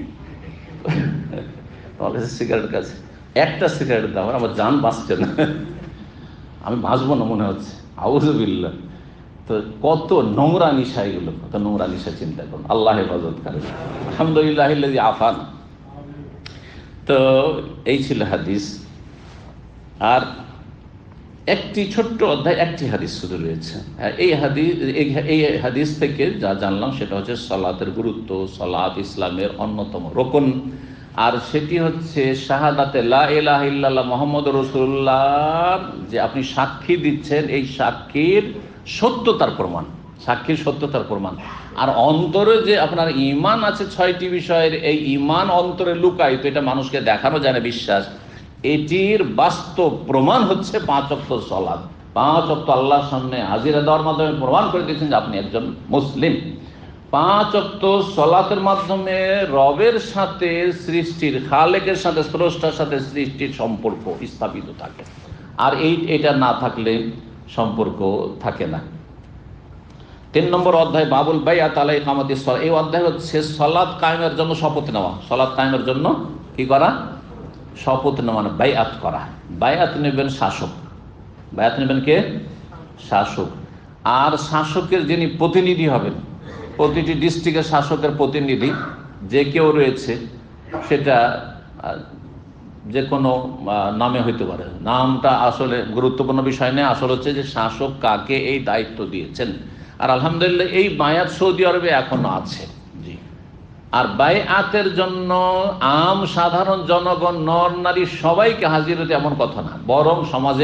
তোমার কাছে সিগারেট আছে, একটা সিগারেট দাও, আমার জান বাঁচছে না, আমি বাঁচবো না মনে হচ্ছে, আউযুবিল্লাহ। তো কত নোংরা নিশা এগুলো, কত নোংরা নিশা, চিন্তা করুন। আল্লাহ হেফাজত করে, আলহামদুলিল্লাহ আফান। তো এই ছিল হাদিস। আর একটি ছোট্ট অধ্যায়, একটি হাদিস শুধু রয়েছে। এই হাদিস থেকে যা জানলাম সেটা হচ্ছে সালাতের গুরুত্ব। সালাত ইসলামের অন্যতম রোকন, আর সেটি হচ্ছে শাহাদাতে লা ইলাহা ইল্লাল্লাহ মুহাম্মদুর রাসূলুল্লাহ, যে আপনি সাক্ষী দিচ্ছেন, এই সাক্ষীর সত্যতার প্রমাণ, সাক্ষীর সত্যতার প্রমাণ। আর অন্তরে যে আপনার ঈমান আছে 6টি বিষয়ের, এই ঈমান অন্তরে লুকায়িত, এটা মানুষকে দেখানো যায় না বিশ্বাস, এটির বাস্তব প্রমাণ হচ্ছে 5 ওয়াক্ত সালাত। 5 ওয়াক্ত আল্লাহর সামনে হাজিরা দেওয়ার মাধ্যমে প্রমাণ করে দিয়েছেন যে আপনি একজন মুসলিম। 5 ওয়াক্ত সালাতের মাধ্যমে রবের সাথে সৃষ্টির, খালেকের সাথে, স্রষ্টার সাথে সৃষ্টির সম্পর্ক স্থাপিত থাকে। আর এটা না থাকলে সম্পর্ক থাকে না। 3 নম্বর অধ্যায় বাবুল বাইআত আলা ইকামাতিস সালাত। এই অধ্যায় হচ্ছে সালাত কায়েমের জন্য শপথ নেওয়া। সালাত কায়েমের জন্য কি করা? শপথ নেওয়া, মানে বাইআত করা। বাইআত নেবেন শাসক, বাইআত নেবেন কে? শাসক। আর শাসকের যিনি প্রতিনিধি হবেন, প্রতিটি ডিস্ট্রিক্টের শাসকের প্রতিনিধি যে কেউ রয়েছে, সেটা যে কোনো নামে হইতে পারে। নামটা আসলে গুরুত্বপূর্ণ বিষয় নেই, আসল হচ্ছে যে শাসক কাকে এই দায়িত্ব দিয়েছেন। আর আলহামদুলিল্লাহ এই বায়াত সৌদি আরবে এখনো আছে। জি। আর বায়াতের জন্য সাধারণ জনগণ, নর নারী সবাইকে হাজির হতে এমন কথা না, বরং সমাজের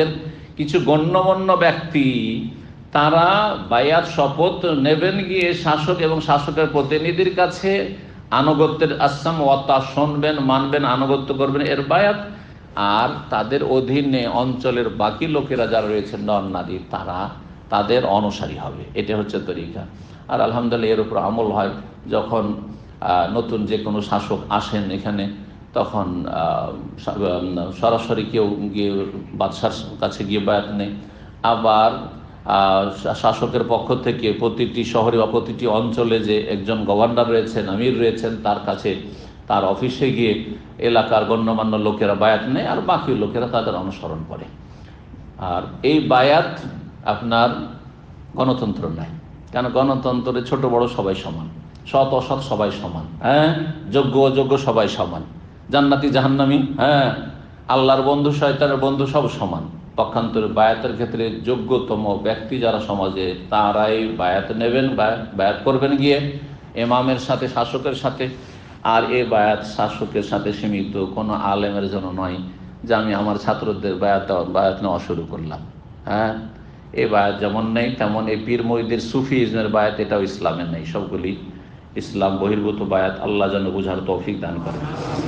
কিছু গণ্যমান্য ব্যক্তি তারা বায়াত শপথ নেবেন গিয়ে শাসক এবং শাসকের প্রতিনিধির কাছে আনুগত্যের আসাম ওয়াতা শুনবেন, মানবেন, আনুগত্য করবেন এর বায়াত। আর তাদের অধীনে অঞ্চলের বাকি লোকেরা যারা রয়েছেন নর নারী তারা তাদের অনুসারী হবে। এটা হচ্ছে তরিকা। আর আলহামদুলিল্লাহ এর উপর আমল হয়। যখন নতুন যে কোনো শাসক আসেন এখানে, তখন সরাসরি কেউ গিয়ে বাদশার কাছে গিয়ে বায়াত নেই। আবার শাসকের পক্ষ থেকে প্রতিটি শহরে বা প্রতিটি অঞ্চলে যে একজন গভর্নর রয়েছেন, আমির রয়েছেন, তার কাছে তার অফিসে গিয়ে এলাকার গণ্যমান্য লোকেরা বায়াত নেয় আর বাকি লোকেরা তাদের অনুসরণ করে। আর এই বায়াত আপনার গণতন্ত্র নাই, কেন গণতন্ত্রে ছোট বড় সবাই সমান, সৎ অসৎ সবাই সমান, যোগ্য অযোগ্য সবাই সমান, জান্নাতি জাহান্নামী, আল্লাহর বন্ধু শয়তানের বন্ধু সব সমান। পক্ষান্তরে বায়াতের ক্ষেত্রে যোগ্যতম ব্যক্তি যারা সমাজে তারাই বায়াত নেবেন, বায়াত করবেন গিয়ে ইমামের সাথে, শাসকের সাথে। আর এ বায়াত শাসকের সাথে সীমিত, কোনো আলেমের জন্য নয় যে আমি আমার ছাত্রদের বায়াত নেওয়া শুরু করলাম। এই বায়াত যেমন নেই তেমন এই পীর মুরিদের সুফিজমের বায়াত এটাও ইসলামের নেই। সবগুলি ইসলাম বহির্ভূত বায়াত। আল্লাহ যেন বুঝার তৌফিক দান করেন।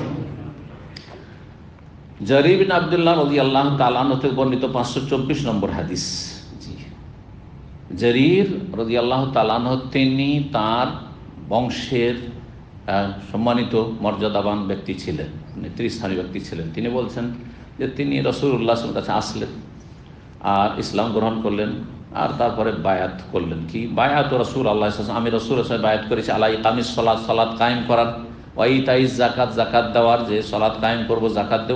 জারির বিন আব্দুল্লাহ রাদিয়াল্লাহু তাআলা আনহু থেকে বর্ণিত 524 নম্বর হাদিস। জারির রাদিয়াল্লাহু তাআলা আনহু তিনি তার বংশের সম্মানিত মর্যাদাবান ব্যক্তি ছিলেন, নেতৃস্থানীয় ব্যক্তি ছিলেন। তিনি বলছেন যে তিনি রাসূলুল্লাহ সাল্লাল্লাহু আলাইহি ওয়াসাল্লামের কাছে আসলেন আর ইসলাম গ্রহণ করলেন আর তারপরে বায়াত করলেন। কি বায়াত? রাসূল আল্লাহ সাল্লাল্লাহু আলাইহি ওয়াসাল্লাম, আমি রাসূলের সাথে বায়াত করেছি আলা ইকামিস সালাত, সালাত কায়েম করার, ওয়া ইতাইজ যাকাত, যাকাত দেওয়ার, যে সালাত কায়েম করব, যাকাত দেব,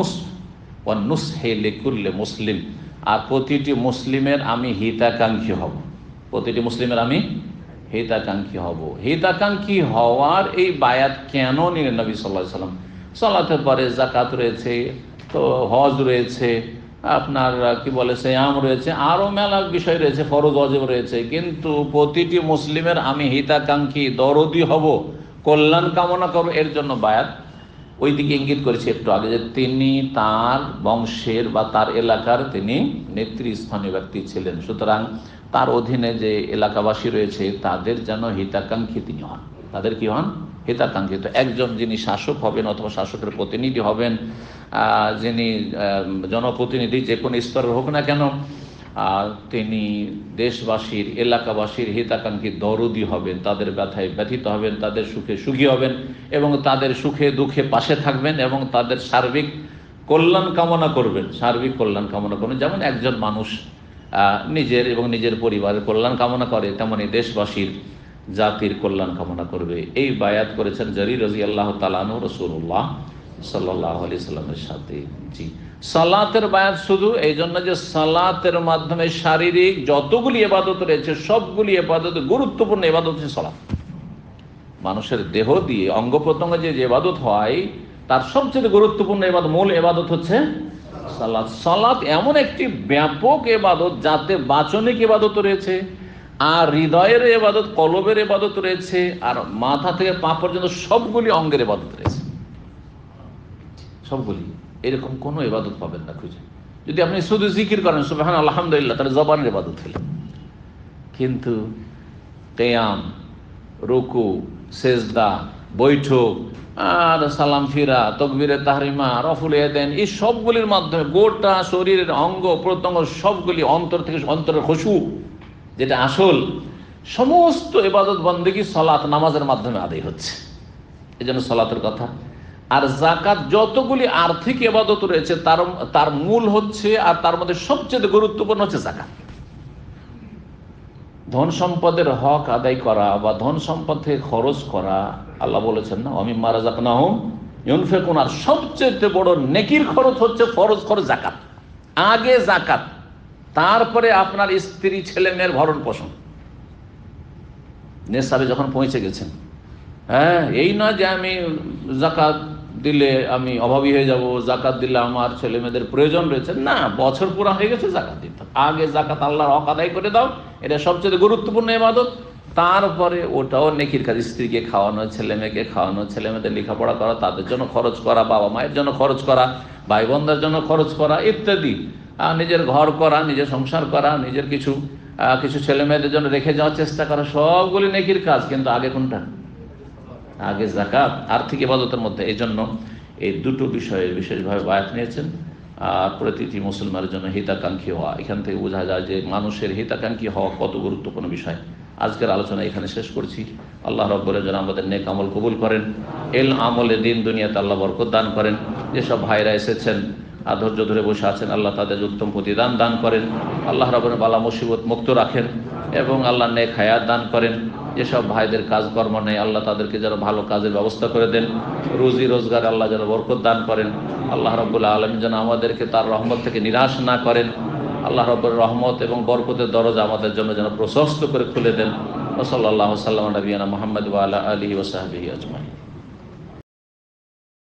ওয়া নুসহি লিকুল্লি মুসলিম, আর প্রতিটি মুসলিমের আমি হিতাকাঙ্ক্ষী হব। প্রতিটি মুসলিমের আমি হিতাকাঙ্ক্ষী হব। হিতাকাঙ্ক্ষী হওয়ার এই বায়াত কেন নিলেন নবী সাল্লাল্লাহু আলাইহি ওয়াসাল্লাম? সালাতের পরে যাকাত রয়েছে, তো হজ রয়েছে, আপনার কি বলে সিয়াম রয়েছে, আরও মেলা বিষয় রয়েছে, ফরজ ওয়াজিব রয়েছে। কিন্তু প্রতিটি মুসলিমের আমি হিতাকাঙ্ক্ষী, দরদি হব, কল্যাণ কামনা করব, এর জন্য বায়াত। ওই দিকে ইঙ্গিত করেছে একটু আগে যে তিনি তার বংশের বা তার এলাকার তিনি নেতৃস্থানীয় ব্যক্তি ছিলেন। সুতরাং তার অধীনে যে এলাকাবাসী রয়েছে তাদের যেন হিতাকাঙ্ক্ষী তিনি হন। তাদের কি হন? হিতাকাঙ্ক্ষী। তো একজন যিনি শাসক হবেন অথবা শাসকের প্রতিনিধি হবেন, যিনি জনপ্রতিনিধি যে কোনো স্তরের হোক না কেন, তিনি দেশবাসীর, এলাকাবাসীর হিতাকাঙ্ক্ষী, দরদি হবেন, তাদের ব্যথায় ব্যথিত হবেন, তাদের সুখে সুখী হবেন এবং তাদের সুখে দুঃখে পাশে থাকবেন এবং তাদের সার্বিক কল্যাণ কামনা করবেন। সার্বিক কল্যাণ কামনা করবেন। যেমন একজন মানুষ নিজের এবং নিজের পরিবারের কল্যাণ কামনা করে, তেমনি দেশবাসীর, জাতির কল্যাণ কামনা করবে। এই বায়াত করেছেন জারির রাদিয়াল্লাহু তাআলা আনহু রাসূলুল্লাহ সাল্লাল্লাহু আলাইহি সাল্লামের সাথে। জি, সালাতের বায়াত শুধু এই জন্য যে সালাতের মাধ্যমে শারীরিক যতগুলি ইবাদত রয়েছে সবগুলি ইবাদত, গুরুত্বপূর্ণ ইবাদত হচ্ছে সালাত। মানুষের দেহ দিয়ে অঙ্গ প্রত্যঙ্গ যে ইবাদত হয় তার সবচেয়ে গুরুত্বপূর্ণ ইবাদত, মূল ইবাদত হচ্ছে সালাত। সালাত এমন একটি ব্যাপক ইবাদত যাতে বাচনিক ইবাদত রয়েছে, আর হৃদয়ের ইবাদত, কলবের ইবাদত রয়েছে, আর মাথা থেকে পা পর্যন্ত সবগুলি অঙ্গের ইবাদত রয়েছে। সবগুলি, এরকম কোনো ইবাদত পাবেন না খুঁজে। যদি আপনি শুধু জিকির করেন সুবহান আলহামদুলিল্লাহ, তাহলে জবানের ইবাদত হলো। কিন্তু কিয়াম, রুকু, সেজদা, বৈঠক, আর সালাম ফিরা, তাকবীরে তাহরিমা, রফুল ইয়াদাইন, এই সবগুলির মাধ্যমে গোটা শরীরের অঙ্গ প্রত্যঙ্গ সবগুলি, অন্তর থেকে অন্তরের খুশু যেটা আসল, সমস্ত ইবাদত বন্দেগী সালাত, নামাজের মাধ্যমে আদায় হচ্ছে। এই জন্য সালাতের কথা। আর যাকাত, যতগুলি আর্থিক ইবাদত রয়েছে তার মূল হচ্ছে, আর তার মধ্যে সবচেয়ে গুরুত্বপূর্ণ হচ্ছে যাকাত। ধন সম্পদের হক আদায় করা বা ধন সম্পদ থেকে খরচ করা, আল্লাহ বলেছেন না ওয়ামিম্মা রাযাকনাহুম ইউনফিকুন, আর সবচেয়ে বড় নেকির খরচ হচ্ছে ফরজ খরচ যাকাত। আগে যাকাত, তারপরে আপনার স্ত্রী, ছেলে মেয়ের ভরণ পোষণ। নেশাবে যখন পৌঁছে গেছেন, এই নয় যে আমি যাকাত দিলে আমি অভাবী হয়ে যাব, যাকাত দিলে আমার ছেলে মেয়েদের প্রয়োজন রয়েছে, না, বছর পুরা হয়ে গেছে যাকাত দিতে। আগে যাকাত আল্লাহর হক আদায় করে দাও, এটা সবচেয়ে গুরুত্বপূর্ণ ইবাদত। তারপরে ওটাও নেকির কাজ, স্ত্রীকে খাওয়ানো, ছেলে মেয়েকে খাওয়ানো, ছেলে মেয়েদের লেখাপড়া করা, তাদের জন্য খরচ করা, বাবা মায়ের জন্য খরচ করা, ভাই বোনদের জন্য খরচ করা ইত্যাদি। নিজের ঘর করা, নিজের সংসার করা, নিজের কিছু কিছু ছেলে মেয়েদের জন্য রেখে যাওয়ার চেষ্টা করা, সবগুলি নেকির কাজ। কিন্তু আগে কোনটা? আগে যাকাত, আর্থিক ইবাদতের মধ্যে। এই জন্য এই দুটো বিষয়ে বিশেষভাবে বায়াত নিয়েছেন। আর প্রতিটি মুসলমানের জন্য হিতাকাঙ্ক্ষী হওয়া, এখান থেকে বোঝা যায় যে মানুষের হিতাকাঙ্ক্ষী হওয়া কত গুরুত্বপূর্ণ বিষয়। আজকের আলোচনা এখানে শেষ করছি। আল্লাহ রাব্বুল যেন আমাদের নেক আমল কবুল করেন, এল আমলে দিন দুনিয়াতে আল্লাহ বরকত দান করেন। যেসব ভাইরা এসেছেন ধৈর্য ধরে বসে আছেন, আল্লাহ তাদের উত্তম প্রতিদান দান করেন। আল্লাহ রাব্বুল বালা মুসিবত মুক্ত রাখেন এবং আল্লাহ নেক হায়াত দান করেন। যেসব ভাইদের কাজকর্ম নেই, আল্লাহ তাদেরকে যেন ভালো কাজের ব্যবস্থা করে দেন। রুজি রোজগার আল্লাহ যেন বরকত দান করেন। আল্লাহ রাব্বুল আলামিন যেন আমাদেরকে তার রহমত থেকে নিরাশ না করেন। আল্লাহ রাব্বুর রহমত এবং বরকতের দরজা আমাদের জন্য যেন প্রশস্ত করে খুলে দেন। ওয়া সাল্লাল্লাহু সাল্লাম আলা নবিয়িনা মুহাম্মদ ওয়া আলা আলিহি ওয়া সাহবিহি আজমাইন।